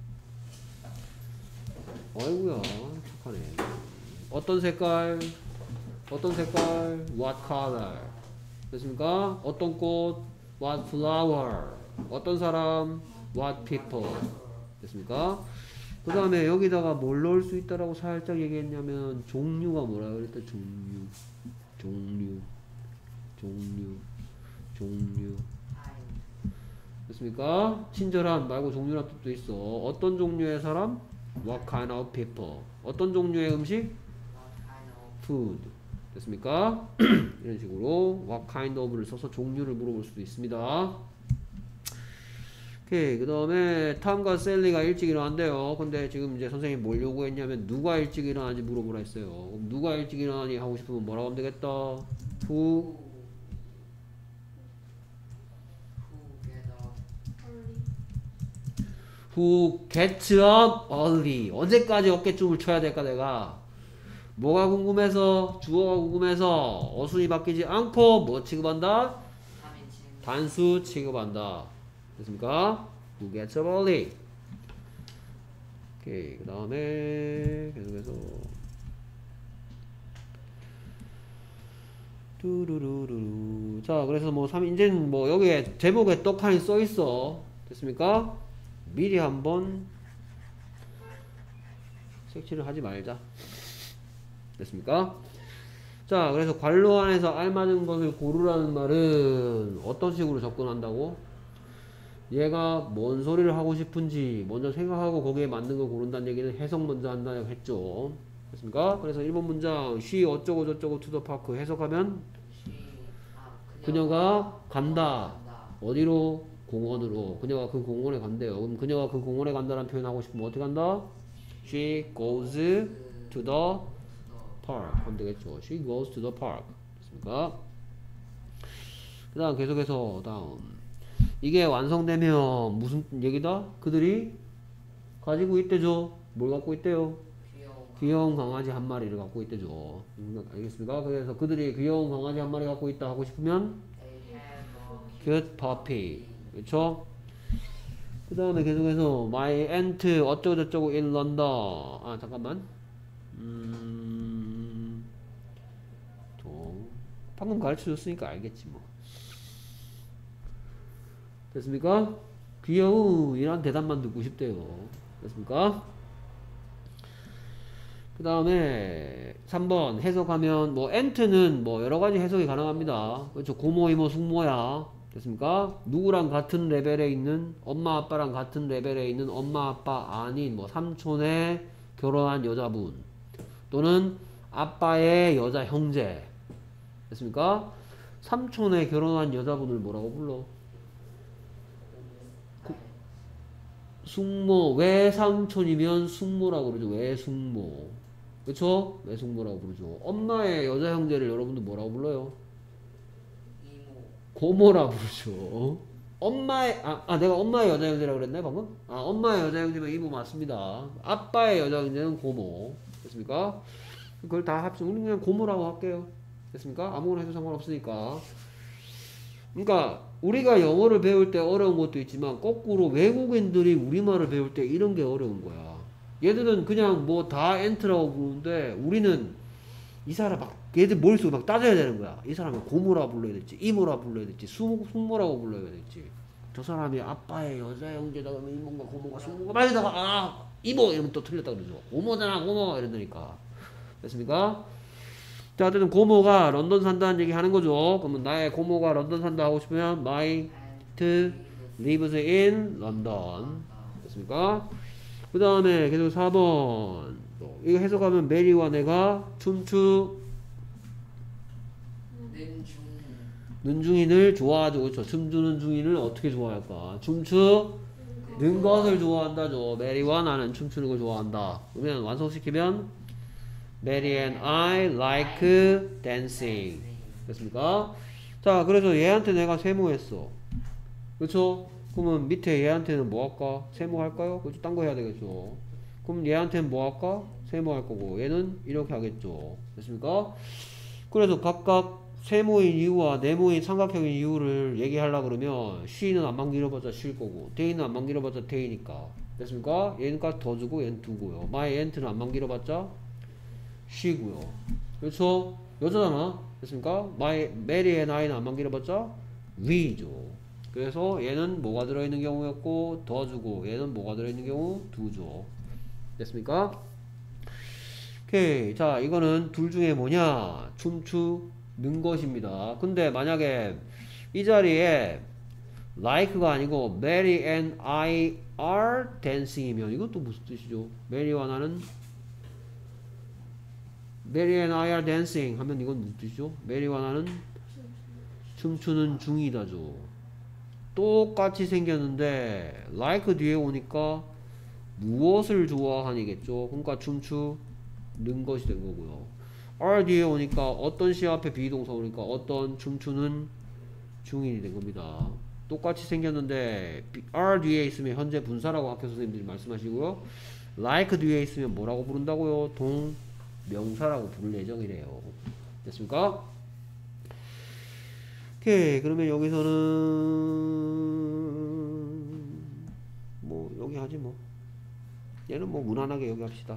아이고야 착하네. 어떤 색깔? 어떤 색깔? What color? 됐습니까? 어떤 꽃? What flower? 어떤 사람? What people? 됐습니까? 그 다음에 여기다가 뭘 넣을 수 있다라고 살짝 얘기했냐면 종류가 뭐라 그랬다? 종류 종류 종류 종류 됐습니까? 친절한 말고 종류란 뜻도 있어. 어떤 종류의 사람? What kind of people? 어떤 종류의 음식? what kind of Food. 됐습니까? 이런 식으로 what kind of를 써서 종류를 물어볼 수도 있습니다. 오케이. 그 다음에 탐과 셀리가 일찍 일어난대요. 근데 지금 이제 선생님이 뭘 요구했냐면 누가 일찍 일어나는지 물어보라 했어요. 그럼 누가 일찍 일어나니 하고 싶으면 뭐라고 하면 되겠다? Who who get Who gets up up early? 언제까지 어깨춤을 춰야 될까 내가? 뭐가 궁금해서? 주어가 궁금해서 어순이 바뀌지 않고 뭐 취급한다? 삼인칭 단수 취급한다. 됐습니까? Who gets up early? 오케이. 그 다음에 계속해서 뚜루루루루. 자, 그래서 뭐 삼 이제는 뭐 여기에 제목에 떡하니 써 있어. 됐습니까? 미리 한번 색칠을 하지 말자. 됐습니까? 자, 그래서 관로 안에서 알맞은 것을 고르라는 말은 어떤 식으로 접근한다고? 얘가 뭔 소리를 하고 싶은지 먼저 생각하고 거기에 맞는 걸 고른다는 얘기는 해석 먼저 한다고 했죠. 됐습니까? 그래서 일 번 문장 she 어쩌고 저쩌고 to the park 해석하면 she 아 그녀가 간다. 간다 어디로? 공원으로. 그녀가 그 공원에 간대요. 그럼 그녀가 그 공원에 간다는 표현 하고 싶으면 어떻게 간다? She goes to the park. 하면 되겠죠. She goes to the park. 됐습니까? 그 다음 계속해서 다음. 이게 완성되면 무슨 얘기다? 그들이 가지고 있대죠. 뭘 갖고 있대요? 귀여운 귀여운 강아지 한 마리를 갖고 있대죠. 음, 알겠습니까? 그래서 그들이 귀여운 강아지 한 마리 갖고 있다 하고 싶으면 they have a cute puppy. 그렇죠? 그 다음에 계속해서 my aunt 어쩌고저쩌고 in London. 아 잠깐만. 음... 또 방금 가르쳐줬으니까 알겠지 뭐. 됐습니까? 귀여운 이란 대답만 듣고 싶대요. 됐습니까? 그 다음에 삼 번 해석하면 뭐 aunt는 뭐 여러가지 해석이 가능합니다. 그렇죠? 고모 이모 숙모야. 됐습니까? 누구랑 같은 레벨에 있는 엄마 아빠랑 같은 레벨에 있는 엄마 아빠 아닌 뭐 삼촌의 결혼한 여자분 또는 아빠의 여자 형제. 됐습니까? 삼촌의 결혼한 여자분을 뭐라고 불러? 숙모. 외삼촌이면 숙모라고 그러죠. 외숙모. 그쵸? 외숙모라고 부르죠. 엄마의 여자 형제를 여러분들 뭐라고 불러요? 이모 고모라고 부르죠. 엄마의 아, 아 내가 엄마의 여자 형제라고 그랬네 방금? 아 엄마의 여자 형제면 이모 맞습니다. 아빠의 여자 형제는 고모. 됐습니까? 그걸 다 합치면 우리는 그냥 고모라고 할게요. 됐습니까? 아무거나 해도 상관없으니까. 그러니까 우리가 영어를 배울 때 어려운 것도 있지만 거꾸로 외국인들이 우리말을 배울 때 이런 게 어려운 거야. 얘들은 그냥 뭐 다 엔트라고 부르는데 우리는 이 사람 막 얘들 머릿속에 막 따져야 되는 거야. 이 사람은 고모라 불러야 될지 이모라 불러야 될지 숙, 숙모라고 불러야 될지 저 사람이 아빠의 여자 형제다 그러면 이모가 고모가 숙모가 말에다가 아 이모 이러면 또 틀렸다 그러죠. 고모잖아 고모 이러니까 됐습니까? 자, 어쨌든 고모가 런던 산다는 얘기 하는 거죠. 그러면 나의 고모가 런던 산다 하고 싶으면 my aunt lives in London. 됐습니까? 그 다음에 계속 사 번. 이거 해석하면 메리와 내가 춤추 는중 는 중인을 좋아하죠. 그렇죠. 춤추는 중인을 어떻게 좋아할까? 춤추는 것을 좋아한다죠. 메리와 나는 춤추는 걸 좋아한다. 그러면 완성시키면 Mary and I like dancing. 됐습니까? 자, 그래서 얘한테 내가 세모했어. 그렇죠? 그러면 밑에 얘한테는 뭐 할까? 세모할까요? 그렇죠? 딴 거 해야 되겠죠. 그럼 얘한테는 뭐 할까? 세모할 거고 얘는 이렇게 하겠죠. 됐습니까? 그래서 각각 세모인 이유와 네모인 삼각형인 이유를 얘기하려고 그러면 she는 안만 길어봤자 she일 거고 they는 안만 길어봤자 they니까. 됐습니까? 얘는 값 더 주고 얘는 두고요. my aunt는 안만 길어봤자 she고요. 그렇죠? 여자잖아. 됐습니까? my Mary and I는 안만 길어봤자 we죠. 그래서 얘는 뭐가 들어있는 경우였고 더 주고 얘는 뭐가 들어있는 경우 두죠. 됐습니까? 오케이. 자, 이거는 둘 중에 뭐냐? 춤추는 것입니다. 근데 만약에 이 자리에 like가 아니고 Mary and I are dancing이면 이것도 무슨 뜻이죠? 메리와 나는 Mary and I are dancing 하면 이건 무슨 뜻이죠? 메리와 나는 춤추는 중이다죠. 똑같이 생겼는데 like 뒤에 오니까 무엇을 좋아하니겠죠? 그러니까 춤추는 것이 된 거고요. are 뒤에 오니까 어떤 시 앞에 비동사 오니까 어떤 춤추는 중인이 된 겁니다. 똑같이 생겼는데 are 뒤에 있으면 현재 분사라고 학교 선생님들이 말씀하시고요. like 뒤에 있으면 뭐라고 부른다고요? 동명사라고 부를 예정이래요. 됐습니까? 오케이. 그러면 여기서는 뭐 여기 하지 뭐. 얘는 뭐 무난하게 여기 합시다.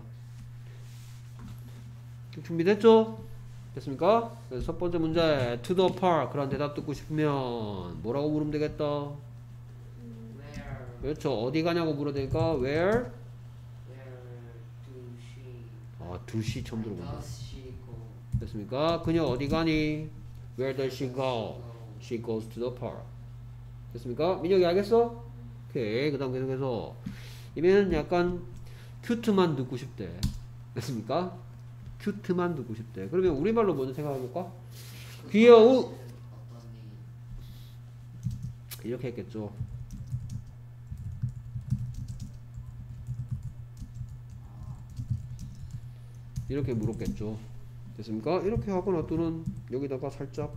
준비됐죠? 됐습니까? 그래서 첫 번째 문제 to the park라는 대답 듣고 싶으면 뭐라고 물으면 되겠다. where 그렇죠. 어디 가냐고 물어야 되니까 where? where do she 아, 도시 처음 들어본다. does she go 됐습니까? 그녀 어디 가니? Where does she go? She goes to the park. 됐습니까? 민혁이 알겠어? 오케이. 그 다음 계속해서 이번에는 약간 큐트만 듣고 싶대. 됐습니까? 큐트만 듣고 싶대. 그러면 우리말로 먼저 생각해볼까? 귀여우! 어떤 일 이렇게 했겠죠. 이렇게 물었겠죠. 됐습니까? 이렇게 하거나 또는 여기다가 살짝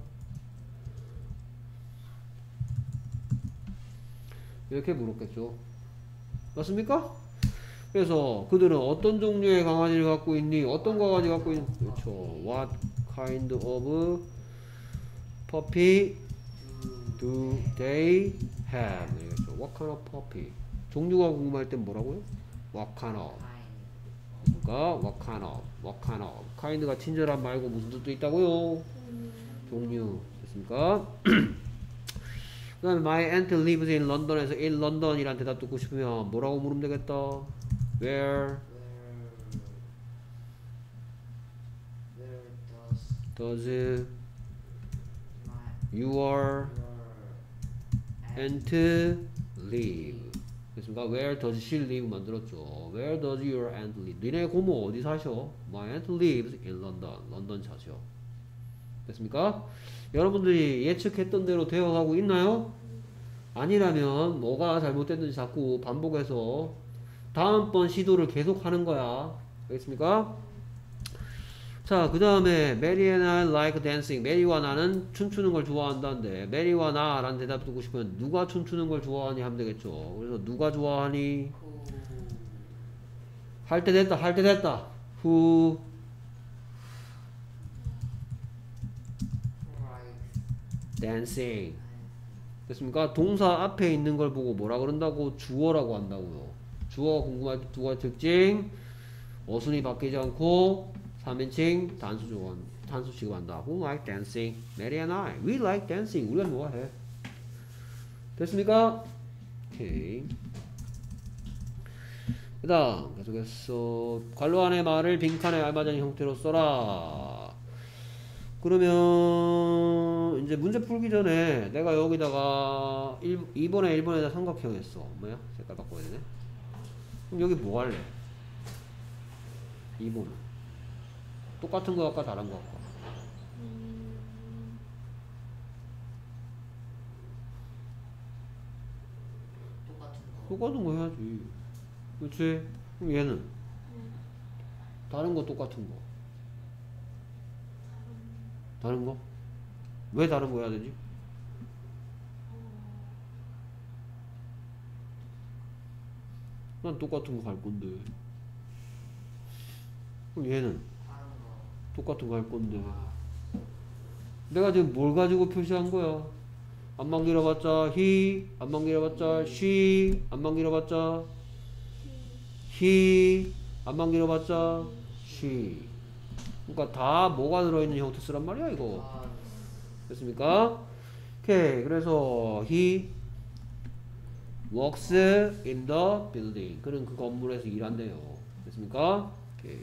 이렇게 물었겠죠. 맞습니까? 그래서 그들은 어떤 종류의 강아지를 갖고 있니? 어떤 강아지 갖고 있니? 그렇죠. What kind of puppy do they have? 그렇죠. What kind of puppy? 종류가 궁금할 땐 뭐라고요? What kind of? 그러니까 what kind of? What kind of? kind가 친절한 말고 무슨 뜻도 있다고요? 종류. 됐습니까? 그 다음에 my aunt lives in London에서 in London이란 대답 듣고 싶으면 뭐라고 물으면 되겠다? Where where where does does my your your aunt live? 됐습니까? Where does she live 만들었죠. Where does your aunt live? 니네 고모 어디 사셔? My aunt lives in London. 런던 사셔. 됐습니까? 여러분들이 예측했던 대로 되어가고 있나요? 아니라면 뭐가 잘못됐는지 자꾸 반복해서 다음번 시도를 계속하는 거야. 알겠습니까? 자, 그 다음에 Mary and I like dancing. 메리와 나는 춤추는 걸 좋아한다는데 메리와 나라는 대답 듣고 싶으면 누가 춤추는 걸 좋아하니 하면 되겠죠. 그래서 누가 좋아하니? who 할 때 됐다. 할 때 됐다. Who likes dancing. 됐습니까? 동사 앞에 있는 걸 보고 뭐라 그런다고? 주어라고 한다고요. 주어가 궁금할 때 두 가지 특징. 어순이 바뀌지 않고 삼 인칭 단수 조건, 단수 취급한다. Who like dancing? Mary and I. We like dancing. 우리가 좋아해. 됐습니까? 오케이. 그 다음 계속해서 괄호 안의 말을 빈칸에 알맞은 형태로 써라. 그러면 이제 문제 풀기 전에 내가 여기다가 이 번에 일 번에다 삼각형 했어. 뭐야? 색깔 바꿔야 되네. 그럼 여기 뭐 할래? 이 번은 똑같은 거 할까 다른 거 할까? 똑같은 거. 똑같은 거 해야지. 그렇지? 그럼 얘는 다른 거 똑같은 거. 다른 거? 왜 다른 거 해야 되지? 난 똑같은 거 갈 건데. 그럼 얘는 다른 거. 똑같은 거 할 건데. 내가 지금 뭘 가지고 표시한 거야? 안만 길어봤자 he, 안만 길어봤자 she, 안만 길어봤자 he, 안만 길어봤자 she. 그러니까 다 뭐가 들어있는 형태 쓰란 말이야 이거. 아, 됐습니까? 오케이. 그래서 he works in the building. 그는 그 건물에서 일한대요. 됐습니까? 오케이.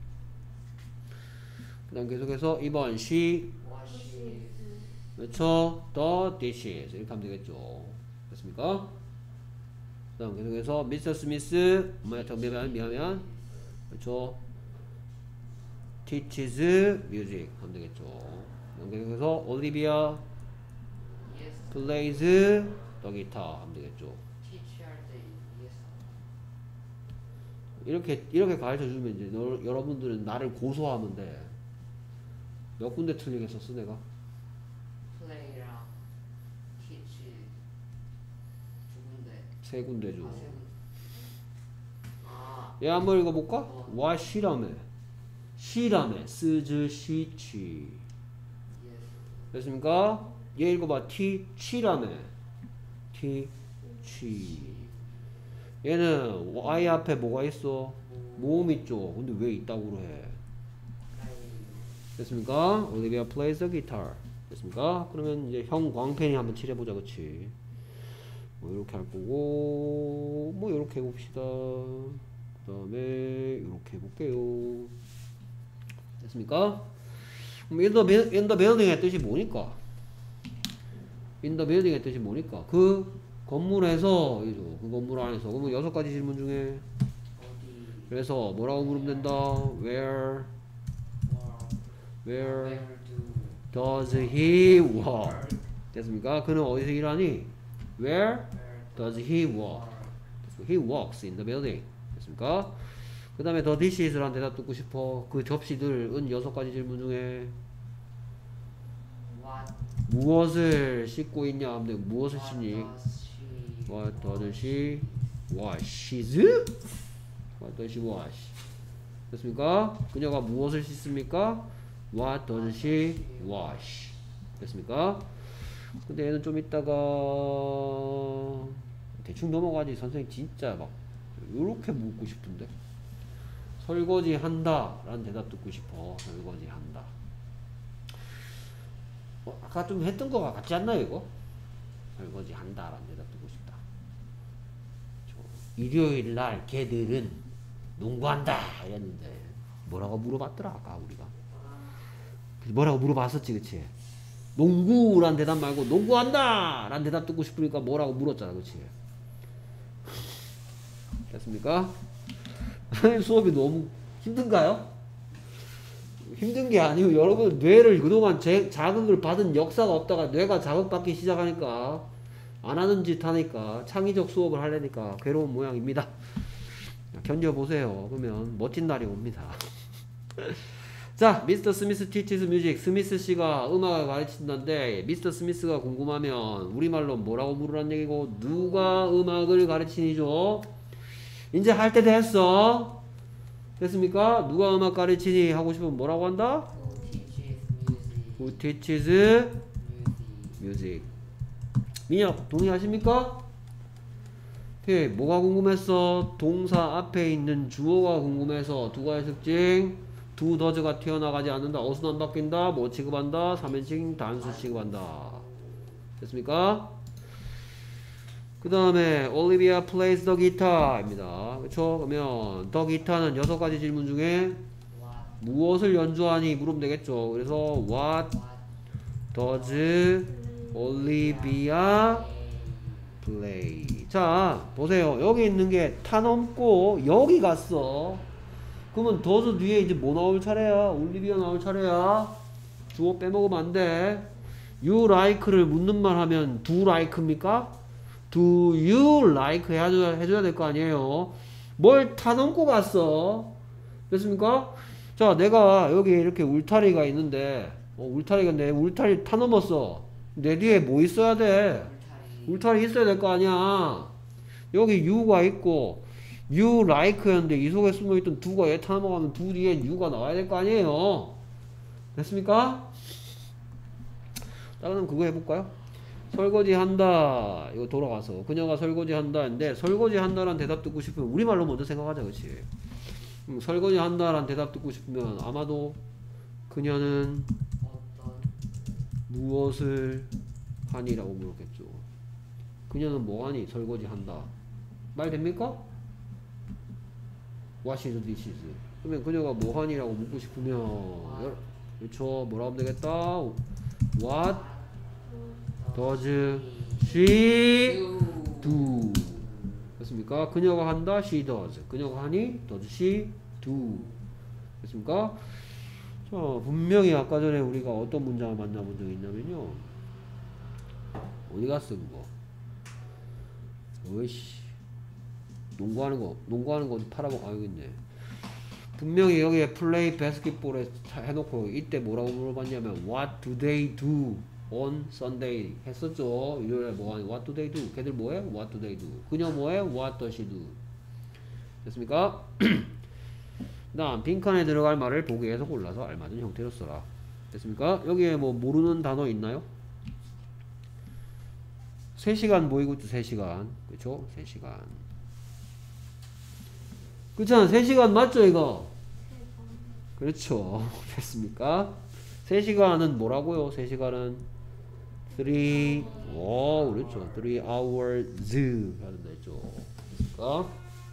그 다음 계속해서 이 번 she 와시. 그렇죠? the dishes 이렇게 하면 되겠죠. 됐습니까? 그 다음 계속해서 미스터 스미스 뭐야 정비하면 미하면 그렇죠? teaches music 하면 되겠죠. 그 다음 계속해서 올리비아 예스. plays the guitar 하면 되겠죠. 티치 할때 예스. 이렇게 이렇게 가르쳐 주면 이제 너, 여러분들은 나를 고소하면 돼. 몇 군데 틀리게 썼어 내가? 플레이랑 티치 두 군데. 세 군데죠. 아, 세 군데. 아, 얘 한번 읽어볼까? 어. 와 시라며 시라며 쓰즈 시치 예스. 됐습니까? 얘 읽어봐 티 치라며 티 치 얘는 Y 앞에 뭐가 있어? 모음 있죠. 근데 왜 있다고 해? 됐습니까? 올리비아 plays the guitar. 됐습니까? 그러면 이제 형 광팬이 한번 칠해보자, 그치? 뭐 이렇게 할 거고, 뭐 이렇게 해봅시다. 그 다음에 이렇게 해볼게요. 됐습니까? 그럼 in the, buil- in the building의 뜻이 뭐니까? in the building의 뜻이 뭐니까? 그 건물에서, 이죠. 그 건물 안에서. 그러면 여섯 가지 질문 중에 어디. 그래서 뭐라고 물으면 된다? Where, Where. where Where do. does he work? 됐습니까? 그는 어디서 일하니? Where Where does he work? He works in the building. 됐습니까? 그 다음에 the dishes라는 대답 듣고 싶어. 그 접시들은 여섯 가지 질문 중에 What. 무엇을 씻고 있냐 하면 돼. 무엇을 씻니? What What does she. does she washes? What does she wash? 됐습니까? 그녀가 무엇을 씻습니까? What does she wash? 됐습니까? 근데 얘는 좀 이따가 대충 넘어가지. 선생님 진짜 막 요렇게 묻고 싶은데 설거지 한다 라는 대답 듣고 싶어. 설거지 한다. 어, 아까 좀 했던 거 같지 않나요 이거? 설거지 한다 라는 대답 듣고 싶다. 저, 일요일날 걔들은 농구한다 이랬는데 뭐라고 물어봤더라 아까 우리가. 뭐라고 물어봤었지 그치? 농구란 대답 말고 농구한다 라는 대답 듣고 싶으니까 뭐라고 물었잖아 그치? 됐습니까? 수업이 너무 힘든가요? 힘든 게 아니고 여러분 뇌를 그동안 제, 자극을 받은 역사가 없다가 뇌가 자극받기 시작하니까 안 하는 짓 하니까 창의적 수업을 하려니까 괴로운 모양입니다. 견뎌보세요. 그러면 멋진 날이 옵니다. 자, 미스터 스미스 teaches music. 스미스 씨가 음악을 가르친다는데 미스터 스미스가 궁금하면 우리말로 뭐라고 물으란 얘기고 누가 음악을 가르치니죠? 이제 할 때 됐어. 됐습니까? 누가 음악 가르치니 하고 싶으면 뭐라고 한다? Who teaches music. Who teaches music. 민혁 동의하십니까? 오케이. 뭐가 궁금했어? 동사 앞에 있는 주어가 궁금해서 두 가지 특징. 두 더즈가 튀어나가지 않는다. 어순 안 바뀐다. 뭐 취급한다. 삼 인칭 단수 취급한다. 됐습니까? 그 그 다음에 Olivia plays the guitar입니다. 그쵸? 그러면 the guitar는 여섯 가지 질문 중에 What 무엇을 연주하니 물으면 되겠죠. 그래서 what what does Olivia play? 자, 보세요. 여기 있는 게 타 넘고 여기 갔어. 그러면 does 뒤에 이제 뭐 나올 차례야? 올리비아 나올 차례야. 주어 빼먹으면 안 돼. You like를 묻는 말 하면 do like입니까? Do you like 해줘야, 해줘야 될 거 아니에요. 뭘 타 넘고 갔어. 됐습니까? 자, 내가 여기 이렇게 울타리가 있는데, 어, 울타리가 내 울타리 타 넘었어. 내 뒤에 뭐 있어야 돼? 울타리 울타리 있어야 될 거 아니야. 여기 you가 있고, you like였는데 이 속에 숨어있던 do가 얘 타 넘어가면 do 뒤에 you가 나와야 될 거 아니에요. 됐습니까? 자, 그럼 그거 해볼까요? 설거지 한다. 이거 돌아가서 그녀가 설거지 한다인데 설거지 한다라는 대답 듣고 싶으면 우리말로 먼저 생각하자. 그치? 음, 설거지 한다라는 대답 듣고 싶으면 아마도 그녀는 어떤 무엇을 하니라고 물었겠죠. 그녀는 뭐 하니? 설거지 한다. 말 됩니까? What is this? 그러면 그녀가 뭐 하니라고 묻고 싶으면 여- 그렇죠. 뭐라 하면 되겠다. What does she do? 됐습니까? 그녀가 한다. She does. 그녀가 하니? Does she do? 됐습니까? 자, 분명히 아까 전에 우리가 어떤 문장을 만나본 적이 있냐면요. 어디 갔어 그거? 어이씨. 농구하는 거, 농구하는 거 팔아먹, 아, 여기 있네. 분명히 여기에 플레이 바스켓볼에 해놓고 이때 뭐라고 물어봤냐면 What do they do on Sunday? 했었죠. 일요일에 뭐하니? What do they do? 걔들 뭐해? What do they do? 그녀 뭐해? What does she do? 됐습니까? 그 다음 빈칸에 들어갈 말을 보기에서 골라서 알맞은 형태로 써라. 됐습니까? 여기에 뭐 모르는 단어 있나요? 세 시간 보이고 있죠. 세 시간. 그쵸? 세 시간. 그렇잖아. 세 시간 맞죠 이거? 그렇죠. 됐습니까? 세 시간은 뭐라고요? 세 시간은 three 오 그렇죠. three hours 해야 된다 했죠. 됐습니까?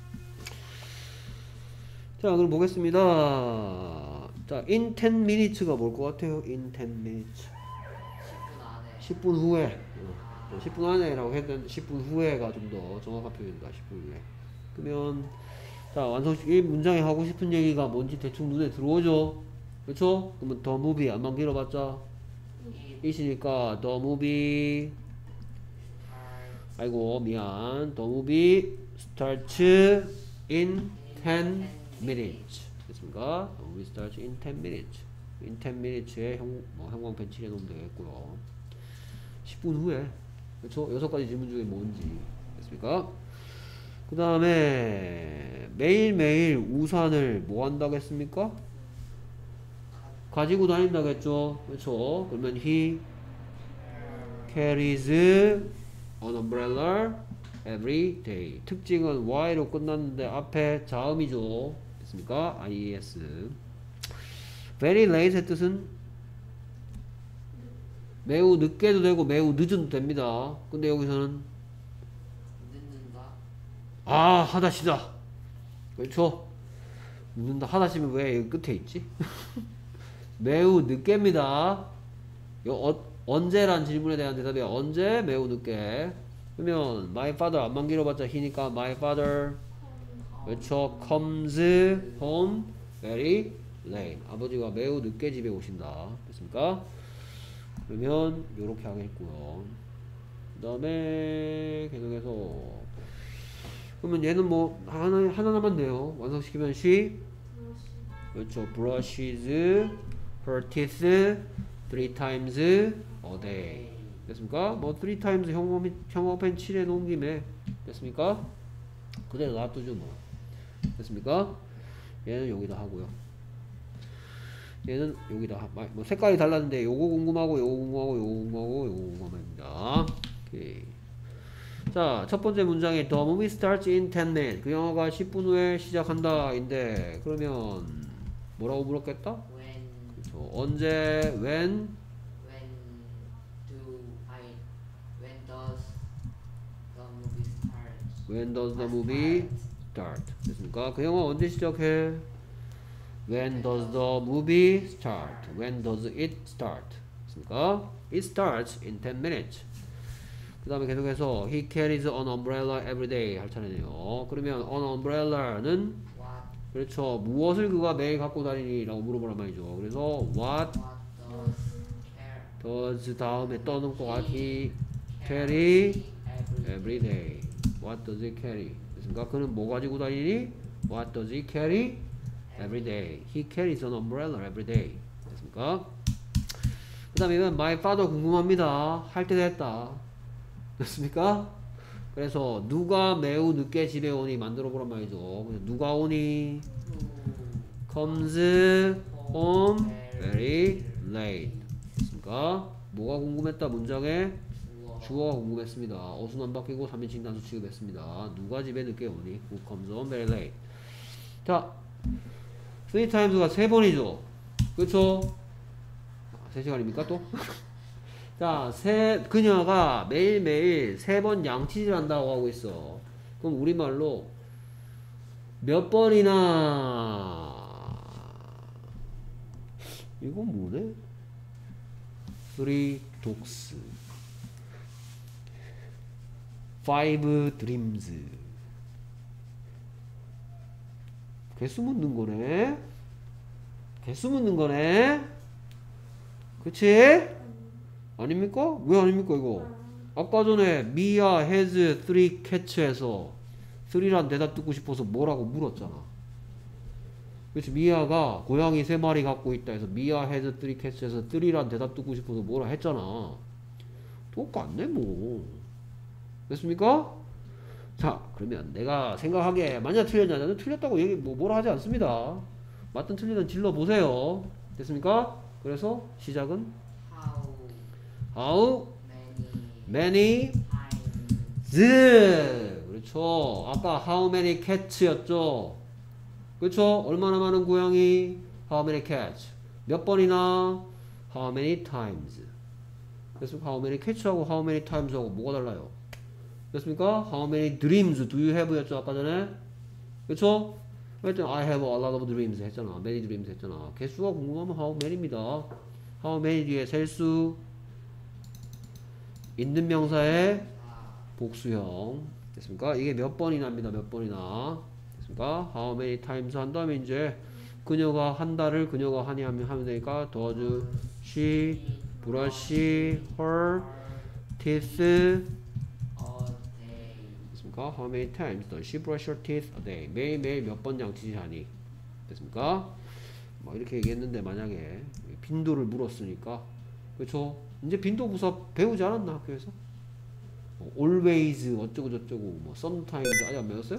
자, 그럼 보겠습니다. 자, in ten minutes가 뭘 것 같아요? in ten minutes 십 분 안에 십 분 후에 어, 십 분 안에라고 했는데 십 분 후에가 좀 더 정확한 표현이다. 십 분 후에. 그러면 자, 완성 이 문장에 하고 싶은 얘기가 뭔지 대충 눈에 들어오죠. 그렇죠? 그러면 the movie 안만 길어봤자 이 이시니까 the movie 알 아이고 미안 the movie starts in ten minutes. 됐습니까? The movie starts in ten minutes. in ten minutes에 형, 뭐 형광펜 칠해놓으면 되겠고요. 십 분 후에 그렇죠? 여섯 가지 질문 중에 뭔지 됐습니까? 그 다음에 매일매일 우산을 뭐 한다고 했습니까? 가지고 다닌다고 했죠. 그렇죠? 그러면 he carries an umbrella every day. 특징은 y로 끝났는데 앞에 자음이죠. 됐습니까? ies. very late의 뜻은 매우 늦게도 되고 매우 늦어도 됩니다. 근데 여기서는 늦는다 아 하다시다. 그렇죠? 늦는다. 하다시면 왜 여기 끝에 있지? 매우 늦게입니다. 요 어, 언제란 질문에 대한 대답이 언제? 매우 늦게. 그러면 my father 안만 길어봤자 he니까 my father 그렇죠? comes home very late. 아버지가 매우 늦게 집에 오신다. 됐습니까? 그러면 요렇게 하겠고요. 그 다음에 계속해서 그러면 얘는 뭐 하나 하나 남았네요. 완성시키면 she 그렇죠. brushes her teeth three times a day. 됐습니까? 뭐 three times 형광펜 형광펜 칠해 놓은 김에 됐습니까? 그대로 놔두죠 뭐. 됐습니까? 얘는 여기다 하고요. 얘는 여기다 하, 뭐 색깔이 달랐는데 요거 궁금하고 요거 궁금하고 요거 궁금하고 요거 궁금합니다. 오케이. 자, 첫 번째 문장에 The movie starts in ten minutes. 그 영화가 십 분 후에 시작한다 인데 그러면 뭐라고 물었겠다? when 그렇죠. 언제 when when do I when does the movie When does the movie start? 됐습니까? 그 영화 언제 시작해? When does the movie start? When does it start? 됐습니까? It starts in ten minutes. 그 다음에 계속해서 He carries an umbrella every day 할 차례네요. 그러면 an umbrella는 What 그렇죠. 무엇을 그가 매일 갖고 다니니? 라고 물어보란 말이죠. 그래서 What what does care does 다음에 떠는 거 he carry every every day. What does he carry? 됐습니까? 그는 뭐 가지고 다니니? What does he carry every day? He carries an umbrella every day. 됐습니까? 그 다음에 이건 my father 궁금합니다. 할 때 됐다. 됐습니까? 그래서 누가 매우 늦게 집에 오니 만들어 보란 말이죠. 누가 오니? comes home very late. 됐습니까? 뭐가 궁금했다 문장에? 주어 주어가 궁금했습니다. 어순 안 바뀌고 삼 인칭 단수 취급했습니다. 누가 집에 늦게 오니? Who comes home very late. 자, three times가 세 번이죠. 그렇죠? 세 시간입니까 또? 자, 세, 그녀가 매일매일 세 번 양치질 한다고 하고 있어. 그럼 우리말로 몇 번이나 이건 뭐네? Three dogs Five dreams 개수 묻는 거네. 개수 묻는 거네. 그치? 아닙니까? 왜 아닙니까 이거? 아까 전에 미아 has three cats에서 three란 대답 듣고 싶어서 뭐라고 물었잖아. 그렇지? 미아가 고양이 세 마리 갖고 있다 해서 미아 has three cats에서 three란 대답 듣고 싶어서 뭐라 했잖아. 똑같네 뭐. 됐습니까? 자, 그러면 내가 생각하기에 만약 틀렸냐? 나는 틀렸다고 얘기 뭐 뭐라 하지 않습니다. 맞든 틀리든 질러 보세요. 됐습니까? 그래서 시작은 how how many many times the 그렇죠. 아까 how many cats였죠. 그렇죠. 얼마나 많은 고양이? how many cats 몇 번이나? how many times. 그래서 how many cats하고 how many times하고 뭐가 달라요? 됐습니까? how many dreams do you have 였죠 아까 전에. 그렇죠? 그랬더니 I have a lot of dreams 했잖아. many dreams 했잖아. 개수가 궁금하면 how many입니다. how many 뒤에 셀수 있는 명사의 복수형. 됐습니까? 이게 몇 번이나입니다. 몇 번이나. 됐습니까? how many times 한 다음에 이제 그녀가 한다를 그녀가 하니 하면 하면 되니까 does she brush her teeth a day 됐습니까? how many times does she brush her teeth a day? 매일매일 몇 번 양치질 하니? 됐습니까? 뭐 이렇게 얘기했는데 만약에 빈도를 물었으니까 그렇죠? 이제 빈도 부사 배우지 않았나 학교에서? 뭐 always 어쩌고 저쩌고 뭐 sometimes 아직 안 배웠어요?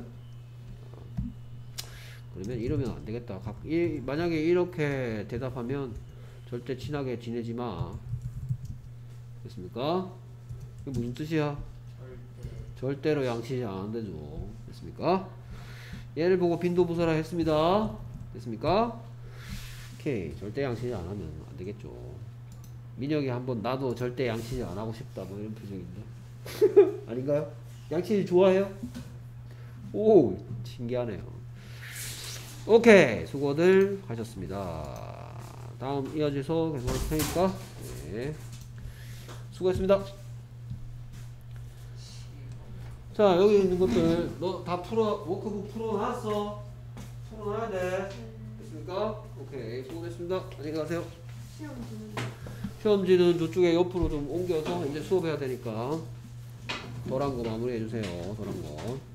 그러면 이러면 안 되겠다. 각, 이, 만약에 이렇게 대답하면 절대 친하게 지내지 마. 됐습니까? 이게 무슨 뜻이야? 절대 절대로 양치지 안 되죠. 됐습니까? 얘를 보고 빈도부사라 했습니다. 됐습니까? 오케이. 절대 양치지 안 하면 안 되겠죠. 민혁이 한번 나도 절대 양치지 안 하고 싶다 뭐 이런 표정인데 아닌가요? 양치지 좋아해요? 오 신기하네요. 오케이 수고들 하셨습니다. 다음 이어져서 계속 할 테니까 네. 수고했습니다. 자 여기 있는 것들 너 다 풀어 워크북 풀어놨어? 풀어놔야 돼. 됐습니까? 오케이 수고했습니다. 안녕히 가세요. 시험지는 저쪽에 옆으로 좀 옮겨서 이제 수업해야 되니까 덜한 거 마무리해 주세요. 덜한 거.